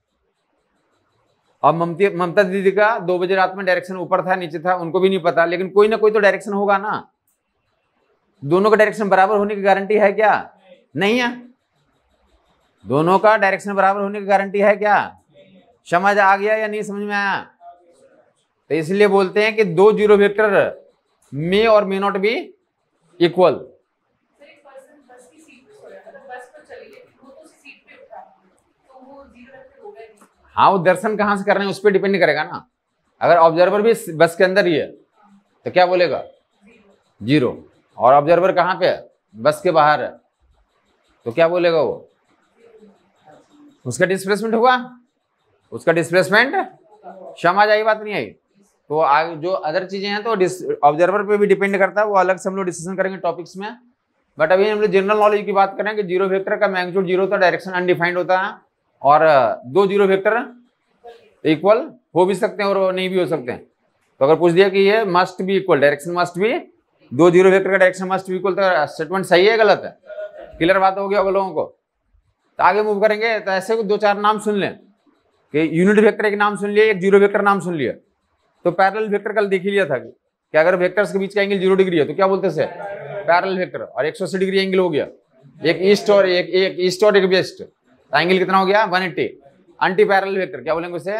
और ममता ममता दीदी का दो बजे रात में डायरेक्शन ऊपर था नीचे था, उनको भी नहीं पता, लेकिन कोई ना कोई तो डायरेक्शन होगा ना। दोनों का डायरेक्शन बराबर होने की गारंटी है क्या? नहीं है। दोनों का डायरेक्शन बराबर होने की गारंटी है क्या? समझ आ गया या नहीं समझ में आया? तो इसलिए बोलते हैं कि दो जीरो वेक्टर मे और मे नॉट बी इक्वल। हाँ, वो दर्शन कहां से कर रहे हैं उस पर डिपेंड करेगा ना। अगर ऑब्जर्वर भी बस के अंदर ही है तो क्या बोलेगा? जीरो। और ऑब्जर्वर कहां पे है? बस के बाहर है, तो क्या बोलेगा वो? उसका डिस्प्लेसमेंट हुआ, उसका डिस्प्लेसमेंट। समझ आई बात नहीं आई? तो आगे जो अदर चीजें हैं तो ऑब्जर्वर पे भी डिपेंड करता है, वो अलग से हम लोग डिस्कशन करेंगे टॉपिक्स में। बट अभी हम लोग जनरल नॉलेज की बात करें कि जीरो वेक्टर का मैग्नीट्यूड जीरो होता है, डायरेक्शन अनडिफाइंड होता है, और दो जीरो वेक्टर इक्वल हो भी सकते हैं और नहीं भी हो सकते हैं। तो अगर पूछ दिया कि ये must be equal, direction must be, दो जीरो वेक्टर का डायरेक्शन मस्ट बी इक्वल, तो स्टेटमेंट सही है गलत है? क्लियर बात हो गया आप लोगों को? तो आगे मूव करेंगे। तो ऐसे दो चार नाम सुन लें कि यूनिट वेक्टर एक नाम सुन लिया, एक जीरो वेक्टर नाम सुन लिया। तो पैरेलल वेक्टर कल देख ही लिया था कि अगर वेक्टर्स के बीच का एंगल जीरो डिग्री है तो क्या बोलते हैं? Parallel vector. और एक सौ अस्सी डिग्री एंगल हो गया, एक ईस्ट और एक एक ईस्ट और एक वेस्ट, एंगल कितना हो गया? एक सौ अस्सी। एंटी पैरेलल वेक्टर क्या बोलेंगे उसे?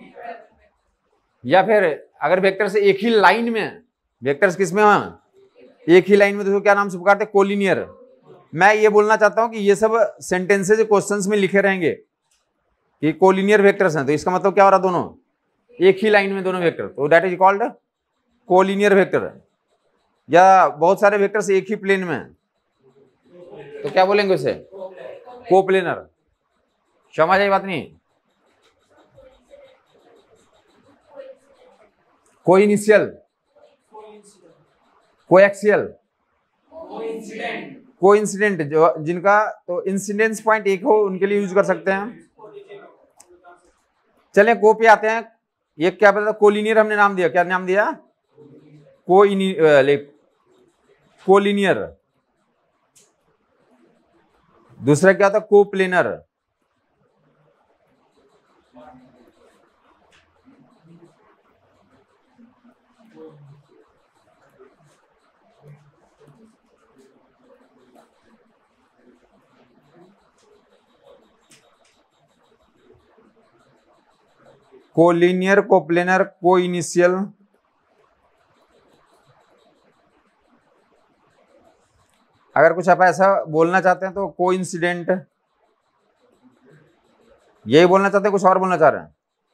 या फिर अगर वेक्टर से एक ही लाइन में, वेक्टर्स किसमें हैं? एक ही लाइन में, तो क्या नाम से पुकारते हैं? कोलिनियर। मैं ये बोलना चाहता हूं कि ये सब सेंटेंसेज क्वेश्चंस में लिखे रहेंगे, कि कोलिनियर वेक्टर्स हैं, तो इसका मतलब क्या हो रहा, दोनों एक ही लाइन में दोनों वेक्टर, तो that is called collinear vector. या बहुत सारे वेक्टर्स एक ही प्लेन में हैं, तो क्या बोलेंगे उसे, कोप्लेनर। समझ आई बात नहीं? कोइनिशियल, कोएक्सियल, कोइंसिडेंट, जो जिनका तो इंसिडेंस पॉइंट एक हो उनके लिए यूज कर सकते हैं। चलें को पे आते हैं। ये क्या पता, कोलिनियर हमने नाम दिया, क्या नाम दिया, कोइनि कोलिनियर। दूसरा क्या था, कोप्लेनर। Collinear, coplanar, कोइनिशियल। अगर कुछ आप ऐसा बोलना चाहते हैं तो कोइंसिडेंट, यही बोलना चाहते हैं, कुछ और बोलना चाह रहे हैं?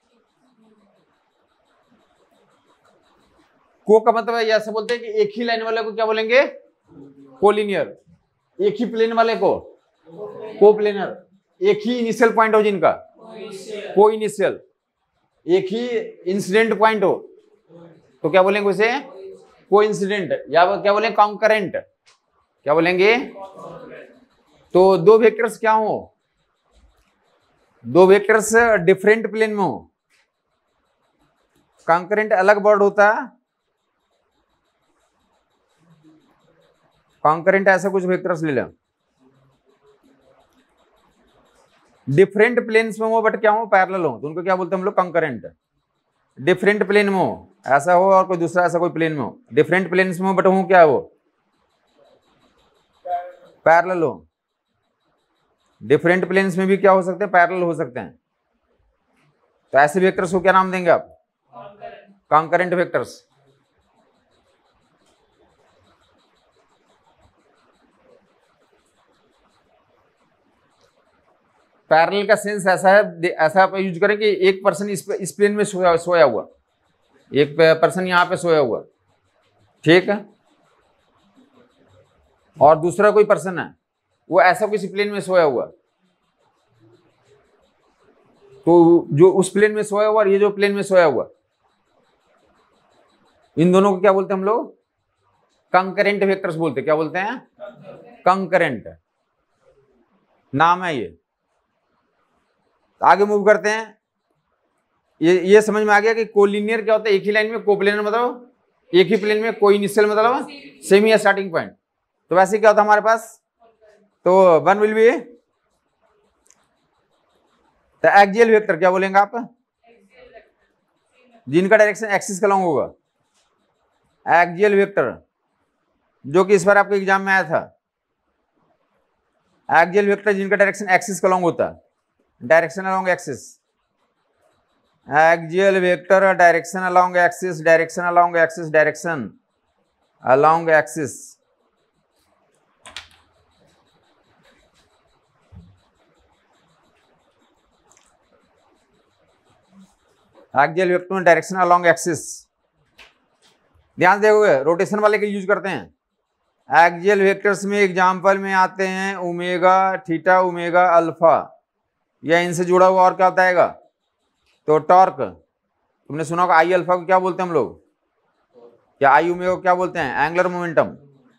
को का मतलब है ऐसा बोलते हैं कि एक ही लाइन वाले को क्या बोलेंगे, कोलिनियर। एक ही प्लेन वाले को कोप्लेनर। एक ही इनिशियल पॉइंट हो जिनका कोइनिशियल। एक ही इंसिडेंट पॉइंट हो तो क्या बोलेंगे उसे, कोइंसिडेंट। या क्या बोलेंगे, कॉन्करेंट। क्या बोलेंगे, तो दो वेक्टर्स क्या हो, दो वेक्टर्स डिफरेंट प्लेन में हो, कॉन्करेंट अलग वर्ड होता है, कॉन्करेंट ऐसा कुछ वेक्टर्स ले लें, डिफरेंट प्लेन्स में हो बट क्या हो, पैरेलल हो, तो उनको क्या बोलते हैं हम लोग, कॉन्करेंट। डिफरेंट प्लेन में हो ऐसा हो और कोई दूसरा ऐसा कोई प्लेन में हो, डिफरेंट प्लेन्स में हो बट हो क्या हो, पैरेलल हो। डिफरेंट प्लेन्स में भी क्या हो सकते हैं, पैरेलल हो सकते हैं। तो ऐसे वेक्टर्स को क्या नाम देंगे आप, कॉन्करेंट वेक्टर्स। पैरेलल का सेंस ऐसा है, ऐसा आप यूज करें कि एक पर्सन इस इस प्लेन में सोया सोया हुआ, एक पर्सन यहां पे सोया हुआ, ठीक है, और दूसरा कोई पर्सन है वो ऐसा किसी प्लेन में सोया हुआ, तो जो उस प्लेन में सोया हुआ और ये जो प्लेन में सोया हुआ, इन दोनों को क्या बोलते हैं हम लोग, कंकरेंट वेक्टर्स बोलते हैं। क्या बोलते हैं, कंकरेंट नाम है ये। आगे मूव करते हैं। ये ये समझ में आ गया कि कोलिनियर क्या होता है, एक ही लाइन में, कोप्लेनर मतलब एक ही प्लेन में, कोइनिशियल मतलब सेम ही स्टार्टिंग पॉइंट। तो वैसे क्या होता है हमारे पास, तो one will be the axial vector. क्या बोलेंगे आप, जिनका डायरेक्शन एक्सिस का लॉन्ग होगा, एक्सियल वेक्टर, जो कि इस बार आपके एग्जाम में आया था। एक्सियल वेक्टर जिनका डायरेक्शन एक्सिस का लॉन्ग होता है, direction along axis, axial vector direction along axis, direction along axis, direction along axis. Axial vector direction along axis. ध्यान देखोगे, रोटेशन वाले के यूज करते हैं। एक्सियल वेक्टर्स में एग्जांपल में आते हैं ओमेगा, थीटा, ओमेगा, अल्फा, या इनसे जुड़ा हुआ और क्या होता है, तो टॉर्क। तुमने सुना होगा आई अल्फा को क्या बोलते हैं हम लोग, या आई ओमेगा को क्या बोलते हैं, एंगुलर मोमेंटम।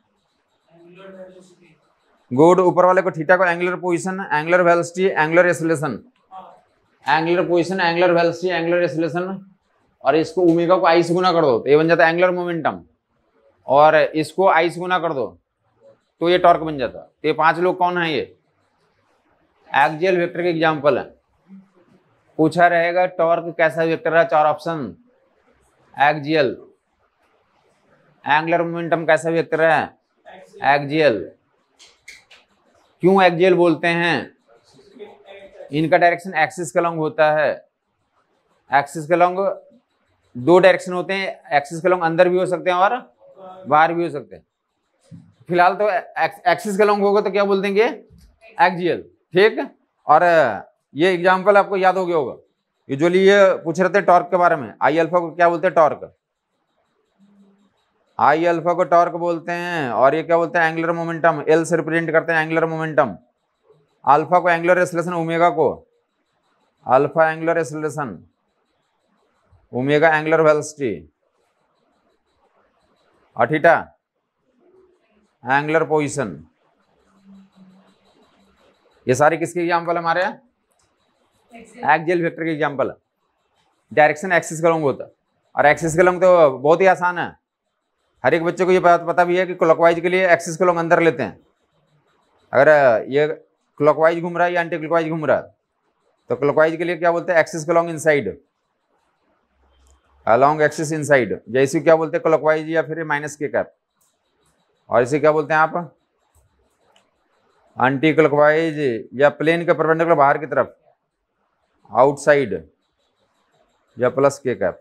गुड। ऊपर वाले को थीटा को angular position, angular velocity, angular acceleration, angular position, angular velocity, angular acceleration, और इसको ओमेगा को आई से गुना कर दो तो ये बन जाता है एंगुलर मोमेंटम, और इसको आई से गुना कर दो तो ये टॉर्क बन जाता। तो ये पांच लोग कौन है, ये एक्सियल वेक्टर के एग्जांपल है। पूछा रहेगा टॉर्क कैसा वेक्टर है, चार ऑप्शन, एक्सियल। एंगुलर मोमेंटम कैसा वेक्टर है, एक्सियल। क्यों एक्सियल बोलते हैं, इनका डायरेक्शन एक्सिस के लॉन्ग होता है। एक्सिस के लॉन्ग दो डायरेक्शन होते हैं, एक्सिस के लॉन्ग अंदर भी हो सकते हैं और बाहर भी हो सकते हैं। फिलहाल तो एक्सिस के लॉन्ग होगा तो क्या बोल देंगे, एक्सियल, ठीक। और ये एग्जाम्पल आपको याद हो गया होगा। यूजुअली ये पूछ रहे थे टॉर्क के बारे में। आई अल्फा को क्या बोलते हैं? टॉर्क। आई अल्फा को टॉर्क बोलते हैं। और ये क्या बोलते हैं? Angular momentum. एल से रिप्रेजेंट करते हैं एंगुलर मोमेंटम। अल्फा को एंगुलर एक्सेलरेशन, ओमेगा को alpha angular acceleration, omega angular velocity, और थीटा एंगुलर पोजीशन। ये सारी किसके एग्जाम्पल हमारे? एक्सियल वेक्टर के एग्जाम्पल। डायरेक्शन एक्सिस का लॉन्ग होता है, और एक्सिस का लॉन्ग तो बहुत ही आसान है। हर एक बच्चे को ये बात पता भी है कि क्लॉकवाइज के लिए एक्सिस का लॉन्ग अंदर लेते हैं। अगर ये क्लॉकवाइज घूम रहा है या एंटी क्लॉकवाइज घूम रहा है, तो क्लॉकवाइज के लिए क्या बोलते हैं? एक्सिस का along inside, along axis inside. जैसे क्या बोलते हैं? क्लॉकवाइज या फिर माइनस के कैप। और इसे क्या बोलते हैं आप? एंटी क्लॉकवाइज या प्लेन के परपेंडिकुलर बाहर की तरफ, आउटसाइड, या प्लस के कैप।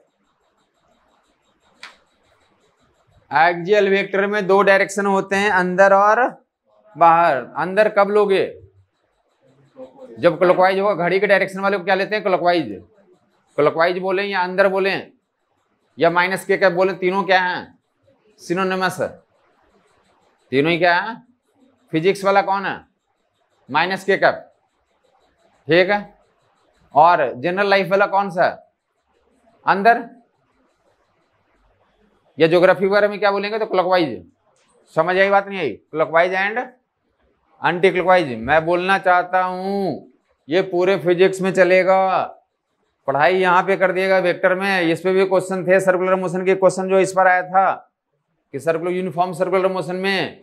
एक्सियल वेक्टर में दो डायरेक्शन होते हैं, अंदर और बाहर। अंदर कब लोगे? जब क्लॉकवाइज होगा। घड़ी के डायरेक्शन वाले को क्या लेते हैं? क्लॉकवाइज। क्लॉकवाइज बोले या अंदर बोले या माइनस के कैप बोले, तीनों क्या हैं? सिनोनिमस है। तीनों ही क्या है? फिजिक्स वाला कौन है? माइनस के कैप, ठीक है। और जनरल लाइफ वाला कौन सा? अंदर। या ज्योग्राफी वगैरह में क्या बोलेंगे तो क्लॉकवाइज। समझ आई बात? नहीं आई? Clockwise and anti clockwise. मैं बोलना चाहता हूं ये पूरे फिजिक्स में चलेगा। पढ़ाई यहाँ पे कर दिएगा वेक्टर में। इस पे भी क्वेश्चन थे, सर्कुलर मोशन के क्वेश्चन जो इस पर आया था कि सर्कुलर यूनिफॉर्म सर्कुलर मोशन में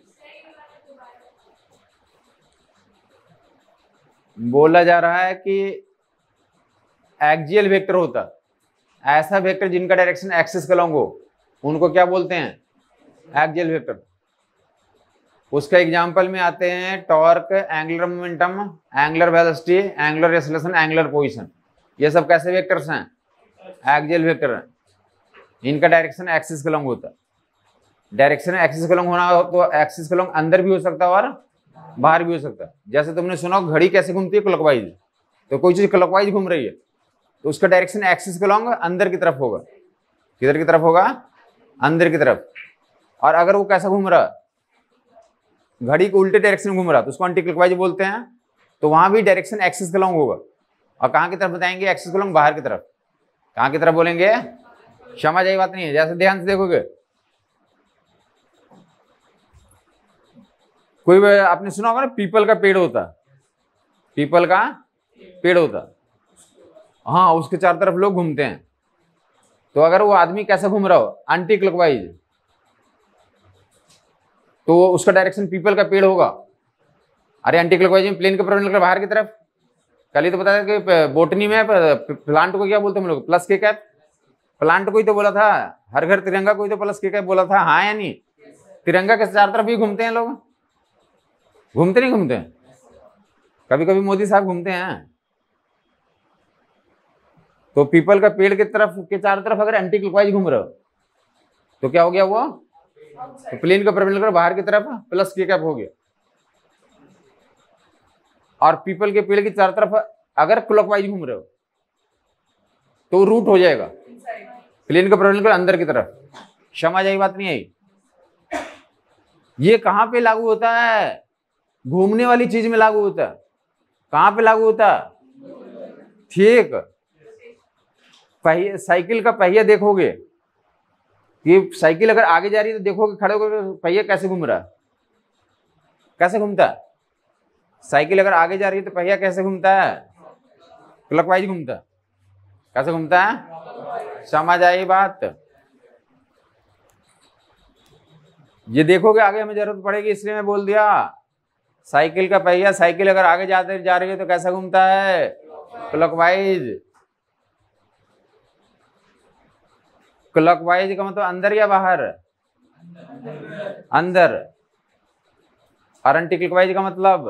बोला जा रहा है कि एक्सियल वेक्टर होता ऐसा वेक्टर जिनका डायरेक्शन एक्सिस के लॉन्ग हो, उनको क्या बोलते हैं? Axial vector. उसका एग्जांपल में आते हैं torque, angular momentum, angular velocity, angular acceleration, angular position. ये सब कैसे वेक्टर्स हैं? एक्सियल वेक्टर हैं। इनका डायरेक्शन एक्सिस के लॉन्ग होता है। डायरेक्शन एक्सिस के लॉन्ग होना हो तो एक्सिस के लॉन्ग अंदर भी हो सकता है और बाहर भी हो सकता है। जैसे तुमने सुना घड़ी कैसे घूमती है? क्लॉकवाइज। तो कोई चीज क्लॉकवाइज घूम रही है तो उसका डायरेक्शन एक्सिस के लॉन्ग अंदर की तरफ होगा। किधर की तरफ होगा? अंदर की तरफ। और अगर वो कैसा घूम रहा, घड़ी के उल्टे डायरेक्शन घूम रहा, तो उसको एंटी क्लॉकवाइज बोलते हैं। तो वहां भी डायरेक्शन एक्सिस के लॉन्ग होगा। और कहां की तरफ बताएंगे? एक्सिस के लॉन्ग बाहर की तरफ। कहां की तरफ बोलेंगे? समझ आई बात? नहीं है? जैसे ध्यान से देखोगे, कोई आपने सुना होगा ना पीपल का पेड़ होता, पीपल का पेड़ होता, हाँ, उसके चारों तरफ लोग घूमते हैं। तो अगर वो आदमी कैसा घूम रहा हो? एंटी क्लॉकवाइज, तो उसका डायरेक्शन पीपल का पेड़ होगा। अरे एंटी क्लॉकवाइज में प्लेन के परपेंडिकुलर बाहर की तरफ। कल ही तो बताया कि बोटनी में प्लांट को क्या बोलते हैं हम लोग? प्लस के कैप। प्लांट को ही तो बोला था, हर घर तिरंगा को ही तो प्लस के कैप बोला था, हाँ या नहीं? तिरंगा के चारों तरफ भी घूमते हैं लोग, घूमते नहीं घूमते? कभी कभी मोदी साहब घूमते हैं। तो पीपल का पेड़ की तरफ के चारों तरफ अगर एंटी क्लॉकवाइज घूम रहे हो तो क्या हो गया? वो तो प्लेन का परपेंडिकुलर बाहर की तरफ प्लस के कैप हो गया। और पीपल के पेड़ की चारों तरफ अगर क्लॉकवाइज घूम रहे हो तो रूट हो जाएगा प्लेन का परपेंडिकुलर अंदर की तरफ। समझ आई बात? नहीं आई? ये कहां पे लागू होता है? घूमने वाली चीज में लागू होता है। कहां पे लागू होता है? ठीक, पहिए, साइकिल का पहिया देखोगे कि साइकिल अगर आगे जा रही है तो देखोगे खड़े होकर पहिया कैसे घूम रहा है? कैसे घूमता है? साइकिल अगर आगे जा रही है तो पहिया कैसे घूमता है? क्लॉकवाइज घूमता है। कैसे घूमता है? समझ आई बात? ये देखोगे आगे हमें जरूरत पड़ेगी, इसलिए मैं बोल दिया। साइकिल का पहिया, साइकिल अगर आगे जाते जा रही है तो कैसा घूमता है? क्लॉकवाइज। क्लॉकवाइज का मतलब अंदर या बाहर? अंदर। और एंटी क्लॉकवाइज का मतलब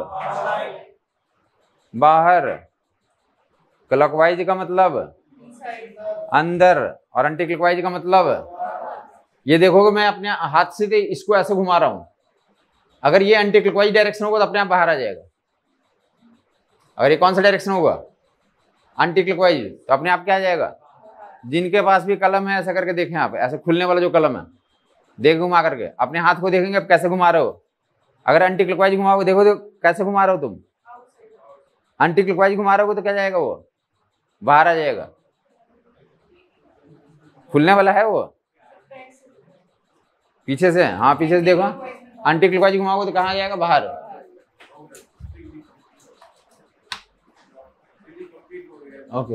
बाहर। क्लॉकवाइज का मतलब अंदर और एंटी क्लॉकवाइज का मतलब, ये देखोगे मैं अपने हाथ से इसको ऐसे घुमा रहा हूं, अगर ये एंटी क्लॉकवाइज डायरेक्शन होगा तो अपने आप बाहर आ जाएगा। अगर ये कौन सा डायरेक्शन होगा? एंटी क्लॉकवाइज, तो अपने आप क्या आ जाएगा। जिनके पास भी कलम है ऐसा करके देखें आप, ऐसे खुलने वाला जो कलम है देख घुमा करके, अपने हाथ को देखेंगे आप कैसे घुमा रहे हो। अगर एंटी क्लॉकवाइज घुमाओगे, देखो देखो कैसे घुमा रहे हो तुम, एंटी क्लॉकवाइज घुमा रहे हो तो क्या जाएगा, वो बाहर आ जाएगा। खुलने वाला है वो पीछे से, हाँ पीछे से देखो, एंटी क्लॉकवाइज घुमाओगे तो कहाँ जाएगा, बाहर। ओके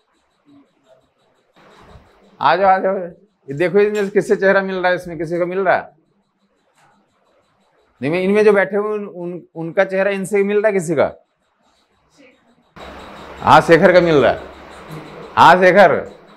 आ जाओ आ जाओ, देखो इसमें किससे चेहरा मिल रहा है, इसमें किसी को मिल रहा है। नहीं, इनमें जो बैठे हुए उन, उन, उनका चेहरा इनसे मिल रहा है किसी का। हाँ शेखर का मिल रहा है, हाँ शेखर।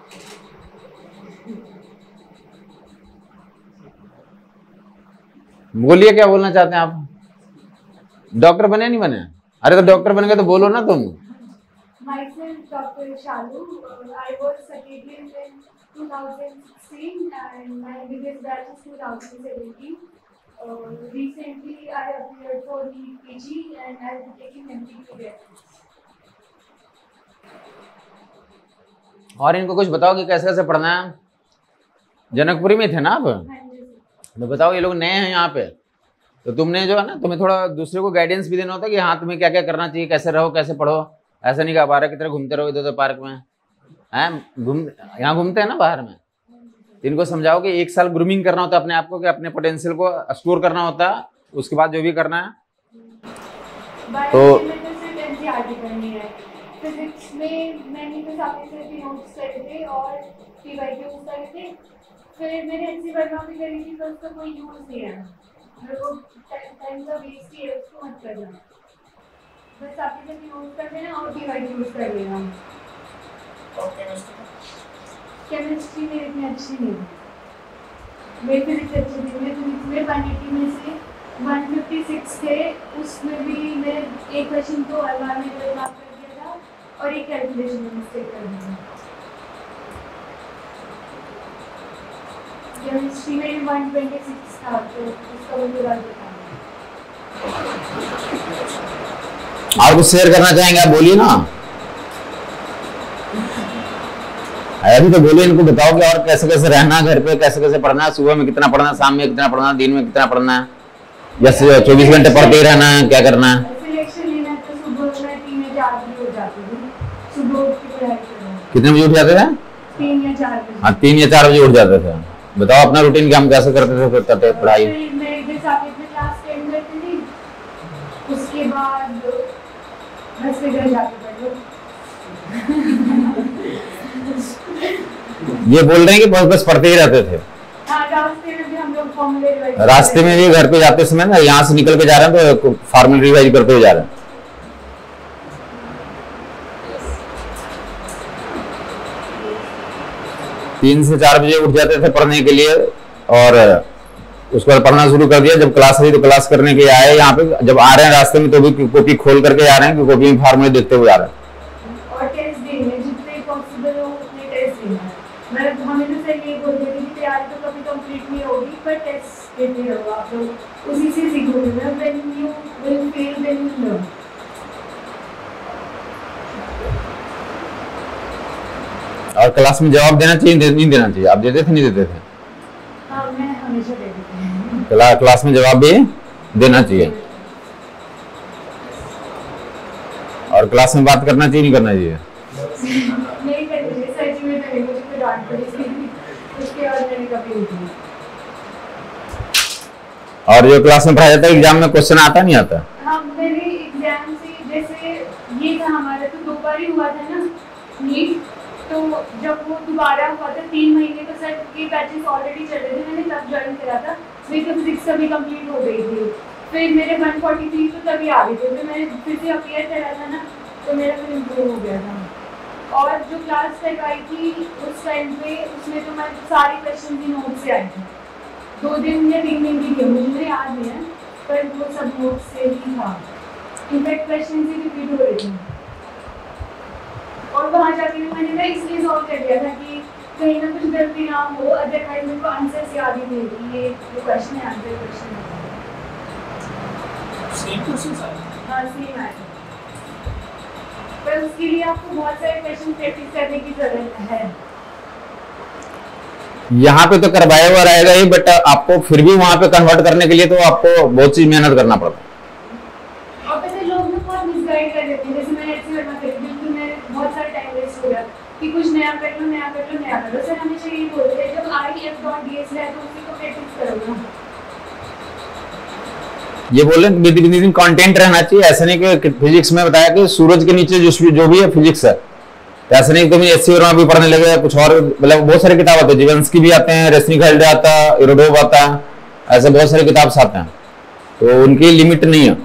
बोलिए क्या बोलना चाहते हैं आप। डॉक्टर बने नहीं बने, अरे तो डॉक्टर बन गए तो बोलो ना तुम। Myself, Doctor Shalu. Uh, I was secretary in twenty sixteen and my biggest batch is twenty seventeen. Uh, recently, I appeared for the P G and I'll be taking M P together. और इनको कुछ बताओ कि कैसे कैसे पढ़ना है। जनकपुरी में थे ना आप, तो बताओ, ये लोग नए हैं यहाँ पे, तो तुमने जो है ना, तुम्हें थोड़ा दूसरे को गाइडेंस भी देना होता है कि हाँ तुम्हें क्या क्या करना चाहिए, कैसे रहो कैसे पढ़ो। ऐसा नहीं कहा बारह की तरह घूमते रहो इधर उधर पार्क में, हैं घूम यहाँ घूमते हैं ना बाहर में। इनको समझाओ कि एक साल ग्रूमिंग करना होता है अपने आप को, कि अपने पोटेंशियल को स्टोर करना होता है, उसके बाद जो भी करना है। तो फिजिक्स में मैंने तो साथ ही नोट्स करे थे और पीवाई के यूज करे थे, फिर मैंने अच्छी वर्मा भी करी थी, पर उसका कोई यूज नहीं है, मेरे को टाइम का वेस्ट ही है, उसको मत करना, बस आप ही नोट्स कर देना और पीवाई यूज कर लेना। केमिस्ट्री में इतनी अच्छी नहीं है, मेरी फिजिक्स अच्छी थी, मैं फिजिक्स में वन एटी में से वन फिफ्टी सिक्स थे, उसमें भी मैंने एक क्वेश्चन को एनवायरमेंटल मार्क कर दिया था और एक कैलकुलेशन में मिस्टेक कर दिया। केमिस्ट्री में वन ट्वेंटी सिक्स था, तो उसका मुझे बात बताना। और कुछ शेयर करना चाहेंगे आप, बोलिए ना। अभी तो बोलिए, इनको बताओ कि और कैसे कैसे रहना घर पे, कैसे कैसे पढ़ना है, सुबह में कितना पढ़ना है, शाम में कितना पढ़ना है, दिन में कितना पढ़ना है, जैसे चौबीस घंटे पढ़ते ही रहना है, क्या करना है। सिलेक्शन लेना तो सुबह में तीन या चार बजे हो जाती है, सुबह उठ के पढ़ाई करना। कितने बजे उठ जाते थे? तीन या चार बजे। हाँ तीन या चार बजे उठ जाते थे। बताओ अपना रूटीन क्या, हम कैसे करते थे करते पढ़ाई। मैं एक साथ में क्लास अटेंड करती थी, उसके बाद बस से घर जाके पढ़ लो। ये बोल रहे हैं कि बस बस पढ़ते ही रहते थे। हाँ, रास्ते में भी हम लोग फॉर्मूले रिवाइज, रास्ते में भी घर पे जाते समय ना, यहाँ से निकल के जा रहे हैं तो फॉर्मूले रिवाइज करते हुए जा रहे हैं। तीन से चार बजे उठ जाते थे पढ़ने के लिए, और उसके बाद पढ़ना शुरू कर दिया। जब क्लास रही तो क्लास करने के आए यहाँ पे, जब आ रहे हैं रास्ते में तो भी कॉपी खोल करके आ रहे हैं, कि कॉपी में फॉर्मूले देखते हुए आ रहे हैं। और टेस्ट देने जितने पॉसिबल हो उतने टेस्ट देना है। मैं हमेशा से ये बोल देती थी तैयारी तो कभी कंप्लीट नहीं होगी, पर टेस्ट देते रहो आप लोग, उसी से सीखोगे। When you will fail then you learn. और क्लास में जवाब देना चाहिए नहीं देना चाहिए, आप देते थे नहीं देते थे? हाँ, मैं हमेशा देती थी। क्ला, क्लास में जवाब भी देना चाहिए, और क्लास में बात करना चाहिए नहीं करना चाहिए? नहीं करती थी, सच में मैंने मुझे तो डांट पड़ी थी, उसके बाद मैंने कभी नहीं की। और जो क्लास में पढ़ाया जाता है एग्जाम में क्वेश्चन आता नहीं आता? हाँ, मेरे एग्जाम से जैसे ये था, हमारा तो दो बार ही हुआ था ना नीट, तो जब वो दोबारा हुआ था तीन महीने तो सर के बैचेस ऑलरेडी चल रहे थे, मैंने तब ज्वाइन करा था, मेरी तो फिजिक्स अभी कंप्लीट हो गई थी, फिर मेरे वन फोर्टी थ्री तो तभी आ गए थे, तो मैंने फिर से अपेयर करा था ना, तो मेरा फिर इम्प्रूव हो गया था। और जो क्लास तक आई थी उस टाइम पे, उसमें तो मैं सारे क्वेश्चन भी नोट से आई थी, दो दिन या तीन दिन भी थे, मुझे याद नहीं है, पर वो सब नोट से ही था, इनफैक्ट क्वेश्चन भी रिपीट हो रहे थे। और वहाँ जाके भी मैंने ना इसलिए सॉल्व कर दिया था कि कहीं ना कुछ गलती ना हो, अदरवाइज मेरे को आंसर याद ही नहीं थी, ये जो क्वेश्चन है आंसर क्वेश्चन है। सेम क्वेश्चन आए? हाँ, सेम आए, पर उसके लिए आपको बहुत सारे क्वेश्चन प्रैक्टिस करने की जरूरत है। यहाँ पे तो करवाया हुआ रहेगा ही, बट आपको फिर भी वहां पे कन्वर्ट करने के लिए तो आपको बहुत चीज मेहनत करना पड़ता है। और पता है लोग ना बहुत मिसगाइड कर देते हैं, जैसे मैंने ऐसे करना करी बिल्कुल मैं बहुत सारा टाइम वेस्ट हो गया कि कुछ नया कर लो नया कर लो नया कर लो। सर हमेशा यही बोलते हैं जब I F dot D S है तो उसी को प्रैक्टिस करो ना। ये बोल रहे हैं विद इन कंटेंट रहना चाहिए, ऐसा नहीं कि फिजिक्स में बताया कि सूरज के नीचे जो जो भी है फिजिक्स है, तो ऐसा नहीं कि तुम एससी वर्मा भी पढ़ने लगे कुछ और, मतलब बहुत सारी किताब आते हैं, जीवंस्की भी आते हैं, रेस्निकहेल्ड आता है, इरोडोव आता है, ऐसे बहुत सारे किताब आते हैं, तो उनकी लिमिट नहीं है।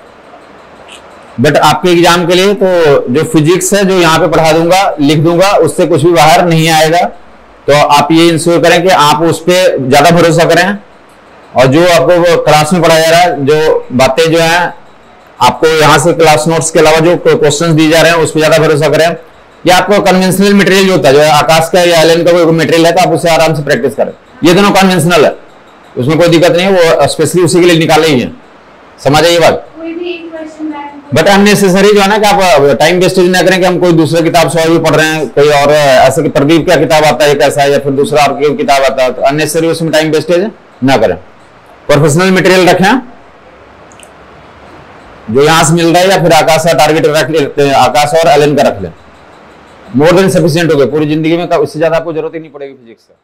बट आपके एग्जाम के लिए तो जो फिजिक्स है जो यहाँ पे पढ़ा दूंगा लिख दूंगा उससे कुछ भी बाहर नहीं आएगा, तो आप ये इंश्योर करें कि आप उस पर ज्यादा भरोसा करें, और जो आपको क्लास में पढ़ाया जा रहा है जो बातें जो है आपको यहाँ से क्लास नोट्स के अलावा जो क्वेश्चंस दिए जा रहे हैं उस पर ज्यादा भरोसा करें, या आपको कन्वेंशनल मटेरियल जो होता है जो आकाश का या एलन का कोई मटेरियल है तो आप उससे आराम से प्रैक्टिस करें। ये दोनों कन्वेंशनल है, उसमें कोई दिक्कत नहीं है, वो स्पेशली उसी के लिए निकाले ही है, समझ ये बात। बट अननेसेसरी जो है ना कि आप टाइम वेस्टेज ना करें कि हम कोई दूसरी किताब से और भी पढ़ रहे हैं, कोई और ऐसे कि प्रदीप का किताब आता है कैसा है या फिर दूसरा और किताब आता है, तो अननेसेसरी उसमें टाइम वेस्टेज ना करें। प्रोफेशनल मटेरियल रखें जो यहां से मिल रहा है, या फिर आकाश का टारगेट रख लेते हैं, आकाश और एलन का रख लें, मोर देन सफिशिएंट हो गए, पूरी जिंदगी में इससे ज्यादा आपको जरूरत ही नहीं पड़ेगी फिजिक्स का।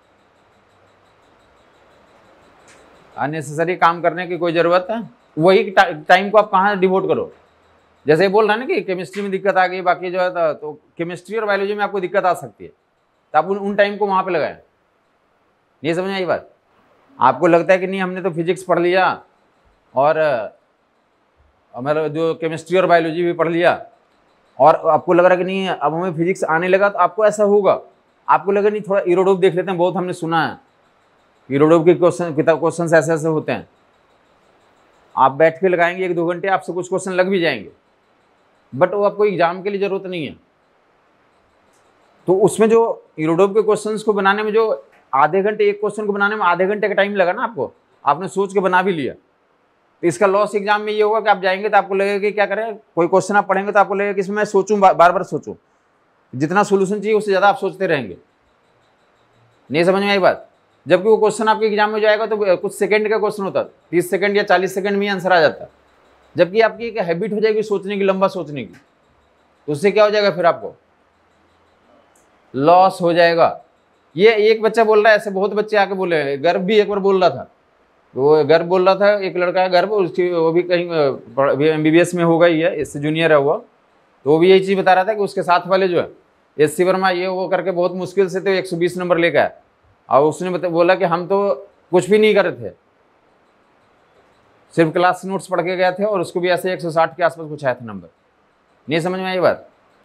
अननेसेसरी काम करने की कोई जरूरत है, वही टाइम को आप कहाँ डिवोट करो। जैसे बोल रहा है ना कि केमिस्ट्री में दिक्कत आ गई, बाकी जो है तो केमिस्ट्री और बायोलॉजी में आपको दिक्कत आ सकती है, तो आप उन, उन टाइम को वहां पे लगाएं। नहीं समझ में आई बात? आपको लगता है कि नहीं हमने तो फिजिक्स पढ़ लिया और मतलब जो केमिस्ट्री और बायोलॉजी भी पढ़ लिया, और आपको लग रहा है कि नहीं अब हमें फिजिक्स आने लगा, तो आपको ऐसा होगा, आपको लगा नहीं थोड़ा इरोडोव देख लेते हैं, बहुत हमने सुना है इरोडोव के क्वेश्चन किताब क्वेश्चन ऐसे ऐसे होते हैं, आप बैठ के लगाएंगे एक दो घंटे आपसे कुछ क्वेश्चन लग भी जाएंगे, बट वो आपको एग्जाम के लिए जरूरत नहीं है। तो उसमें जो इरोडोव के क्वेश्चंस को बनाने में जो आधे घंटे, एक क्वेश्चन को बनाने में आधे घंटे का टाइम लगा ना आपको, आपने सोच के बना भी लिया, तो इसका लॉस एग्जाम में ये होगा कि आप जाएंगे तो आपको लगेगा कि क्या करें, कोई क्वेश्चन आप पढ़ेंगे तो आपको लगेगा कि इसमें मैं सोचूं, बार बार सोचूं, जितना सोल्यूशन चाहिए उससे ज़्यादा आप सोचते रहेंगे। नहीं समझ में आई बात? जबकि वो क्वेश्चन आपके एग्जाम में जाएगा तो कुछ सेकंड का क्वेश्चन होता है, तीस सेकंड या चालीस सेकंड में ही आंसर आ जाता है, जबकि आपकी एक हैबिट हो जाएगी सोचने की, लंबा सोचने की, तो उससे क्या हो जाएगा, फिर आपको लॉस हो जाएगा। ये एक बच्चा बोल रहा है, ऐसे बहुत बच्चे आके बोले, गर्भ भी एक बार बोल रहा था, वो गर्भ बोल रहा था, एक लड़का है गर्भ, उसकी वो भी कहीं एमबीबीएस में होगा ही है, इससे जूनियर है वो, तो वो भी यही चीज़ बता रहा था कि उसके साथ वाले जो है एससी वर्मा ये वो करके बहुत मुश्किल से तो एक सौ बीस नंबर लेकर आया, और उसने बता बोला कि हम तो कुछ भी नहीं कर रहे थे, सिर्फ क्लास नोट्स पढ़ के गए थे, और उसको भी ऐसे एक सौ साठ के आसपास कुछ आया था नंबर। नहीं समझ में आई बात?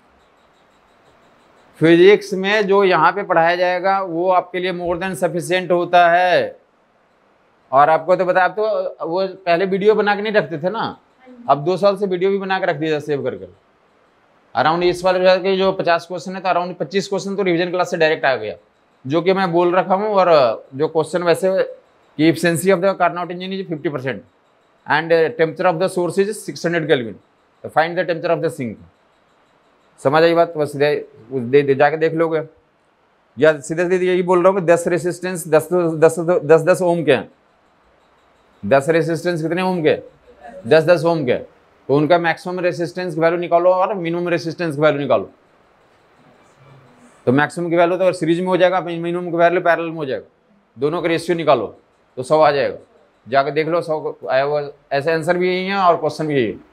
फिजिक्स में जो यहाँ पे पढ़ाया जाएगा वो आपके लिए मोर देन सफिशिएंट होता है। और आपको तो पता, आप तो वो पहले वीडियो बना के नहीं रखते थे ना, अब दो साल से वीडियो भी बना के रख दिया सेव करके। अराउंड इस वाले के जो पचास क्वेश्चन है तो अराउंड पच्चीस क्वेश्चन तो रिवीजन क्लास से डायरेक्ट आ गया, जो कि मैं बोल रखा हूँ। और जो क्वेश्चन वैसे कि efficiency of the Carnot engine is fifty percent and temperature of the source is six hundred kelvin, तो find the temperature of the sink. समझ आई बात? बस दे, दे, दे जाके देख लोगे, या सीधे सीधे यही बोल रहा हूँ कि दस रेसिस्टेंस दस दस दस दस ओम के हैं, दस रेसिस्टेंस कितने ओम के? दस दस ओम के, तो उनका मैक्सिमम रेसिस्टेंस की वैल्यू निकालो और मिनिमम रेसिस्टेंस की वैल्यू निकालो, तो मैक्सिमम की वैल्यू तो सीरीज में हो जाएगा, मिनिमम की वैल्यू पैरेलल में हो जाएगा, दोनों का रेशियो निकालो तो सौ आ जाएगा। जाके देख लो सौ आया हुआ, ऐसे आंसर भी यही है और क्वेश्चन भी यही है।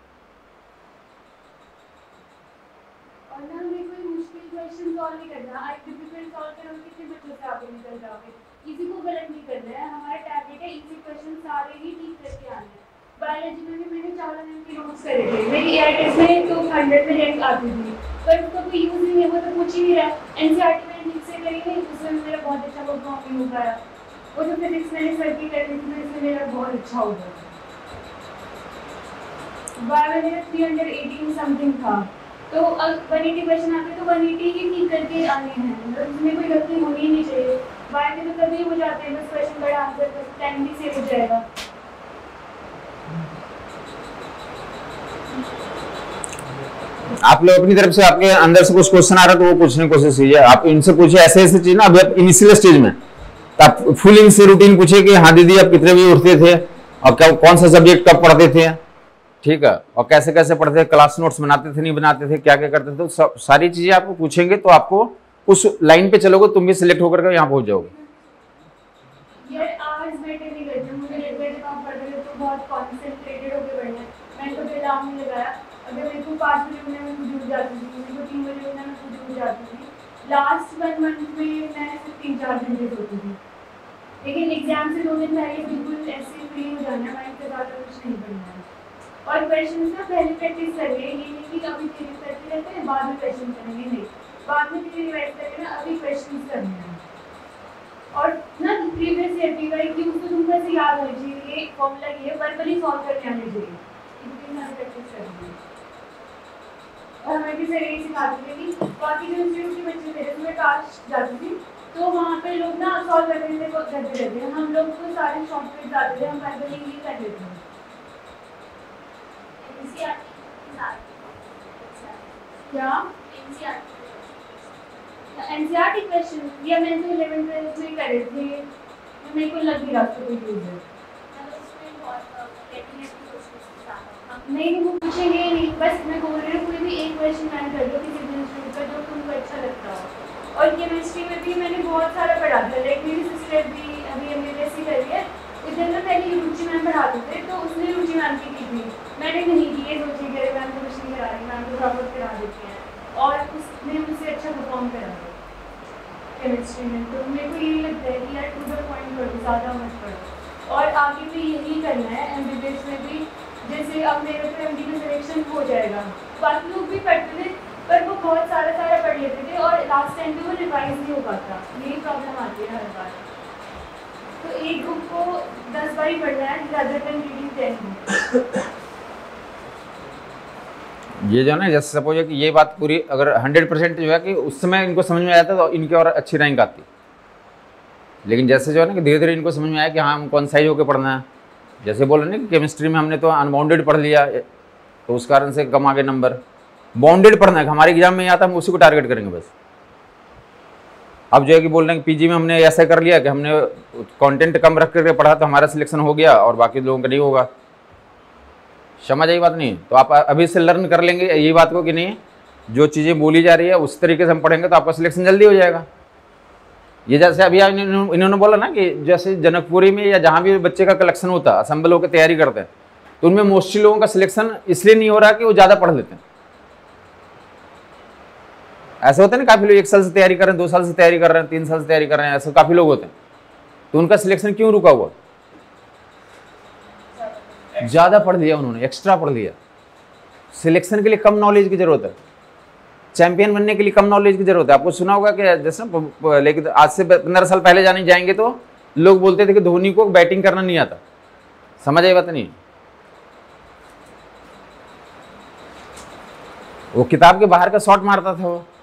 बायोलॉजी में भी मैंने चावल के नोट्स करे थे, मेरी एआई टेस्ट में तो हंड्रेड में रैंक आती थी, पर उसका कोई यूज नहीं है, वो तो पूछ ही नहीं रहा। एनसीईआरटी मैंने ठीक से करी नहीं, उसमें मेरा बहुत अच्छा परफॉर्म नहीं हो पाया। वो जो फिजिक्स मैंने सर की करनी थी तो इसमें मेरा बहुत अच्छा हो गया। बायोलॉजी में थ्री हंड्रेड एटीन समथिंग था, तो अब वन एटी क्वेश्चन आते तो वन एटी ही ठीक करके आने हैं, मतलब उसमें कोई गलती होनी ही नहीं चाहिए। बायो में तो कभी हो जाते हैं, बस क्वेश्चन बड़ा आंसर टाइम भी सेव हो जाएगा। आप लोग अपनी तरफ से आपके अंदर से कुछ क्वेश्चन आ रहा है तो वो पूछने की कोशिश कीजिए। आप इनसे पूछिए ऐसे ऐसे चीज ना, अभी आप इनिशियल स्टेज में, तो आप फुल इनसे रूटीन पूछिए कि हाँ दीदी आप कितने बजे उठते थे और क्या कौन सा सब्जेक्ट कब पढ़ते थे, ठीक है, और कैसे कैसे पढ़ते थे, क्लास नोट्स बनाते थे नहीं बनाते थे, क्या क्या करते थे, तो सारी चीजें आपको पूछेंगे तो आपको उस लाइन पे चलोगे, तुम भी सिलेक्ट होकर के यहाँ पहुंच जाओगे। यार आवर्स मेंटेन नहीं करते, मुझे लगता है जब आप पढ़ रहे हो तो बहुत कॉन्सेंट्रेटेड होकर पढ़ना है। मैंने कभी अलार्म नहीं लगाया, अगर मेरे को पाँच बजे उठना मैं खुद उठ जाती थी, मेरे को तीन बजे उठना मैं खुद उठ जाती थी। लास्ट वन मंथ में मैं सिर्फ तीन चार घंटे सोती थी, लेकिन एग्जाम से दो दिन पहले बिल्कुल ऐसे फ्री हो जाना, माइंड पे ज़्यादा कुछ नहीं पढ़ना है। और क्वेश्चन ना पहले प्रैक्टिस कर रहे हैं, ये नहीं कि अभी थ्योरी करते रहते हैं बाद में क्वेश्चन करेंगे, नहीं, बाद में थ्योरी रिवाइज करेंगे ना, अभी क्वेश्चन करने हैं। और ना प्रीवियस ईयर की वाई की उसको तुमको ऐसे याद होनी चाहिए, ये फॉर्मूला ये है, वर्बली सॉल्व करके आने चाहिए, इतनी सारी प्रैक्टिस करनी है। और हमें भी सर यही सिखाते थे कि बाकी जो इंस्टीट्यूट के बच्चे मेरे में कास्ट जाती थी तो वहाँ पे लोग ना सॉल्व करने को करते रहते हैं, हम लोग को सारे शॉर्टकट आते थे, हम वर्बली ही कर लेते हैं। क्या एनसीईआरटी क्वेश्चन या मैंने तो इलेवन ट्वेल्थ में करे थे, मेरे को लग नहीं रहा था कोई यूज है। नहीं वो पूछेंगे नहीं, बस मैं बोल रही हूँ कोई भी एक क्वेश्चन मैंने कर लो किसी भी इंस्टीट्यूट का जो तुमको अच्छा लगता हो। और केमिस्ट्री में भी मैंने बहुत सारा पढ़ा था, लाइक मेरी सिस्टर भी अभी एम बी एस सी करी है, इधर में पहले रुचि मैम पढ़ाते थे तो उसने रुचि मैम की की थी, मैंने नहीं की, ये सोची कि मैम तो कुछ नहीं करा रही, मैम तो प्रॉपर करा देती हैं, और उसने मुझसे अच्छा परफॉर्म करा है केमिस्ट्री में। तो मेरे को यही लगता है कि यार टू द पॉइंट पढ़ो, ज़्यादा मत पढ़ो। और आगे भी यही करना है एम बी बी एस में भी, जैसे अब मेरे को एम डी का सिलेक्शन हो जाएगा, बाकी लोग भी पढ़ते थे पर वो बहुत सारा सारा पढ़ लेते थे और लास्ट टाइम पे वो रिवाइज नहीं हो पाता, यही प्रॉब्लम आती है हर बार। तो एक बुक को दस बार ही पढ़ना है ज़्यादा टाइम रीडिंग टेन। ये जो है ना, जैसे सपोज कि ये बात पूरी अगर हंड्रेड परसेंट जो है कि उस समय इनको समझ में आया था तो इनकी और अच्छी रैंक आती, लेकिन जैसे जो है ना कि धीरे धीरे इनको समझ में आया कि हाँ हम कौन साइज होकर पढ़ना है, जैसे बोल रहे हैं कि केमिस्ट्री में हमने तो अनबाउंडेड पढ़ लिया तो उस कारण से कम आगे नंबर, बाउंडेड पढ़ना है, हमारे एग्जाम में आता है हम उसी को टारगेट करेंगे बस। अब जो है कि बोल रहे हैं कि पीजी में हमने ऐसा कर लिया कि हमने कंटेंट कम रख करके पढ़ा तो हमारा सिलेक्शन हो गया और बाकी लोगों का नहीं होगा, समझ आई बात नहीं। तो आप अभी से लर्न कर लेंगे यही बात को कि नहीं, जो चीज़ें बोली जा रही है उस तरीके से हम पढ़ेंगे तो आपका सिलेक्शन जल्दी हो जाएगा। ये जैसे अभी इन्होंने बोला ना कि जैसे जनकपुरी में या जहाँ भी बच्चे का कलेक्शन होता है असेंबल होकर तैयारी करते हैं तो उनमें मोस्टली लोगों का सिलेक्शन इसलिए नहीं हो रहा कि वो ज़्यादा पढ़ लेते हैं। ऐसे होते हैं ना, काफ़ी लोग एक साल से तैयारी कर रहे हैं, दो साल से तैयारी कर रहे हैं, तीन साल से तैयारी कर रहे हैं, ऐसे काफ़ी लोग होते हैं, तो उनका सिलेक्शन क्यों रुका हुआ? ज़्यादा पढ़ लिया उन्होंने, एक्स्ट्रा पढ़ लिया। सिलेक्शन के लिए कम नॉलेज की जरूरत है, चैंपियन बनने के लिए कम नॉलेज की जरूरत है। आपको सुना होगा कि जैसे ना, लेकिन आज से पंद्रह साल पहले जाने जाएंगे तो लोग बोलते थे कि धोनी को बैटिंग करना नहीं आता, समझ आई बात नहीं। वो किताब के बाहर का शॉट मारता था वो।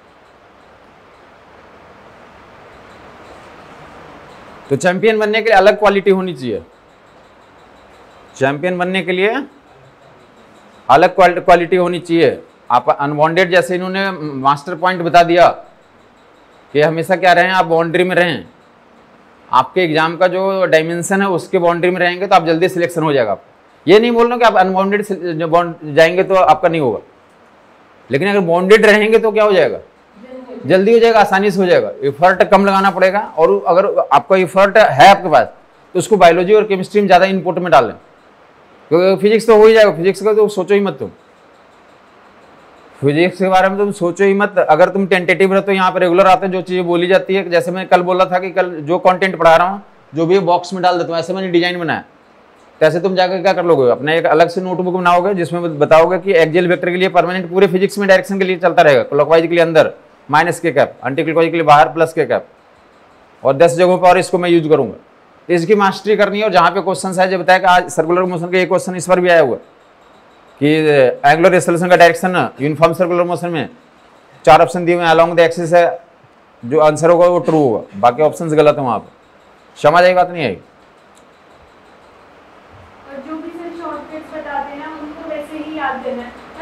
तो चैंपियन बनने के लिए अलग क्वालिटी होनी चाहिए, चैंपियन बनने के लिए अलग क्वालिटी होनी चाहिए। आप अनवांटेड, जैसे इन्होंने मास्टर पॉइंट बता दिया कि हमेशा क्या रहें, आप बाउंड्री में रहें, आपके एग्जाम का जो डायमेंशन है उसके बाउंड्री में रहेंगे तो आप जल्दी सिलेक्शन हो जाएगा। आप ये नहीं बोल रहे कि आप अनबाउंडेड जाएंगे तो आपका नहीं होगा, लेकिन अगर बाउंडेड रहेंगे तो क्या हो जाएगा, जल्दी हो जाएगा, आसानी से हो जाएगा। इफर्ट कम लगाना पड़ेगा, और अगर आपका इफर्ट है आपके पास तो उसको बायोलॉजी और केमिस्ट्री में ज़्यादा इनपुट में डालें, क्योंकि फिजिक्स तो हो ही जाएगा। फिजिक्स का तो सोचो ही मत, तुम फिजिक्स के बारे में तुम सोचो ही मत। अगर तुम टेंटेटिव रहते हो, यहाँ पर रेगुलर आते हैं, जो चीज़ें बोली जाती है, जैसे मैं कल बोला था कि कल जो कंटेंट पढ़ा रहा हूँ जो भी बॉक्स में डाल देता हूँ, ऐसे मैंने डिजाइन बनाया। कैसे तुम जाकर क्या कर लोगे, अपने एक अलग से नोटबुक बनाओगे जिसमें बताओगे कि एक्सियल वेक्टर के लिए परमानेंट पूरे फिजिक्स में डायरेक्शन के लिए चलता रहेगा, क्लॉकवाइज के लिए अंदर माइनस के कैप, एंटी क्लॉकवाइज के लिए बाहर प्लस के कैप, और दस जगहों पर और इसको मैं यूज करूंगा। तो इसकी मास्टरी करनी है। और जहाँ पे क्वेश्चन है, जो बताया कि आज सर्कुलर मोशन का एक क्वेश्चन इस पर भी आया हुआ कि एंगुलर एक्सेलरेशन का डायरेक्शन यूनिफॉर्म सर्कुलर मोशन में चार ऑप्शन दिए हुए अलोंग द एक्सिस है, जो आंसर होगा वो ट्रू होगा, बाकी ऑप्शन गलत है वहाँ पे। समझ आई बात नहीं आई? और जो भी सर शॉर्टकट्स बताते हैं ना उनको वैसे ही याद देना है।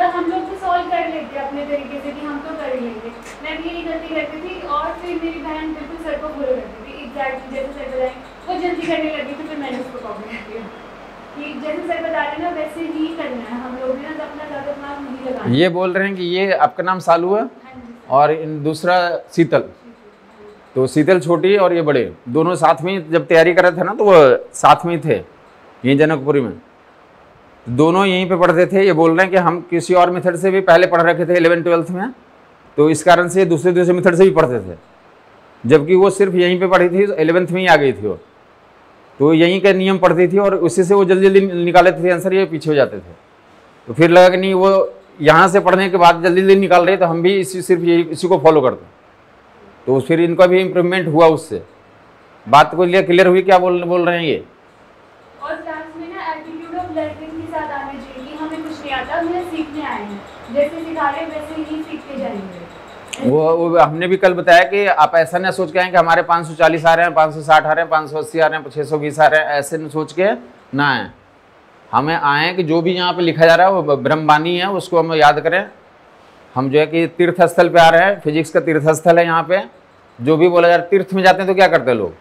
तो हम लोग तो सॉल्व कर लेते हैं अपने तरीके से कि हम तो कर ही लेंगे। मैं भी यही गलती करती थी और फिर मेरी बहन बिल्कुल सर को फॉलो करती थी एग्जैक्टली जैसे सर बताएं, वो जल्दी करने लगी थी, फिर मैंने उसको कॉपी कर दिया कि जैसे सर बता रहे ना वैसे ही करना है। हम लोग भी ना अपना ज़्यादा दिमाग नहीं लगाना। ये बोल रहे हैं कि ये आपका नाम सालू है हाँ जी सर। और इन दूसरा शीतल, तो शीतल छोटी और ये बड़े, दोनों साथ में जब तैयारी कर रहे थे ना तो वो साथ में ही थे यहीं जनकपुरी में, दोनों यहीं पे पढ़ते थे। ये बोल रहे हैं कि हम किसी और मेथड से भी पहले पढ़ रखे थे इलेवन ट्वेल्थ में, तो इस कारण से दूसरे दूसरे मेथड से भी पढ़ते थे, जबकि वो सिर्फ यहीं पे पढ़ी थी, इलेवेंथ में ही आ गई थी वो, तो यहीं के नियम पढ़ती थी और उसी से वो जल्दी जल्दी निकाल लेते थे आंसर, ये पीछे हो जाते थे। तो फिर लगा कि नहीं वो यहाँ से पढ़ने के बाद जल्दी जल्दी निकाल रहे तो हम भी इसी सिर्फ यही इसी को फॉलो करते, तो फिर इनका भी इम्प्रूवमेंट हुआ उससे। बात को लिए क्लियर हुई क्या बोल बोल रहे हैं ये? और क्लास में ना एटीट्यूड ऑफ लर्निंग के साथ आना चाहिए कि हमें कुछ नहीं आता, हमें सीखने आए हैं, जैसे सिखा रहे हैं वैसे ही सीखते जाएंगे। वो, वो हमने भी कल बताया कि आप ऐसा ना सोच के आए कि हमारे पाँच सौ चालीस आ रहे हैं, पाँच सौ साठ आ रहे हैं, पाँच सौ अस्सी आ रहे हैं, छः सौ बीस आ रहे हैं, ऐसे न सोच के ना आए। हमें आए कि जो भी यहाँ पे लिखा जा रहा है वो ब्रह्मवाणी है, उसको हम याद करें। हम जो है कि तीर्थ स्थल पे आ रहे हैं, फिजिक्स का तीर्थ स्थल है यहाँ पे, जो भी बोला जा रहा है। तीर्थ में जाते हैं तो क्या करते हैं लोग?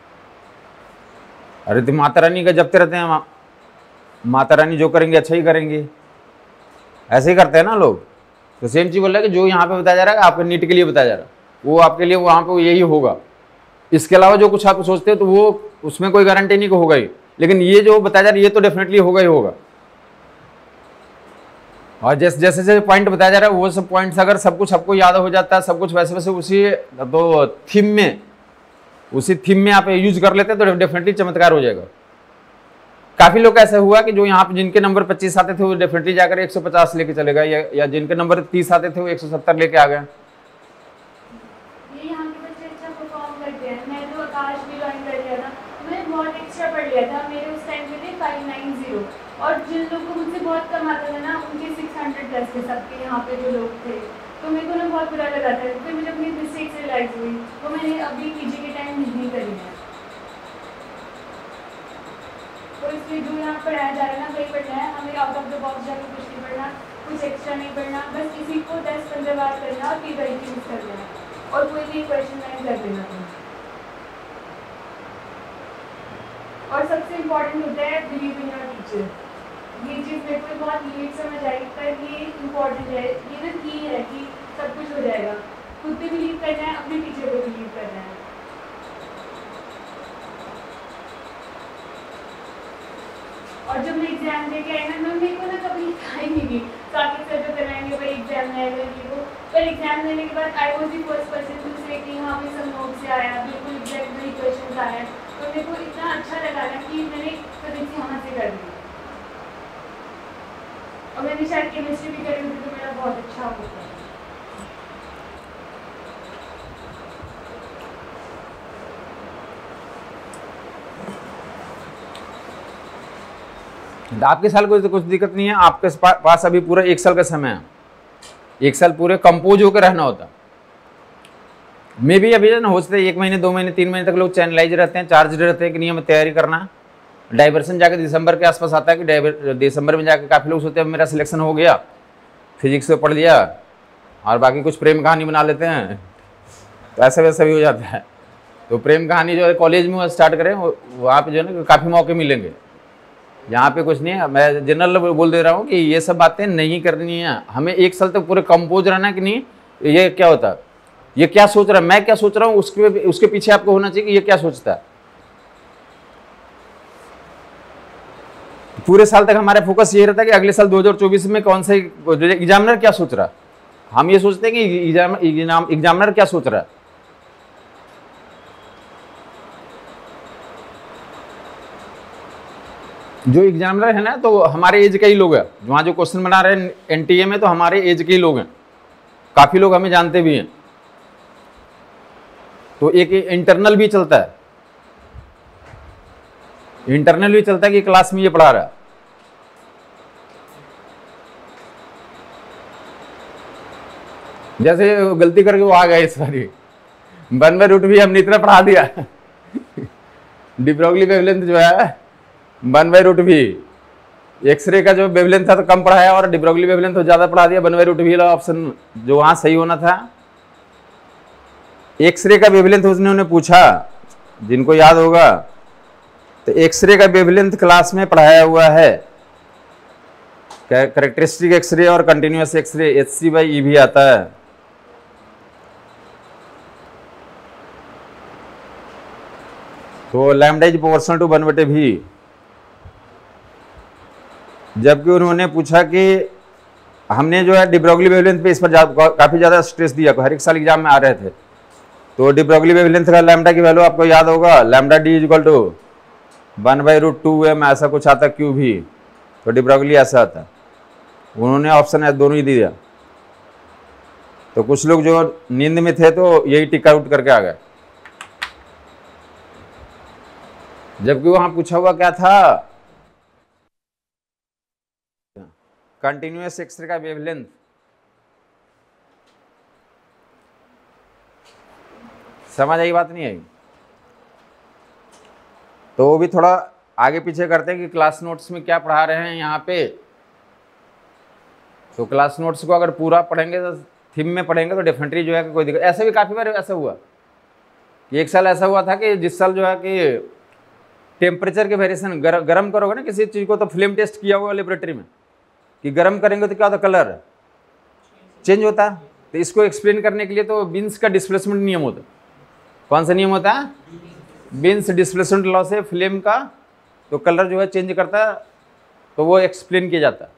अरे तो माता रानी का जपते रहते हैं, माता रानी जो करेंगे अच्छा ही करेंगे, ऐसे ही करते हैं ना लोग। तो सेम चीज़ बोल रहा है कि जो यहाँ पे बताया जा रहा है आपके नीट के लिए बताया जा रहा है, वो आपके लिए वहाँ पे यही होगा। इसके अलावा जो कुछ आप सोचते हो तो वो उसमें कोई गारंटी नहीं कि होगा ही, लेकिन ये जो बताया जा रहा है ये तो डेफिनेटली होगा ही होगा। और जैसे जैसे जैसे पॉइंट बताया जा रहा है वो सब पॉइंट्स अगर सब कुछ आपको याद हो जाता है, सब कुछ वैसे वैसे उसी तो थीम में उसी थीम में आप यूज कर लेते हैं तो डेफिनेटली चमत्कार हो जाएगा। काफी लोग ऐसा हुआ कि जो यहाँ पे जिनके नंबर पच्चीस आते थे वो डेफिनेटली जाकर एक सौ पचास लेके चले गए, या, या जिनके नंबर तीस आते थे वो एक सौ सत्तर लेके आ गए। ये यहाँ के बच्चे अच्छा परफॉर्म करते हैं। मैं तो आकाश भी ज्वाइन कर लिया था, मैं बहुत एक्स्ट्रा पढ़ लिया था, मेरे उस टाइम पे थे फाइव नाइन जीरो, और जिन लोगों को मुझसे बहुत कम आता था ना उनके सिक्स हंड्रेड प्लस थे सबके यहाँ पे जो लोग थे। तो मेरे को ना बहुत बुरा लगा था, फिर मुझे अपनी मिस्टेक से रियलाइज हुई, तो मैंने अभी पीजी के टाइम नहीं करी है। तो इसलिए जो यहाँ पढ़ाया जा रहा है ना वही पढ़ना है, हमें आउट ऑफ द बॉक्स जाकर कुछ नहीं पढ़ना, कुछ एक्स्ट्रा नहीं पढ़ना, बस इसी को दस पंद्रह बार करना और फिर वही यूज करना है, और कोई भी क्वेश्चन लाइन कर देना है। और सबसे इम्पोर्टेंट होता है बिलीव इन योर टीचर। ये चीज़ मेरे को बहुत लेट समझ आई, पर ये इम्पोर्टेंट है, ये ना की है कि सब कुछ हो जाएगा। खुद पे बिलीव करना है, अपने टीचर पे बिलीव करना है। और जब मैं एग्जाम देके आई ना, मेरे को ना कभी लिखा ही नहीं, साकिब सर जो कराएंगे भाई एग्जाम में आएगा ये वो, पर एग्जाम देने के बाद I was the first person to say कि हाँ भाई सब नोट से आया, बिल्कुल एग्जैक्ट वही क्वेश्चन आया। तो मेरे को इतना अच्छा लगा ना कि मैंने कभी से यहाँ से कर दी, और मैंने शायद केमिस्ट्री भी करी होती तो मेरा बहुत अच्छा होता है। आपके साल को तो कुछ दिक्कत नहीं है, आपके पास अभी पूरा एक साल का समय है, एक साल पूरे कंपोज होकर रहना होता। मे भी अभी ना हो सकता है एक महीने दो महीने तीन महीने तक लोग चैनलाइज रहते हैं, चार्ज रहते हैं कि नहीं हमें तैयारी करना। डाइवर्सन जाकर दिसंबर के आसपास आता है कि दिसंबर में जाकर काफ़ी लोग सोचते हैं मेरा सिलेक्शन हो गया, फिजिक्स से पढ़ लिया और बाकी कुछ प्रेम कहानी बना लेते हैं, तो ऐसा वैसा भी हो जाता है। तो प्रेम कहानी जो है कॉलेज में स्टार्ट करें, वहाँ पे जो है ना काफ़ी मौके मिलेंगे। यहाँ पे कुछ नहीं है, मैं जनरल बोल दे रहा हूँ कि ये सब बातें नहीं करनी है। हमें एक साल तक पूरे कंपोज रहना कि नहीं, ये क्या होता है, ये क्या सोच रहा है, मैं क्या सोच रहा हूँ, उसके उसके पीछे आपको होना चाहिए कि ये क्या सोचता है। पूरे साल तक हमारा फोकस ये रहता है कि अगले साल दो हज़ार चौबीस में कौन सा एग्जामिनर क्या सोच रहा है। हम ये सोचते हैं कि एग्जाम एग्जामिनर क्या सोच रहा है। जो एग्जामिनर है ना तो हमारे एज के ही लोग हैं, वहाँ जो क्वेश्चन बना रहे हैं एनटीए में तो हमारे एज के ही लोग हैं, काफ़ी लोग हमें जानते भी हैं। तो एक इंटरनल भी चलता है, इंटरनल भी चलता है कि क्लास में ये पढ़ा रहा है। जैसे गलती करके वो आ गए इस बारी, वन बाय रूट भी हमने इतना पढ़ा दिया डिब्रोगली वेवलेंथ जो है वन बाय रूट भी एक्सरे का जो वेवलेंथ था तो कम पढ़ाया और डी ब्रोगली वेवलेंथ तो ज्यादा पढ़ा दिया। वन बाई रूट वी वाला ऑप्शन जो वहां सही होना था। एक्सरे का वेवलेंथ उसने उन्हें पूछा, जिनको याद होगा तो एक्सरे का वेवलेंथ क्लास में पढ़ाया हुआ है। कैरेक्टरिस्टिक एक्सरे और continuous X ray H C by E भी आता है। तो lambda is proportional to one बटे भी। जबकि उन्होंने पूछा कि हमने जो है डी ब्रोगली वेवलेंथ पे इस पर काफी ज्यादा स्ट्रेस दिया, हर एक साल एग्जाम में आ रहे थे। तो डी ब्रोगली वेवलेंथ का लैम्डा की वैल्यू आपको याद होगा, lambda D is equal to one by root two M, ऐसा कुछ आता क्यू भी। तो डी ब्रोगली ऐसा आता। उन्होंने ऑप्शन है दोनों ही दिया। तो कुछ लोग जो नींद में थे तो यही टिक आउट करके आ गए। जबकि वहां पूछा हुआ क्या था, कंटिन्यूअस एक्सरे का वेवलेंथ। समझ आई बात नहीं आई? तो वो भी थोड़ा आगे पीछे करते हैं कि क्लास नोट्स में क्या पढ़ा रहे हैं यहाँ पे। तो क्लास नोट्स को अगर पूरा पढ़ेंगे तो थीम में पढ़ेंगे तो डेफिनेटली जो है कि कोई दिक्कत। ऐसे भी काफ़ी बार ऐसा हुआ कि एक साल ऐसा हुआ था कि जिस साल जो है कि टेम्परेचर के वेरिएशन गर, गर्म करोगे ना किसी चीज़ को, तो फ्लेम टेस्ट किया हुआ लेबोरेटरी में कि गर्म करेंगे तो क्या होता, कलर चेंज होता है। तो इसको एक्सप्लेन करने के लिए तो बीन्स का डिस्प्लेसमेंट नियम होता है। कौन सा नियम होता है? बीन्स डिस्प्लेसमेंट लॉ से फ्लेम का तो कलर जो है चेंज करता है, तो वो एक्सप्लेन किया जाता है।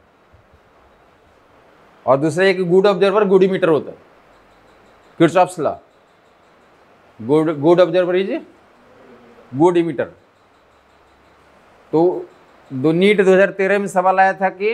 और दूसरा एक गुड ऑब्जर्वर गुड इमीटर होता है, Kirchhoff's law. Good good observer is good emitter. तो दो नीट दो हज़ार तेरह में सवाल आया था कि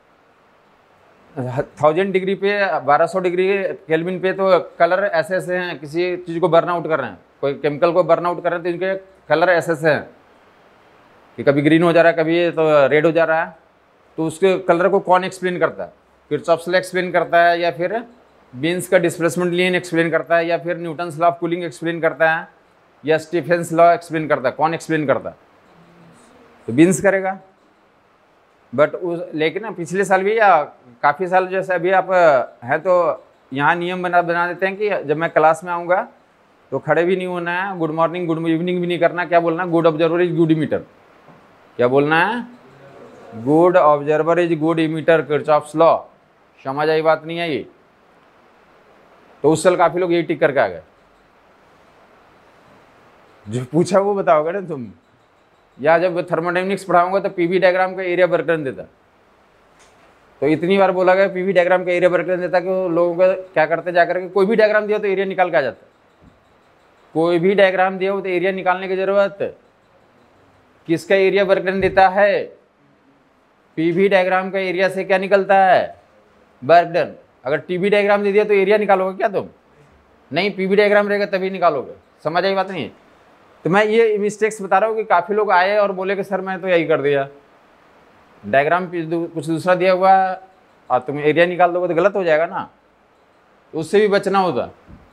थाउजेंड डिग्री पे बारह सौ डिग्री केल्विन पे तो कलर ऐसे ऐसे हैं, किसी चीज़ को बर्न आउट कर रहे हैं, कोई केमिकल को बर्न आउट कर रहे हैं, तो इनके कलर ऐसे ऐसे हैं कि कभी ग्रीन हो जा रहा है, कभी तो रेड हो जा रहा है। तो उसके कलर को कौन एक्सप्लेन करता है? किर्चॉफ्स लॉ एक्सप्लेन करता है, या फिर बीन्स का डिस्प्लेसमेंट लॉ एक्सप्लेन करता है, या फिर Newton's law of cooling explain करता है, या स्टीफेंस लॉ एक्सप्लेन करता है? कौन एक्सप्लेन करता है? तो बीन्स करेगा। बट उस लेकिन ना पिछले साल भी या काफ़ी साल जैसे अभी आप हैं तो यहाँ नियम बना बना देते हैं कि जब मैं क्लास में आऊँगा तो खड़े भी नहीं होना है, गुड मॉर्निंग गुड इवनिंग भी नहीं करना। क्या बोलना? Good observer is good emitter. क्या बोलना है? Good observer is good emitter, Kirchhoff's law. समझ आई बात नहीं आई? तो उस साल काफ़ी लोग यही टिक करके आ गए। जो पूछा वो बताओगे ना तुम। या जब थर्मोडायनेमिक्स पढ़ाऊंगा तो पीवी डायग्राम का एरिया वर्कडन देता। तो इतनी बार बोला गया पीवी डायग्राम का एरिया वर्कडन देता कि वो लोगों का क्या करते जाकर के कोई भी डायग्राम दिया तो एरिया निकाल के आ जाता। कोई भी डायग्राम दिया हो तो एरिया निकालने की जरूरत किसका एरिया वर्कडन देता है? पीवी डायग्राम का एरिया से क्या निकलता है? वर्कडन। अगर टीवी डायग्राम दे दिया तो एरिया निकालोगे क्या तुम? नहीं, पीवी डायग्राम रहेगा तभी निकालोगे। समझ आई बात नहीं? तो मैं ये मिस्टेक्स बता रहा हूँ कि काफ़ी लोग आए और बोले कि सर मैं तो यही कर दिया, डायग्राम कुछ दूसरा दिया हुआ है और तुम एरिया निकाल दोगे तो गलत हो जाएगा ना। तो उससे भी बचना होता।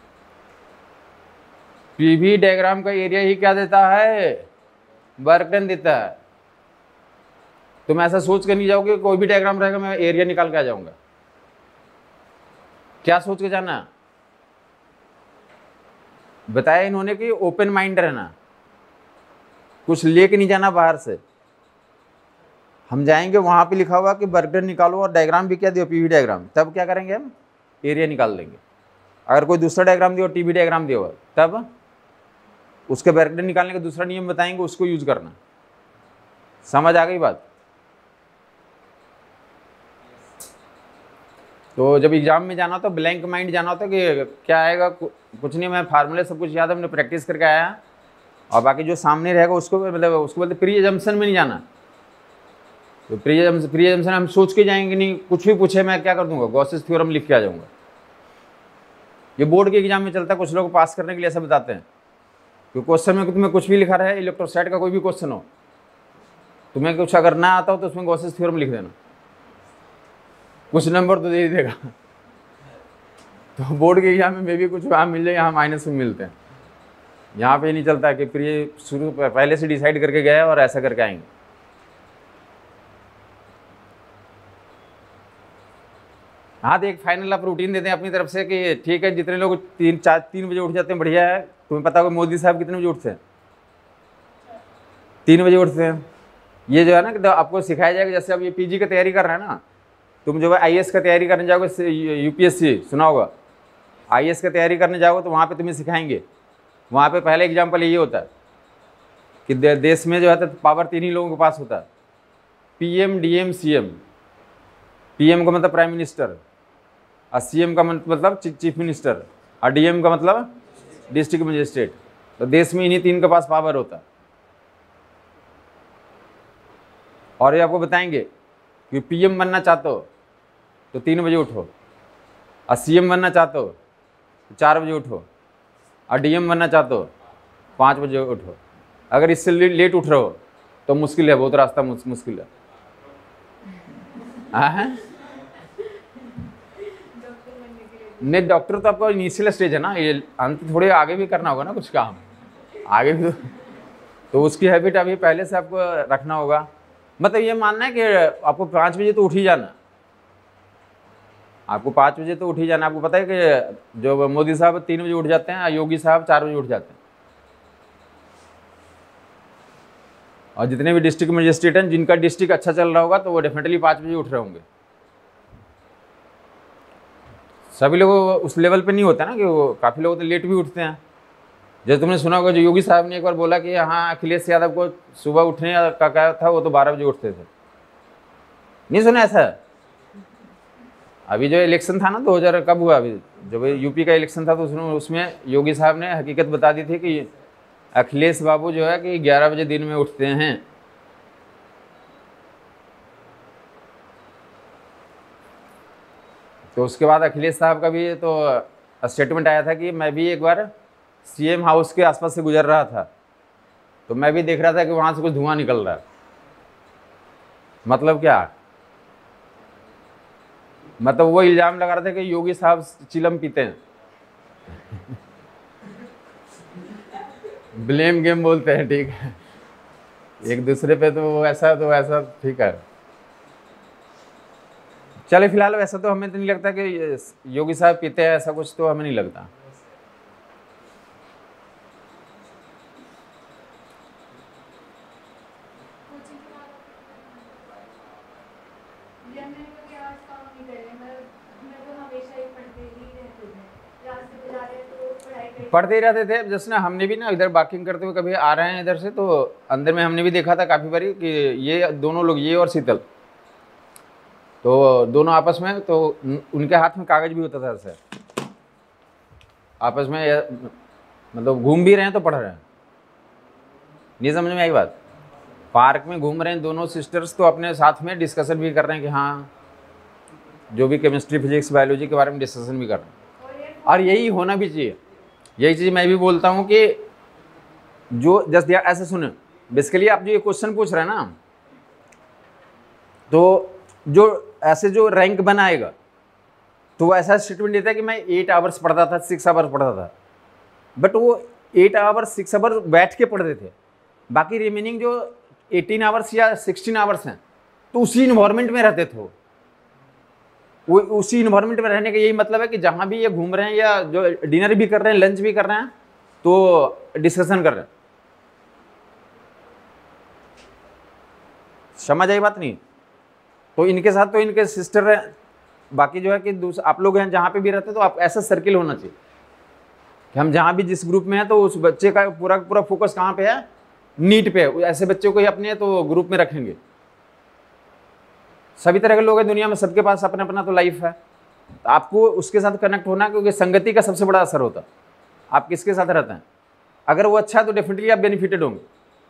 पीवी डायग्राम का एरिया ही क्या देता है? वर्कडन देता है। तुम ऐसा सोच कर नहीं जाओगे कोई भी डायग्राम रहेगा मैं एरिया निकाल के आ जाऊंगा। क्या सोच के जाना? बताया इन्होंने कि ओपन माइंड रहना, कुछ लेके नहीं जाना बाहर से। हम जाएंगे वहां पे लिखा हुआ कि वर्कडन निकालो और डायग्राम भी क्या दियो? PV diagram. तब क्या करेंगे हम? एरिया निकाल देंगे। अगर कोई दूसरा डायग्राम दियो, टीवी डायग्राम दियो, तब उसके वर्कडन निकालने का दूसरा नियम बताएंगे, उसको यूज करना। समझ आ गई बात? तो जब एग्जाम में जाना तो ब्लैंक माइंड जाना होता कि क्या आएगा, कुछ नहीं, मैं फार्मूले सब कुछ याद है, हमने प्रैक्टिस करके आया, और बाकी जो सामने रहेगा उसको मतलब उसको बोलते प्री एजम्पशन में नहीं जाना। तो प्री एजम्पशन प्री एजम्पशन हम सोच के जाएंगे नहीं, कुछ भी पूछे मैं क्या कर दूंगा? गॉसेस थ्योरम लिख के आ जाऊंगा। ये बोर्ड के एग्जाम में चलता है, कुछ लोग पास करने के लिए ऐसा बताते हैं कि क्वेश्चन में तुम्हें कुछ भी लिखा रहे, इलेक्ट्रोस्टैट का कोई भी क्वेश्चन हो, तुम्हें कुछ अगर ना आता हो तो उसमें गॉसेस थ्योरम लिख देना, कुछ नंबर तो दे ही देगा। तो बोर्ड के एग्जाम में भी कुछ वहाँ मिल जाए, यहाँ माइनस में मिलते हैं। यहाँ पे नहीं चलता कि प्री शुरू पहले से डिसाइड करके गए और ऐसा करके आएंगे। हाँ, तो एक फाइनल आप रूटीन देते हैं अपनी तरफ से कि ठीक है, जितने लोग तीन चार तीन बजे उठ जाते हैं बढ़िया है। तुम्हें पता होगा मोदी साहब कितने बजे उठते हैं? तीन बजे उठते हैं। ये जो है ना कि आपको सिखाया जाएगा, जैसे अब ये पीजी की तैयारी कर रहे हैं ना, तुम जो है आईएएस का तैयारी करने जाओगे, यूपीएससी सुना होगा, आईएएस का तैयारी करने जाओगे तो वहाँ पे तुम्हें सिखाएंगे। वहाँ पे पहले एग्जाम्पल यही होता है कि दे, देश में जो है तो पावर तीन ही लोगों के पास होता है, पीएम, डीएम, सीएम। पीएम का मतलब प्राइम मिनिस्टर, और सीएम का मतलब चीफ मिनिस्टर, और डीएम का मतलब डिस्ट्रिक्ट मजिस्ट्रेट। तो देश में इन्हीं तीन के पास पावर होता है। और ये आपको बताएंगे कि पीएम बनना चाहते हो तो तीन बजे उठो, और सीएम बनना चाहते हो तो चार बजे उठो, और डीएम बनना चाहते हो पाँच बजे उठो। अगर इससे लेट उठ रहे हो तो मुश्किल है, बहुत रास्ता मुश्किल है। हाँ, नहीं, डॉक्टर तो आपका इनिशियल स्टेज है ना, ये अंत थोड़े आगे भी करना होगा ना कुछ काम आगे भी, तो, तो उसकी हैबिट अभी पहले से आपको रखना होगा। मतलब ये मानना है कि आपको पाँच बजे तो उठ ही जाना, आपको पाँच बजे तो उठ ही जाना। आपको पता है कि जो मोदी साहब तीन बजे उठ जाते हैं, योगी साहब चार बजे उठ जाते हैं, और जितने भी डिस्ट्रिक्ट मजिस्ट्रेट हैं जिनका डिस्ट्रिक्ट अच्छा चल रहा होगा तो वो डेफिनेटली पाँच बजे उठ रहे होंगे। सभी लोग उस लेवल पे नहीं होता ना, कि वो काफ़ी लोग तो लेट भी उठते हैं। जैसे तुमने सुना होगा, जो योगी साहब ने एक बार बोला कि हाँ अखिलेश यादव को सुबह उठने का क्या था, वो तो बारह बजे उठते थे। नहीं सुना ऐसा? अभी जो इलेक्शन था ना दो हज़ार कब हुआ, अभी जब यूपी का इलेक्शन था तो उसमें उसमें योगी साहब ने हकीकत बता दी थी कि अखिलेश बाबू जो है कि ग्यारह बजे दिन में उठते हैं। तो उसके बाद अखिलेश साहब का भी तो स्टेटमेंट आया था कि मैं भी एक बार सीएम हाउस के आसपास से गुजर रहा था, तो मैं भी देख रहा था कि वहाँ से कुछ धुआं निकल रहा है। मतलब क्या? मतलब वो इल्ज़ाम लगा रहा था कि योगी साहब चिलम पीते हैं। ब्लेम गेम बोलते हैं, ठीक है, एक दूसरे पे, तो ऐसा तो ऐसा ठीक है। चले फिलहाल वैसा तो हमें तो नहीं लगता कि योगी साहब पीते हैं, ऐसा कुछ तो हमें नहीं लगता। पढ़ते ही रहते थे। जैसे ना हमने भी ना इधर वॉकिंग करते हुए कभी आ रहे हैं इधर से, तो अंदर में हमने भी देखा था काफ़ी बारी कि ये दोनों लोग, ये और शीतल, तो दोनों आपस में, तो उनके हाथ में कागज भी होता था सर, आपस में मतलब घूम भी रहे हैं तो पढ़ रहे हैं। नहीं समझ में आई बात? पार्क में घूम रहे हैं दोनों सिस्टर्स, तो अपने साथ में डिस्कशन भी कर रहे हैं कि हाँ जो भी केमिस्ट्री, फिजिक्स, बायोलॉजी के बारे में डिस्कशन भी कर रहे हैं। और यही होना भी चाहिए। यही चीज़ मैं भी बोलता हूँ कि जो जस्ट ऐसे सुने, बेसिकली आप जो ये क्वेश्चन पूछ रहे हैं ना, तो जो ऐसे जो रैंक बनाएगा तो वो ऐसा स्टेटमेंट देता है कि मैं एट आवर्स पढ़ता था, सिक्स आवर्स पढ़ता था, बट वो एट आवर्स सिक्स आवर्स बैठ के पढ़ते थे। बाकी रिमेनिंग जो एटीन आवर्स या सिक्सटीन आवर्स हैं तो उसी इन्वायरमेंट में रहते थे। वो उसी इन्वायरमेंट में रहने का यही मतलब है कि जहाँ भी ये घूम रहे हैं या जो डिनर भी कर रहे हैं, लंच भी कर रहे हैं, तो डिस्कशन कर रहे हैं। समझ आई बात? नहीं तो इनके साथ तो इनके सिस्टर है, बाकी जो है कि दूसरा आप लोग हैं जहाँ पे भी रहते हैं, तो आप ऐसा सर्किल होना चाहिए कि हम जहाँ भी जिस ग्रुप में हैं तो उस बच्चे का पूरा पूरा फोकस कहाँ पे है? नीट पे। ऐसे बच्चों को ही अपने तो ग्रुप में रखेंगे। सभी तरह के लोग हैं दुनिया में, सबके पास अपना अपना तो लाइफ है, तो आपको उसके साथ कनेक्ट होना, क्योंकि संगति का सबसे बड़ा असर होता है। आप किसके साथ रहते हैं, अगर वो अच्छा है तो डेफिनेटली आप बेनिफिटेड होंगे।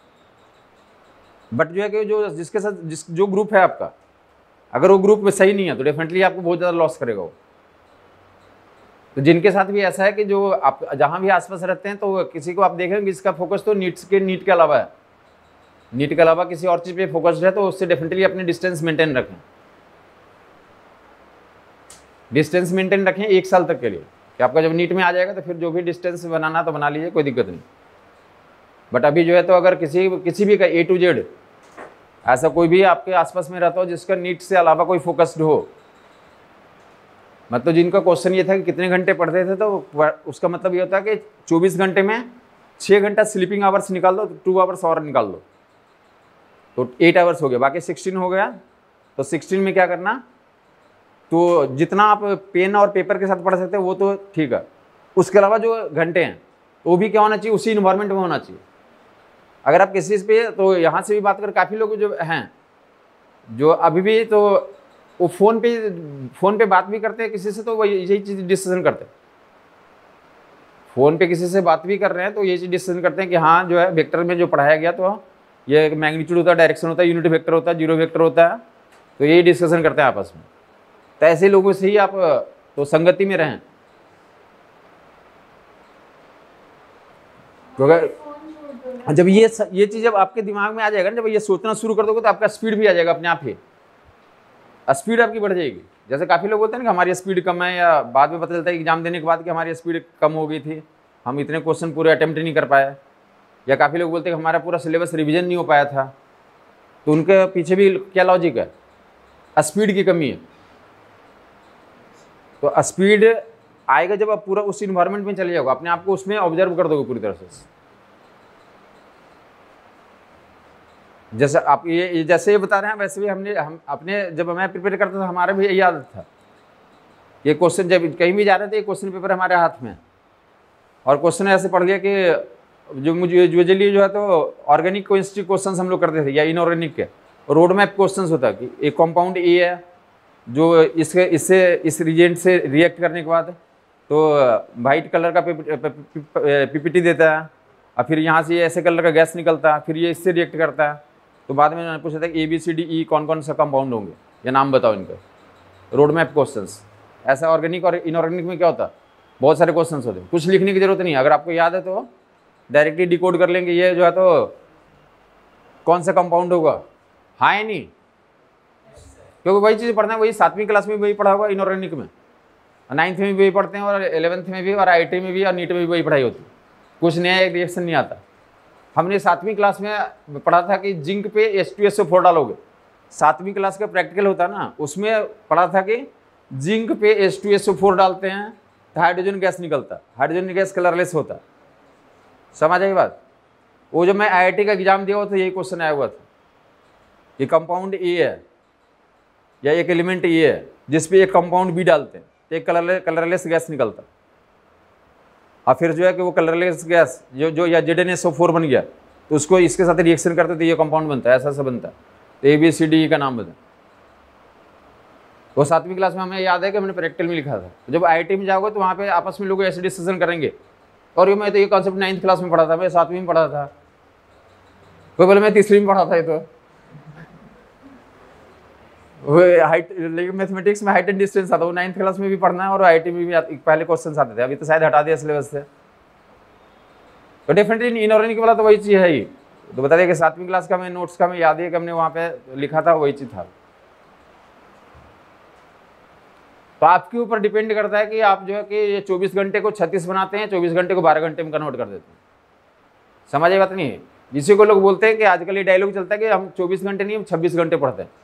बट जो है कि जो जिसके साथ जिस जो ग्रुप है आपका, अगर वो ग्रुप में सही नहीं है तो डेफिनेटली आपको बहुत ज़्यादा लॉस करेगा वो। तो जिनके साथ भी ऐसा है कि जो आप जहाँ भी आसपास रहते हैं, तो किसी को आप देखेंगे इसका फोकस तो नीट के नीट के अलावा है, नीट के अलावा किसी और चीज़ पे फोकस्ड है, तो उससे डेफिनेटली अपनी डिस्टेंस मेंटेन रखें। डिस्टेंस मेंटेन रखें एक साल तक के लिए, कि आपका जब नीट में आ जाएगा तो फिर जो भी डिस्टेंस बनाना तो बना लीजिए, कोई दिक्कत नहीं। बट अभी जो है तो अगर किसी किसी भी का ए टू जेड ऐसा कोई भी आपके आसपास में रहता हो जिसका नीट से अलावा कोई फोकस्ड हो, मतलब जिनका क्वेश्चन ये था कि कितने घंटे पढ़ते थे, तो उसका मतलब ये होता है कि चौबीस घंटे में छः घंटा स्लीपिंग आवर्स निकाल दो, तो टू आवर्स और निकाल दो, तो एट आवर्स हो गया, बाकी सिक्सटीन हो गया। तो सिक्सटीन में क्या करना, तो जितना आप पेन और पेपर के साथ पढ़ सकते हैं वो तो ठीक है, उसके अलावा जो घंटे हैं वो भी क्या होना चाहिए, उसी इन्वायरमेंट में होना चाहिए। अगर आप किसी पे, तो यहाँ से भी बात कर, काफ़ी लोग जो हैं जो अभी भी तो वो फ़ोन पे फ़ोन पे बात भी करते हैं किसी से, तो वो यही चीज़ डिस्कशन करते हैं। फ़ोन पे किसी से बात भी कर रहे हैं तो यही चीज़ डिस्कशन करते हैं कि हाँ जो है वेक्टर में जो पढ़ाया गया, तो ये मैग्नीट्यूड होता है, डायरेक्शन होता है, यूनिट वेक्टर होता है, जीरो वेक्टर होता है, तो यही डिस्कशन करते हैं आपस में। तो ऐसे लोगों से ही आप तो संगति में रहें, तो अगर जब ये ये चीज़ जब आपके दिमाग में आ जाएगा ना, जब ये सोचना शुरू कर दोगे तो आपका स्पीड भी आ जाएगा अपने आप ही, स्पीड आपकी बढ़ जाएगी। जैसे काफ़ी लोग बोलते हैं ना कि हमारी स्पीड कम है, या बाद में पता चलता है एग्जाम देने के बाद कि हमारी स्पीड कम हो गई थी, हम इतने क्वेश्चन पूरे अटेम्प्ट नहीं कर पाए, या काफ़ी लोग बोलते हैं कि हमारा पूरा सिलेबस रिवीजन नहीं हो पाया था। तो उनके पीछे भी क्या लॉजिक है, स्पीड की कमी है। तो स्पीड आएगा जब आप पूरा उस इन्वायरमेंट में चले जाओगे, अपने आप को उसमें ऑब्जर्व कर दोगे पूरी तरह से। जैसे आप ये जैसे ये बता रहे हैं वैसे भी हमने हम अपने जब मैं प्रिपेयर करता था हमारा भी यही आदत था, ये क्वेश्चन जब कहीं भी जा रहे थे ये क्वेश्चन पेपर हमारे हाथ में, और क्वेश्चन ऐसे पढ़ लिया कि जो मुझे यूजुअली जो है तो ऑर्गेनिक केमिस्ट्री क्वेश्चन हम लोग करते थे या इनऑर्गेनिक के, रोड मैप क्वेश्चन होता है कि एक कंपाउंड ए है जो इसके इससे इस रिएजेंट से रिएक्ट करने के बाद तो वाइट कलर का पीपीटी देता है, और फिर यहाँ से ऐसे कलर का गैस निकलता है, फिर ये इससे रिएक्ट करता है। तो बाद में मैंने पूछा था कि A B C D E कौन कौन सा कंपाउंड होंगे, या नाम बताओ इनका, रोड मैप क्वेश्चंस। ऐसा ऑर्गेनिक और इनऑर्गेनिक में क्या होता है, बहुत सारे क्वेश्चंस होते हैं, कुछ लिखने की जरूरत नहीं, अगर आपको याद है तो डायरेक्टली डिकोड कर लेंगे ये जो है तो कौन सा कंपाउंड होगा, हाँ या नहीं, क्योंकि वही चीज़ पढ़ना है, वही सातवीं क्लास में वही पढ़ा होगा इनऑर्गेनिक में, नाइन्थ में भी वही पढ़ते हैं, और इलेवंथ में भी, और आई टी में भी, और नीट में भी वही पढ़ाई होती है, कुछ नया एक रिएक्शन नहीं आता। हमने सातवीं क्लास में पढ़ा था कि जिंक पे H two S O four डालोगे, सातवीं क्लास का प्रैक्टिकल होता है ना, उसमें पढ़ा था कि जिंक पे H two S O four डालते हैं तो हाइड्रोजन गैस निकलता है, हाइड्रोजन गैस कलरलेस होता है। समझ आई बात। वो जब मैं आई आई टी का एग्जाम दिया हुआ था यही क्वेश्चन आया हुआ था कि कंपाउंड ए है या एक एलिमेंट ए है जिसपे एक कंपाउंड बी डालते हैं तो एक कलर कलरलेस गैस निकलता, और फिर जो है कि वो कलरलेस गैस जो जो या Z N S O four बन गया तो उसको इसके साथ रिएक्शन करते तो ये कंपाउंड बनता है, ऐसा ऐसा बनता है, तो ए बी सी डी का नाम बता। वो सातवीं क्लास में हमें याद है कि हमने प्रैक्टिकल में लिखा था। तो जब आई आई टी में जाओगे तो वहाँ पे आपस में लोग ऐसे डिस्कशन करेंगे, और ये मैं तो ये कॉन्सेप्ट नाइन्थ क्लास में पढ़ा था, मैं सातवीं में पढ़ा था, कोई बोले मैं तीसरी में पढ़ा था, ये तो वो हाइट लेकिन मैथमेटिक्स में हाइट एंड डिस्टेंस आता, वो नाइन्थ क्लास में भी पढ़ना है, और आई आई टी में भी पहले क्वेश्चन आते थे, अभी तो शायद हटा दिया सिलेबस से। तो डेफिनेटली इनऑर्गेनिक वाला तो वही चीज़ है ही, तो बता दिया कि सातवीं क्लास का मैं नोट्स का मैं याद है कि हमने वहाँ पे लिखा था, वही चीज़ था। तो आपके ऊपर डिपेंड करता है कि आप जो है कि ये चौबीस घंटे को छत्तीस बनाते हैं, चौबीस घंटे को बारह घंटे में कन्वर्ट कर देते हैं। समझ आई बात नहीं है। जिसी को लोग बोलते हैं कि आजकल ये डायलॉग चलता है कि हम चौबीस घंटे नहीं हम छब्बीस घंटे पढ़ते हैं,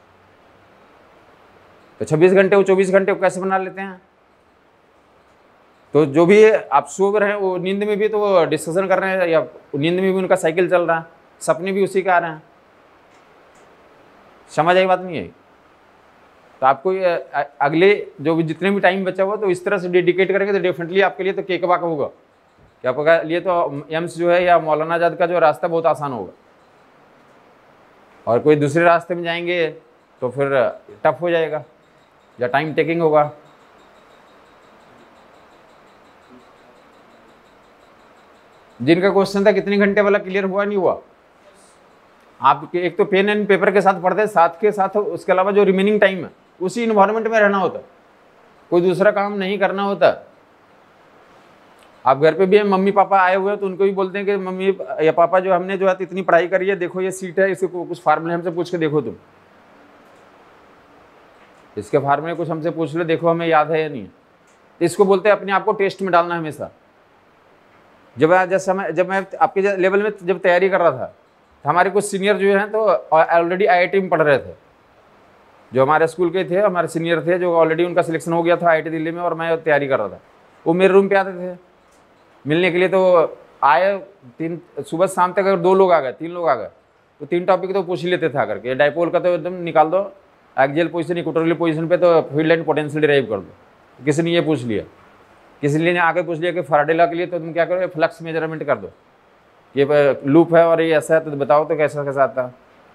तो छब्बीस घंटे वो चौबीस घंटे को कैसे बना लेते हैं। तो जो भी आप सो रहे हैं वो नींद में भी तो डिस्कशन कर रहे हैं, या नींद में भी उनका साइकिल चल रहा है, सपने भी उसी के आ रहे हैं। समझ आई बात नहीं है। तो आपको ये अगले जो भी जितने भी टाइम बचा हुआ तो इस तरह से डेडिकेट करेंगे तो डेफिनेटली आपके लिए तो केक बाक होगा, कि आपके लिए तो एम्स जो है या मौलाना आजाद का जो रास्ता बहुत आसान होगा, और कोई दूसरे रास्ते में जाएंगे तो फिर टफ हो जाएगा या टाइम टेकिंग होगा। जिनका क्वेश्चन था कितने घंटे वाला क्लियर हुआ नहीं हुआ, आप एक तो पेन एंड पेपर के साथ पढ़ते हैं, साथ के साथ उसके अलावा जो रिमेनिंग टाइम है उसी इन्वायरमेंट में रहना होता, कोई दूसरा काम नहीं करना होता। आप घर पे भी मम्मी पापा आए हुए हैं तो उनको भी बोलते हैं कि मम्मी या पापा जो हमने जो है इतनी पढ़ाई करी है, देखो ये सीट है, इसको कुछ फार्मूले हमसे पूछ के देखो, तुम इसके फार्मूले कुछ हमसे पूछ लो, देखो हमें याद है या नहीं। इसको बोलते हैं अपने आप को टेस्ट में डालना हमेशा। जब जैसे मैं जब मैं आपके लेवल में जब तैयारी कर रहा था, हमारे कुछ सीनियर जो हैं तो ऑलरेडी आई आई टी में पढ़ रहे थे, जो हमारे स्कूल के थे, हमारे सीनियर थे, जो ऑलरेडी उनका सिलेक्शन हो गया था आई आई टी दिल्ली में और मैं तैयारी कर रहा था, वो मेरे रूम पे आते थे मिलने के लिए। तो आए तीन सुबह शाम तक, अगर दो लोग आ गए, तीन लोग आ गए, तो तीन टॉपिक तो पूछ ही लेते थे आकर के। डाइपोल का तो एकदम निकाल दो, एक्सियल पोजीशन, इक्वेटोरियल पोजीशन पे तो फील्ड लाइन पोटेंशियल डिराइव कर दो। किसी ने ये पूछ लिया, किसी ने आके पूछ लिया कि फैराडे लॉ के लिए तो तुम क्या करो, फ्लक्स मेजरमेंट कर दो, ये लूप है और ये ऐसा है, तो बताओ तो कैसा कैसा आता।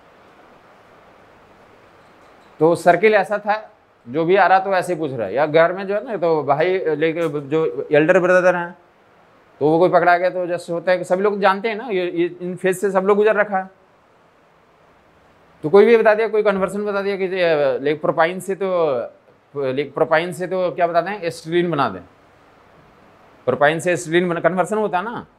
तो सर्किल ऐसा था, जो भी आ रहा तो ऐसे ही पूछ रहा है। या घर में जो है ना, तो भाई लेके जो एल्डर ब्रदर हैं, तो वो कोई पकड़ा गया तो जैसे होता है कि सभी लोग जानते हैं ना, ये, ये इन फेज से सब लोग गुजर रखा है, तो कोई भी बता दिया, कोई कन्वर्सन बता दिया कि लेक प्रोपाइन से तो लेक प्रोपाइन से तो क्या बताते हैं, एस्टिलीन बना दें। प्रोपाइन से एस्टिलीन बना, कन्वर्सन होता है ना।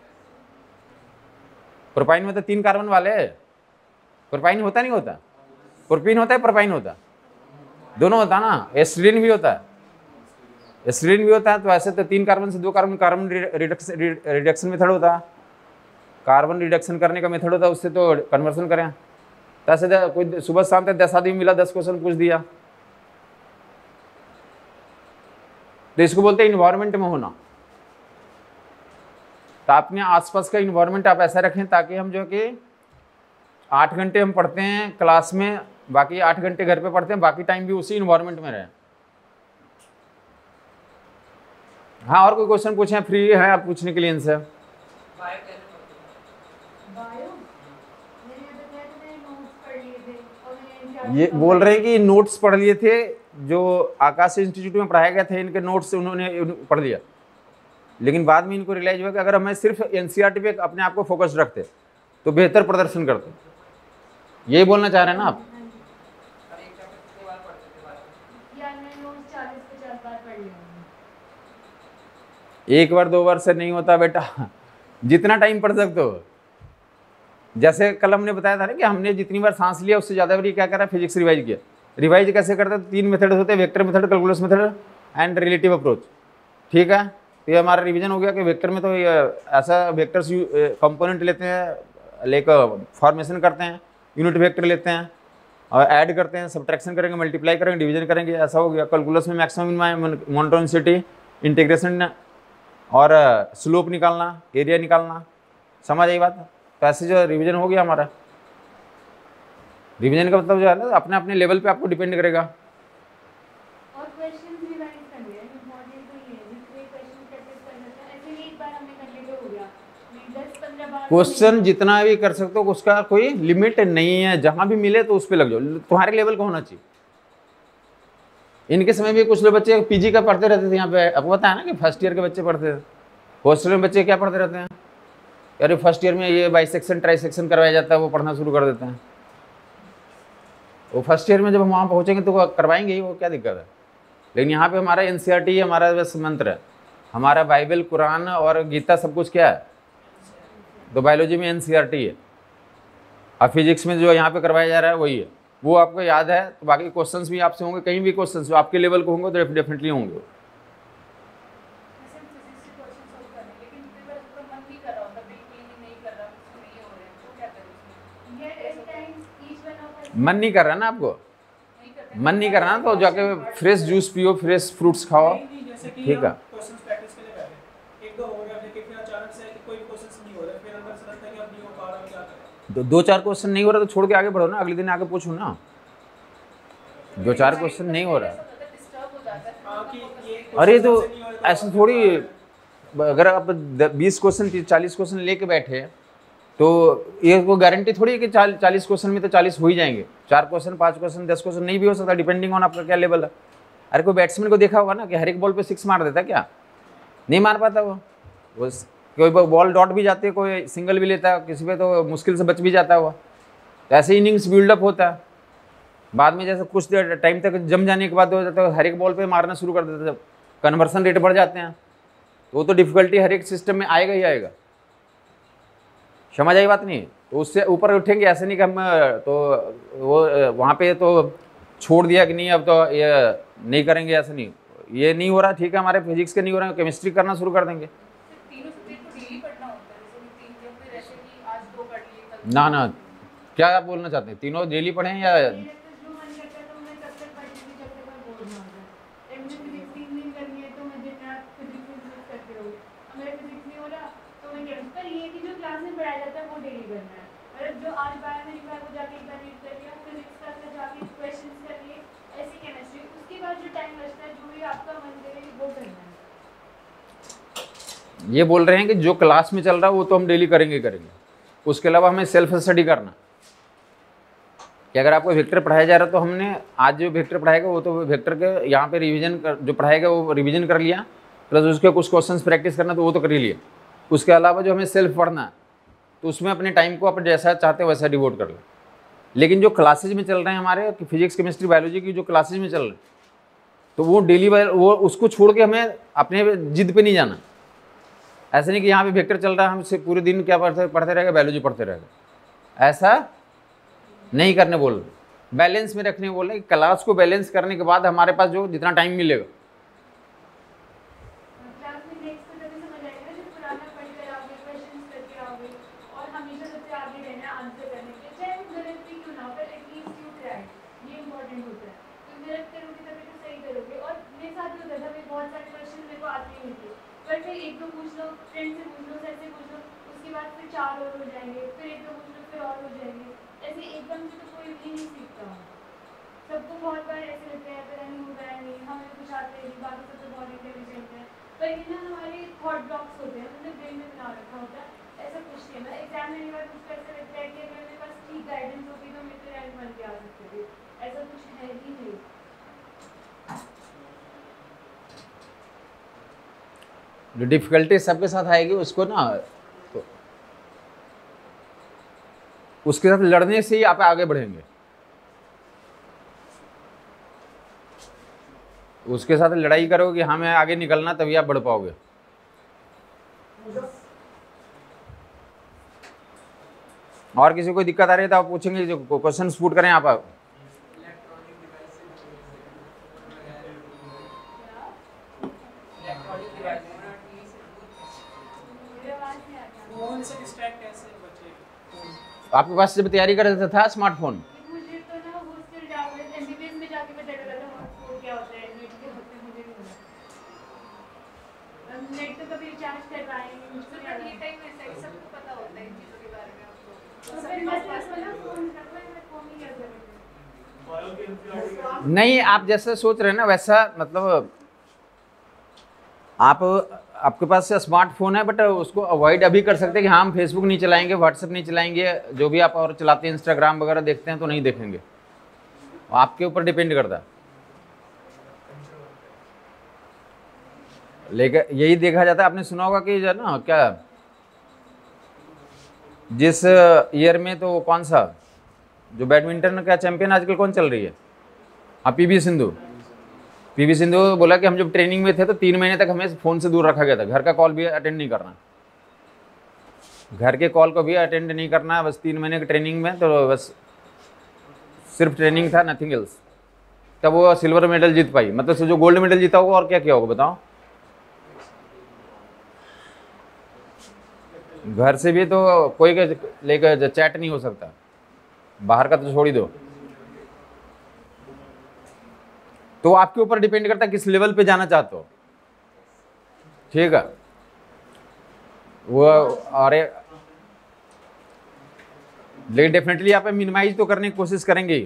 प्रोपाइन में तो तीन कार्बन वाले, प्रोपाइन होता नहीं होता, प्रोपीन होता है, प्रोपाइन होता है, दोनों होता है ना। एस्टिलीन भी होता है, एस्टिलीन भी होता है। तो ऐसे तो तीन कार्बन से दो carbon, carbon reduction reduction method होता है, कार्बन रिडक्शन करने का मेथड होता है, उससे तो कन्वर्सन करें। तो ऐसे कोई सुबह शाम तक दस आदमी मिला, दस क्वेश्चन पूछ दिया, तो इसको बोलते हैं इन्वायरमेंट में होना। तो अपने आसपास का इन्वायरमेंट आप ऐसा रखें ताकि हम जो कि आठ घंटे हम पढ़ते हैं क्लास में, बाकी आठ घंटे घर पे पढ़ते हैं, बाकी टाइम भी उसी इन्वायरमेंट में रहे। हाँ, और कोई क्वेश्चन पूछें, फ्री है आप पूछने के लिए इनसे। ये बोल रहे हैं कि नोट्स पढ़ लिए थे, जो आकाश इंस्टीट्यूट में पढ़ाया गया था, इनके नोट्स उन्होंने पढ़ लिया, लेकिन बाद में इनको रियलाइज हुआ कि अगर हमें सिर्फ एनसीईआरटी पे अपने आप को फोकस रखते तो बेहतर प्रदर्शन करते। यही बोलना चाह रहे हैं ना आप? एक बार दो बार से नहीं होता बेटा, जितना टाइम पढ़ सकते हो। जैसे कल हमने बताया था ना कि हमने जितनी बार सांस लिया उससे ज़्यादा बार क्या करा, फिजिक्स रिवाइज किया। रिवाइज कैसे करते हैं? तीन मेथड होते हैं, vector method, calculus method and relative approach. ठीक है, तो ये हमारा रिवीजन हो गया कि वेक्टर में तो ये ऐसा वेक्टर्स कंपोनेंट लेते हैं, लेक फॉर्मेशन करते हैं, यूनिट वेक्टर लेते हैं और ऐड करते हैं, सब्ट्रैक्शन करेंगे, मल्टीप्लाई करेंगे, डिवीजन करेंगे, ऐसा हो गया। कैलकुलस में मैक्सिमम मोनोटोनिसिटी, इंटीग्रेशन और स्लोप निकालना, एरिया निकालना। समझ आई बात? तो ऐसे जो रिवीजन हो गया हमारा। रिवीजन का मतलब जो है ना, अपने अपने लेवल पे आपको डिपेंड करेगा। और क्वेश्चंस रिवाइज करने हैं, इंपॉर्टेंट तो ये है, जितने क्वेश्चन प्रैक्टिस कर लेते हैं, ऐसे ही एक बार हमें कर लेते हो गया, दस पंद्रह बार क्वेश्चन जितना भी कर सकते हो, उसका कोई लिमिट नहीं है, जहां भी मिले तो उस पर लग जाओ, तुम्हारे लेवल का होना चाहिए। इनके समय भी कुछ लोग बच्चे पीजी का पढ़ते रहते थे यहाँ पे, आपको पता है ना कि फर्स्ट ईयर के बच्चे पढ़ते थे। हॉस्टल में बच्चे क्या पढ़ते रहते हैं, यार फर्स्ट ईयर में ये बाइसेक्शन ट्राइसेक्शन करवाया जाता है, वो पढ़ना शुरू कर देते हैं। वो फर्स्ट ईयर में जब हम वहाँ पहुँचेंगे तो वो करवाएंगे ही, वो क्या दिक्कत है। लेकिन यहाँ पे हमारा एनसीईआरटी हमारा बस मंत्र है, हमारा बाइबल, कुरान और गीता सब कुछ क्या है, तो बायोलॉजी में एनसीईआरटी है। अब फिजिक्स में जो यहाँ पे करवाया जा रहा है वही है, वो आपको याद है। तो बाकी क्वेश्चंस भी आपसे होंगे, कहीं भी क्वेश्चंस जो आपके लेवल को होंगे तो डेफिनेटली होंगे। मन नहीं कर रहा ना आपको, मन नहीं कर रहा ना, तो जाके फ्रेश जूस पियो, फ्रेश फ्रूट्स खाओ। ठीक है, तो दो चार क्वेश्चन नहीं हो रहा तो छोड़ के आगे बढ़ो ना, अगले दिन आके पूछो ना। दो चार क्वेश्चन नहीं हो रहा, अरे तो ऐसे थोड़ी, अगर आप बीस क्वेश्चन चालीस क्वेश्चन लेके बैठे तो ये वो गारंटी थोड़ी है कि चालीस क्वेश्चन में तो चालीस हो ही जाएंगे। चार क्वेश्चन, पांच क्वेश्चन, दस क्वेश्चन नहीं भी हो सकता, डिपेंडिंग ऑन आपका क्या लेवल है। अरे कोई बैट्समैन को देखा होगा ना कि हर एक बॉल पे सिक्स मार देता, क्या नहीं मार पाता वो वो कोई बॉल डॉट भी जाती है, कोई सिंगल भी लेता है, किसी पे तो मुश्किल से बच भी जाता है वो। तो ऐसे इनिंग्स बिल्डअप होता है, बाद में जैसे कुछ टाइम तक जम जाने के बाद हो जाता है, हर एक बॉल पे मारना शुरू कर देते हैं, कन्वर्सन रेट बढ़ जाते हैं, तो वो तो डिफिकल्टी हर एक सिस्टम में आएगा ही आएगा। समझ आई बात? नहीं तो उससे ऊपर उठेंगे, ऐसे नहीं कि हम तो वो वहाँ पे तो छोड़ दिया कि नहीं अब तो ये नहीं करेंगे, ऐसे नहीं, ये नहीं हो रहा, ठीक है, हमारे फिजिक्स के नहीं हो रहा है, केमिस्ट्री करना शुरू कर देंगे। ना ना, क्या आप बोलना चाहते हैं, तीनों डेली पढ़ें या ये बोल रहे हैं कि जो क्लास में चल रहा है वो तो हम डेली करेंगे करेंगे, उसके अलावा हमें सेल्फ स्टडी करना कि अगर आपको वेक्टर पढ़ाया जा रहा है तो हमने आज जो वेक्टर पढ़ाएगा वो तो वेक्टर के यहाँ पे रिवीजन कर, जो पढ़ाएगा वो रिवीजन कर लिया, प्लस उसके कुछ क्वेश्चंस प्रैक्टिस करना तो वो तो कर ही लिया। उसके अलावा जो हमें सेल्फ पढ़ना है तो उसमें अपने टाइम को आप जैसा चाहते हैं वैसा डिवोट कर लो। लेकिन जो क्लासेज में चल रहे हैं हमारे फिजिक्स केमिस्ट्री बायोलॉजी की जो क्लासेज में चल रहे हैं तो वो डेली वो उसको छोड़ के हमें अपने जिद पे नहीं जाना। ऐसा नहीं कि यहाँ पे वेक्टर चल रहा है हम से पूरे दिन क्या पढ़ते पढ़ते रहेगा बायोलॉजी पढ़ते रहेगा, ऐसा नहीं करने बोल रहे, बैलेंस में रखने बोल रहे। क्लास को बैलेंस करने के बाद हमारे पास जो जितना टाइम मिलेगा क्लास में नेक्स्ट तो तभी समझ आएगा जब पुराना पढ़ कर आओगे, क्वेश्चंस करके आओगे और हमेशा सबसे आगे रहना आंसर करने के लिए, चाहे वो गलत भी क्यों ना हो पर एटलीस्ट यू ट्राई, ये इंपॉर्टेंट होता है। तो गलत करोगे तभी तो सही करोगे। और मेरे साथ भी होता था, मैं बहुत सारे क्वेश्चन मेरे को आते नहीं थे, पर फिर एक दो पूछ लो, फ्रेंड से पूछ लो, सर से पूछ लो, उसके बाद फिर चार और हो जाएंगे, फिर एक दो पूछ लो, फिर और हो जाएंगे। ऐसे एकदम से तो कोई भी नहीं सीखता। सबको बहुत बार ऐसे लगता है पता नहीं होगा या नहीं, हमें कुछ आते नहीं, बाकी सब तो बहुत इंटेलिजेंट है, पर ये ना हमारे थॉट ब्लॉक्स होते हैं, हमने ब्रेन में बना रखा होता है। ऐसा कुछ नहीं है। एग्जाम में बार मुझको ऐसा लगता है कि अगर मेरे पास ठीक गाइडेंस होती तो मैं तो रैंक बन के आ सकती थी, ऐसा कुछ है ही नहीं। जो डिफिकल्टी सबके साथ आएगी उसको ना तो उसके साथ लड़ने से ही आप आगे बढ़ेंगे। उसके साथ लड़ाई करोगे कि हमें आगे निकलना तभी आप बढ़ पाओगे। और किसी को दिक्कत आ रही है तो आप पूछेंगे, जो क्वेश्चन पुट करें आप। आपके पास जब तैयारी कर रहे थे था स्मार्टफोन? मुझे तो ना हॉस्टल जाकर एमबीबीएस में जाके पता लगा था वो क्या होता है, नेट के होते मुझे नहीं पता। नेट तो कभी रिचार्ज करवाए नहीं, मुझको नहीं आता। ये टाइम ऐसा है सबको पता होता है इन चीज़ों के बारे में आपको। तो फिर बस बस वाला फोन रखो, मैं फोन ही कर सकती। नहीं, आप जैसा सोच रहे हैं ना वैसा, मतलब आप आपके पास स्मार्टफोन है बट उसको अवॉइड अभी कर सकते हैं कि हाँ हम फेसबुक नहीं चलाएंगे, व्हाट्सएप नहीं चलाएंगे, जो भी आप और चलाते हैं इंस्टाग्राम वगैरह देखते हैं तो नहीं देखेंगे, आपके ऊपर डिपेंड करता है। लेकिन यही देखा जाता है, आपने सुना होगा कि जो है ना क्या जिस ईयर में तो कौन सा जो बैडमिंटन का चैंपियन आजकल कौन चल रही है, हाँ पीवी सिंधु। पीवी सिंधु बोला कि हम जब ट्रेनिंग में थे तो तीन महीने तक हमें फ़ोन से दूर रखा गया था, घर का कॉल भी अटेंड नहीं करना, घर के कॉल को भी अटेंड नहीं करना, बस तीन महीने की ट्रेनिंग में तो बस सिर्फ ट्रेनिंग था, नथिंग एल्स। तब वो सिल्वर मेडल जीत पाई, मतलब जो गोल्ड मेडल जीता होगा और क्या क्या होगा बताओ। घर से भी तो कोई लेकर चैट नहीं हो सकता, बाहर का तो छोड़ ही दो। तो आपके ऊपर डिपेंड करता है किस लेवल पे जाना चाहते हो, ठीक है वो। अरे लेकिन डेफिनेटली आप मिनिमाइज तो करने की कोशिश करेंगे।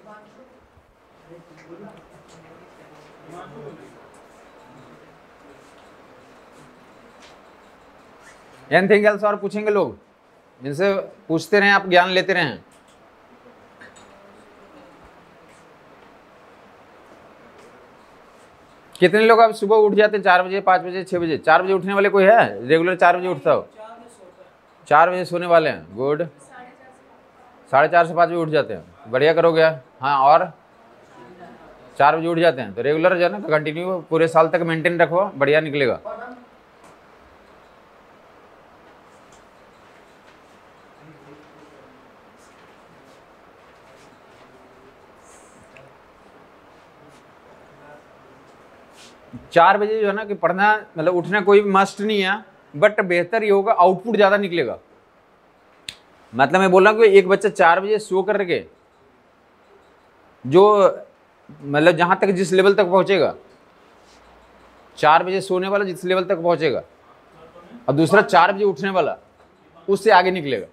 एनीथिंग एल्स और पूछेंगे लोग, जिनसे पूछते रहें आप, ज्ञान लेते रहें। कितने लोग अब सुबह उठ जाते हैं चार बजे, पाँच बजे, छः बजे? चार बजे उठने वाले कोई है रेगुलर चार बजे उठता हो? चार बजे सोने वाले हैं, गुड। साढ़े चार से पाँच बजे उठ जाते हैं, बढ़िया करोगे। हाँ, और चार बजे उठ जाते हैं तो रेगुलर जो है ना तो कंटिन्यू पूरे साल तक मेंटेन रखो, बढ़िया निकलेगा। चार बजे जो है ना कि पढ़ना, मतलब उठना कोई मस्ट नहीं है, बट बेहतर ये होगा, आउटपुट ज़्यादा निकलेगा। मतलब मैं बोल रहा हूँ कि एक बच्चा चार बजे सो करके जो मतलब जहाँ तक जिस लेवल तक पहुँचेगा, चार बजे सोने वाला जिस लेवल तक पहुँचेगा और दूसरा चार बजे उठने वाला उससे आगे निकलेगा।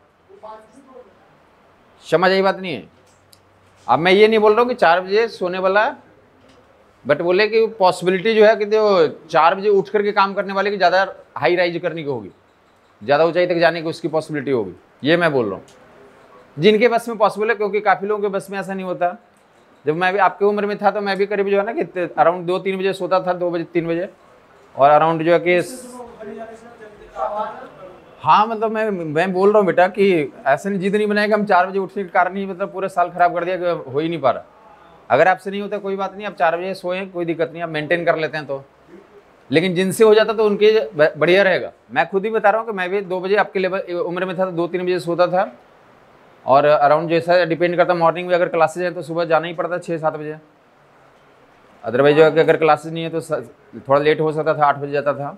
समझ आई बात नहीं है? अब मैं ये नहीं बोल रहा हूँ कि चार बजे सोने वाला बट बोले कि पॉसिबिलिटी जो है कि जो चार बजे उठ करके काम करने वाले की ज़्यादा हाई राइज करने की होगी, ज़्यादा ऊंचाई तक जाने की उसकी पॉसिबिलिटी होगी, ये मैं बोल रहा हूँ। जिनके बस में पॉसिबल है, क्योंकि काफ़ी लोगों के बस में ऐसा नहीं होता। जब मैं भी आपकी उम्र में था तो मैं भी करीब जो है ना कि अराउंड दो तीन बजे सोता था, दो बजे तीन बजे, और अराउंड जो है कि हाँ मतलब मैं मैं बोल रहा हूँ बेटा कि ऐसे नहीं जिद नहीं बनाएगा हम चार बजे उठने के कारण ही मतलब पूरे साल खराब कर दिया कि हो ही नहीं पा रहा। अगर आपसे नहीं होता कोई बात नहीं, आप चार बजे सोएं, कोई दिक्कत नहीं, आप मेंटेन कर लेते हैं तो। लेकिन जिनसे हो जाता तो उनके बढ़िया रहेगा। मैं खुद ही बता रहा हूँ कि मैं भी दो बजे आपके लेवल उम्र में था तो दो तीन बजे सोता था, और अराउंड जैसा डिपेंड करता, मॉर्निंग में अगर क्लासेज है तो सुबह जाना ही पड़ता छः सात बजे, अदरवाइज जो है कि अगर क्लासेज नहीं है तो थोड़ा लेट हो सकता था, आठ बजे जाता था।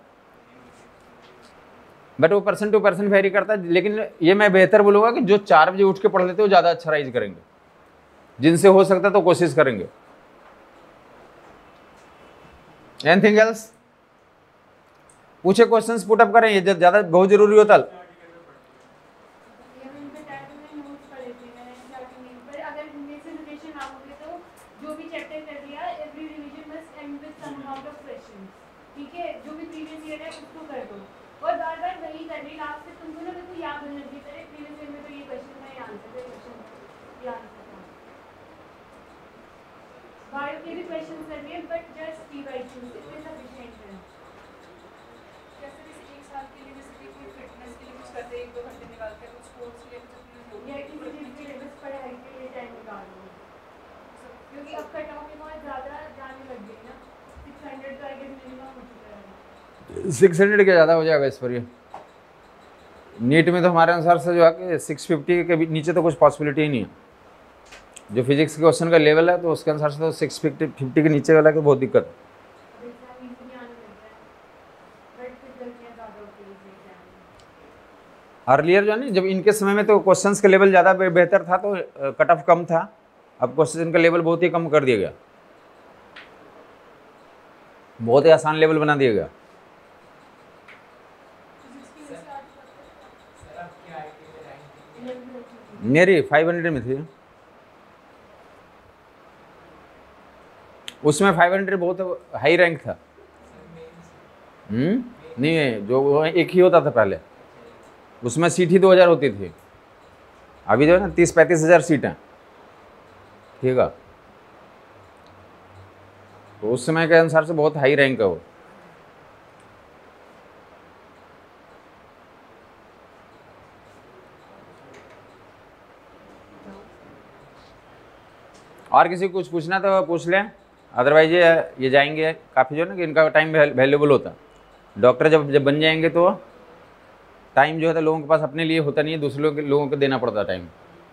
बट वो पर्सन टू पर्सन वेरी करता है। लेकिन ये मैं बेहतर बोलूँगा कि जो चार बजे उठ के पढ़ लेते हो ज़्यादा अच्छा राइज करेंगे, जिनसे हो सकता तो कोशिश करेंगे। Anything else? पूछे क्वेश्चंस पुट अप करें, ये ज़्यादा बहुत जरूरी होता है। बायो के भी क्वेश्चंस कर लिए, बट जस्ट रिवाइजन इतने सफिशिएंट है। जैसे जैसे एक साल के लिए जैसे कि कोई फिटनेस के लिए कुछ करते हैं, एक दो घंटे निकाल के कुछ स्पोर्ट्स के लिए कुछ या किसी चीज़ के लिए बस पढ़ाई के लिए टाइम निकाल लो, क्योंकि अब कट ऑफ बहुत ज़्यादा जाने लग गई ना। सिक्स हंड्रेड तो आई गेस मिनिमम हो चुका है। सिक्स हंड्रेड के ज़्यादा हो जाएगा इस पर। ये नीट में तो हमारे अनुसार से जो है कि सिक्स फिफ्टी के नीचे तो कुछ पॉसिबिलिटी ही नहीं है। जो फिजिक्स के क्वेश्चन का लेवल है तो उसके अनुसार से तो सिक्स फिफ्टी फिफ्टी के नीचे वाला की बहुत दिक्कत है। अर्लियर जो है ना, जब इनके समय में तो क्वेश्चंस का लेवल ज़्यादा बेहतर था तो कट ऑफ कम था, अब क्वेश्चन का लेवल बहुत ही कम कर दिया गया, बहुत ही आसान लेवल बना दिया गया। मेरी फाइव हंड्रेड में थी, उसमें फाइव हंड्रेड बहुत हाई रैंक था। हम्म नहीं, जो एक ही होता था पहले, उसमें सीट ही दो हज़ार होती थी। अभी जो है ना तीस पैंतीस हज़ार सीट हैं, ठीक है। तो उस समय के अनुसार से बहुत हाई रैंक है वो। और किसी को कुछ पूछना तो पूछ लें, अदरवाइज ये ये जाएंगे काफ़ी जो है ना कि इनका टाइम वैल्यूबल होता है। डॉक्टर जब जब बन जाएंगे तो टाइम जो है तो लोगों के पास अपने लिए होता नहीं है, दूसरे लोगों के लोगों को देना पड़ता है टाइम।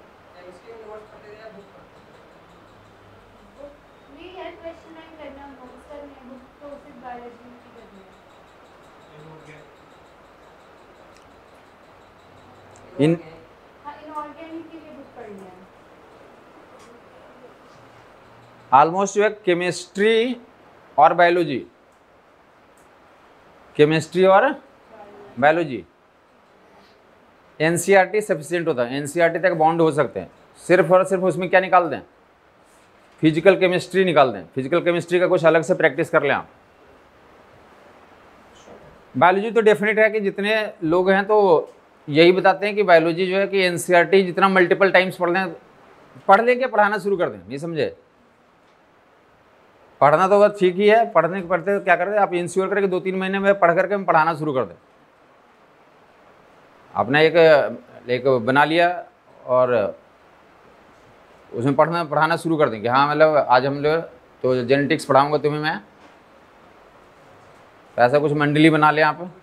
इन ऑलमोस्ट जो है केमिस्ट्री और बायोलॉजी, केमिस्ट्री और बायोलॉजी एनसीईआरटी सफिशिएंट होता है, एनसीईआरटी तक बाउंड हो सकते हैं। सिर्फ और सिर्फ उसमें क्या निकाल दें, फिजिकल केमिस्ट्री निकाल दें, फिजिकल केमिस्ट्री का कुछ अलग से प्रैक्टिस कर लें आप। बायोलॉजी तो डेफिनेट है कि जितने लोग हैं तो यही बताते हैं कि बायोलॉजी जो है कि एनसीईआरटी जितना मल्टीपल टाइम्स पढ़ लें, पढ़ लें, पढ़ाना शुरू कर दें, नहीं समझे। पढ़ना तो बस ठीक ही है, पढ़ने के पढ़ते क्या करते आप इंश्योर करें कि दो तीन महीने में पढ़ करके हम पढ़ाना शुरू कर दें। आपने एक एक बना लिया और उसमें पढ़ना पढ़ाना शुरू कर दें कि हाँ मतलब आज हम लोग तो जेनेटिक्स पढ़ाऊंगा तुम्हें मैं, तो ऐसा कुछ मंडली बना लें आप।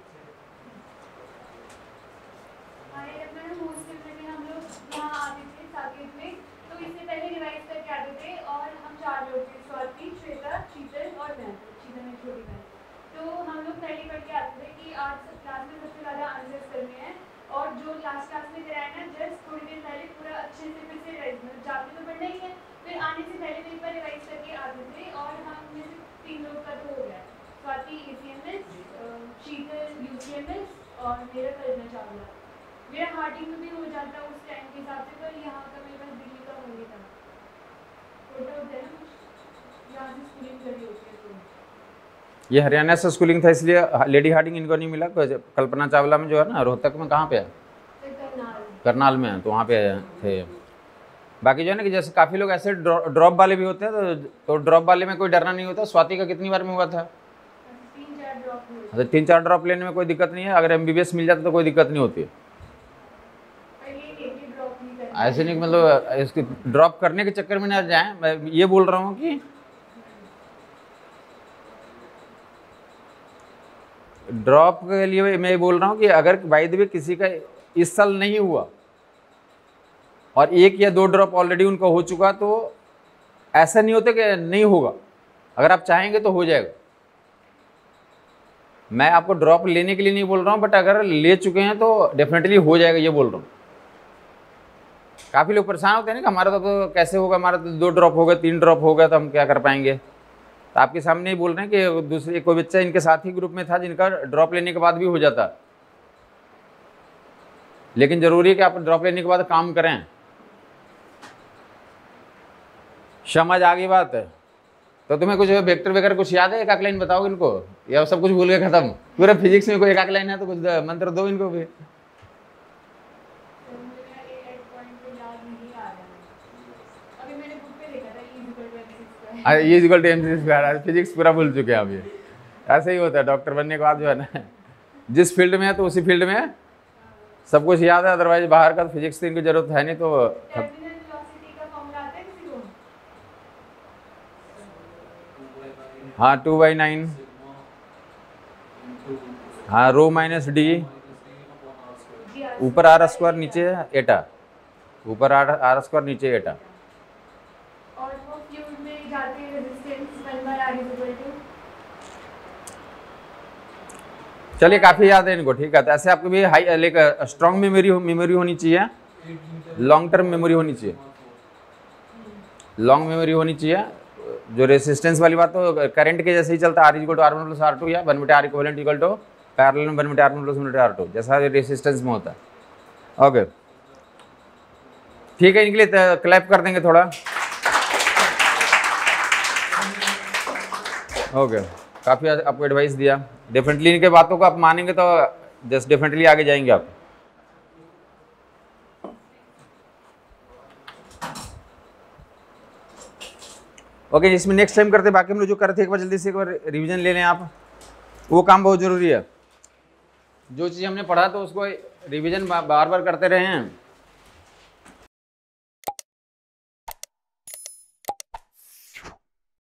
और मेरा करना चाहूँगा, मेरा हार्टिंग में भी हो जाता उस टाइम के हिसाब से, पर यहाँ का मेरे पास दिल्ली का हो गया था। जहाँ से स्कूलिंग करी होती है तो ये हरियाणा से स्कूलिंग था इसलिए लेडी हार्डिंग इनको नहीं मिला। कल्पना चावला में जो है ना रोहतक में कहाँ पे है, फिर करनाल। करनाल में है, तो वहाँ पे थे। बाकी जो है ना कि जैसे काफ़ी लोग ऐसे ड्रॉप वाले भी होते हैं, तो तो ड्रॉप वाले में कोई डरना नहीं होता। स्वाति का कितनी बार में हुआ था? तीन चार ड्रॉप हुए। तो तीन चार ड्रॉप लेने में कोई दिक्कत नहीं है। अगर एमबीबीएस मिल जाता तो कोई दिक्कत नहीं होती है। पर ये एक ही ड्रॉप नहीं करना। ऐसे नहीं कि मतलब इसकी ड्रॉप करने के चक्कर में ना जाएं। मैं ये बोल रहा हूँ कि ड्रॉप के लिए मैं ये बोल रहा हूँ कि अगर बाय द वे किसी का इस साल नहीं हुआ और एक या दो ड्रॉप ऑलरेडी उनका हो चुका, तो ऐसा नहीं होता कि नहीं होगा। अगर आप चाहेंगे तो हो जाएगा। मैं आपको ड्रॉप लेने के लिए नहीं बोल रहा हूँ, बट अगर ले चुके हैं तो डेफिनेटली हो जाएगा, ये बोल रहा हूँ। काफ़ी लोग परेशान होते हैं ना कि हमारा तो, तो कैसे होगा, हमारा तो दो ड्रॉप हो गया, तीन ड्रॉप हो गया, तो हम क्या कर पाएंगे। तो आपके सामने ही बोल रहे हैं कि दूसरे कोई बच्चा इनके साथ ही ग्रुप में था जिनका ड्रॉप लेने के बाद भी हो जाता। लेकिन जरूरी है कि आप ड्रॉप लेने के बाद काम करें। समझ आ गई बात है? तो तुम्हें कुछ वेक्टर वगैरह कुछ याद है? एक आक लाइन बताओ इनको, या सब कुछ भूल गए खत्म? पूरे फिजिक्स में कोई एक आक लाइन है तो कुछ मंत्र दो इनको भी। ये equal to M C square. Physics पूरा भूल चुके हैं अब। ये ऐसे ही होता है डॉक्टर बनने के बाद जो है ना, जिस फील्ड में है तो उसी फील्ड में सब कुछ याद है, अदरवाइज बाहर का फिजिक्स की इनकी जरूरत है नहीं। तो हाँ, टू बाई नाइन, हाँ रो माइनस डी, ऊपर आर स्क्वायर नीचे एटा, ऊपर आर आर स्क्वायर नीचे एटा। और वो फ्लूइड में जाते हैं resistance one by R is equal to. चलिए काफ़ी याद है इनको, ठीक है। तो ऐसे आपको भी high like strong memory memory होनी चाहिए, लॉन्ग टर्म मेमोरी होनी चाहिए, लॉन्ग मेमोरी होनी चाहिए। जो रेसिस्टेंस वाली बात तो करंट के जैसे ही चलता, R equal to R one plus R two या वन बटे R equivalent equal to parallel में वन बटे आर वन प्लस वन बटे आर टू, जैसा रेसिस्टेंस में होता है। ओके ठीक है, इनके लिए क्लैप कर देंगे थोड़ा। ओके काफ़ी आपको एडवाइस दिया। डेफिनेटली इनके बातों को आप मानेंगे तो जस्ट डेफिनेटली आगे जाएंगे आप। ओके okay, इसमें नेक्स्ट टाइम करते, बाकी हम लोग जो कर रहे थे एक बार जल्दी से एक बार रिवीजन ले लें आप। वो काम बहुत ज़रूरी है। जो चीज़ हमने पढ़ा तो उसको रिवीजन बार बार करते रहे हैं।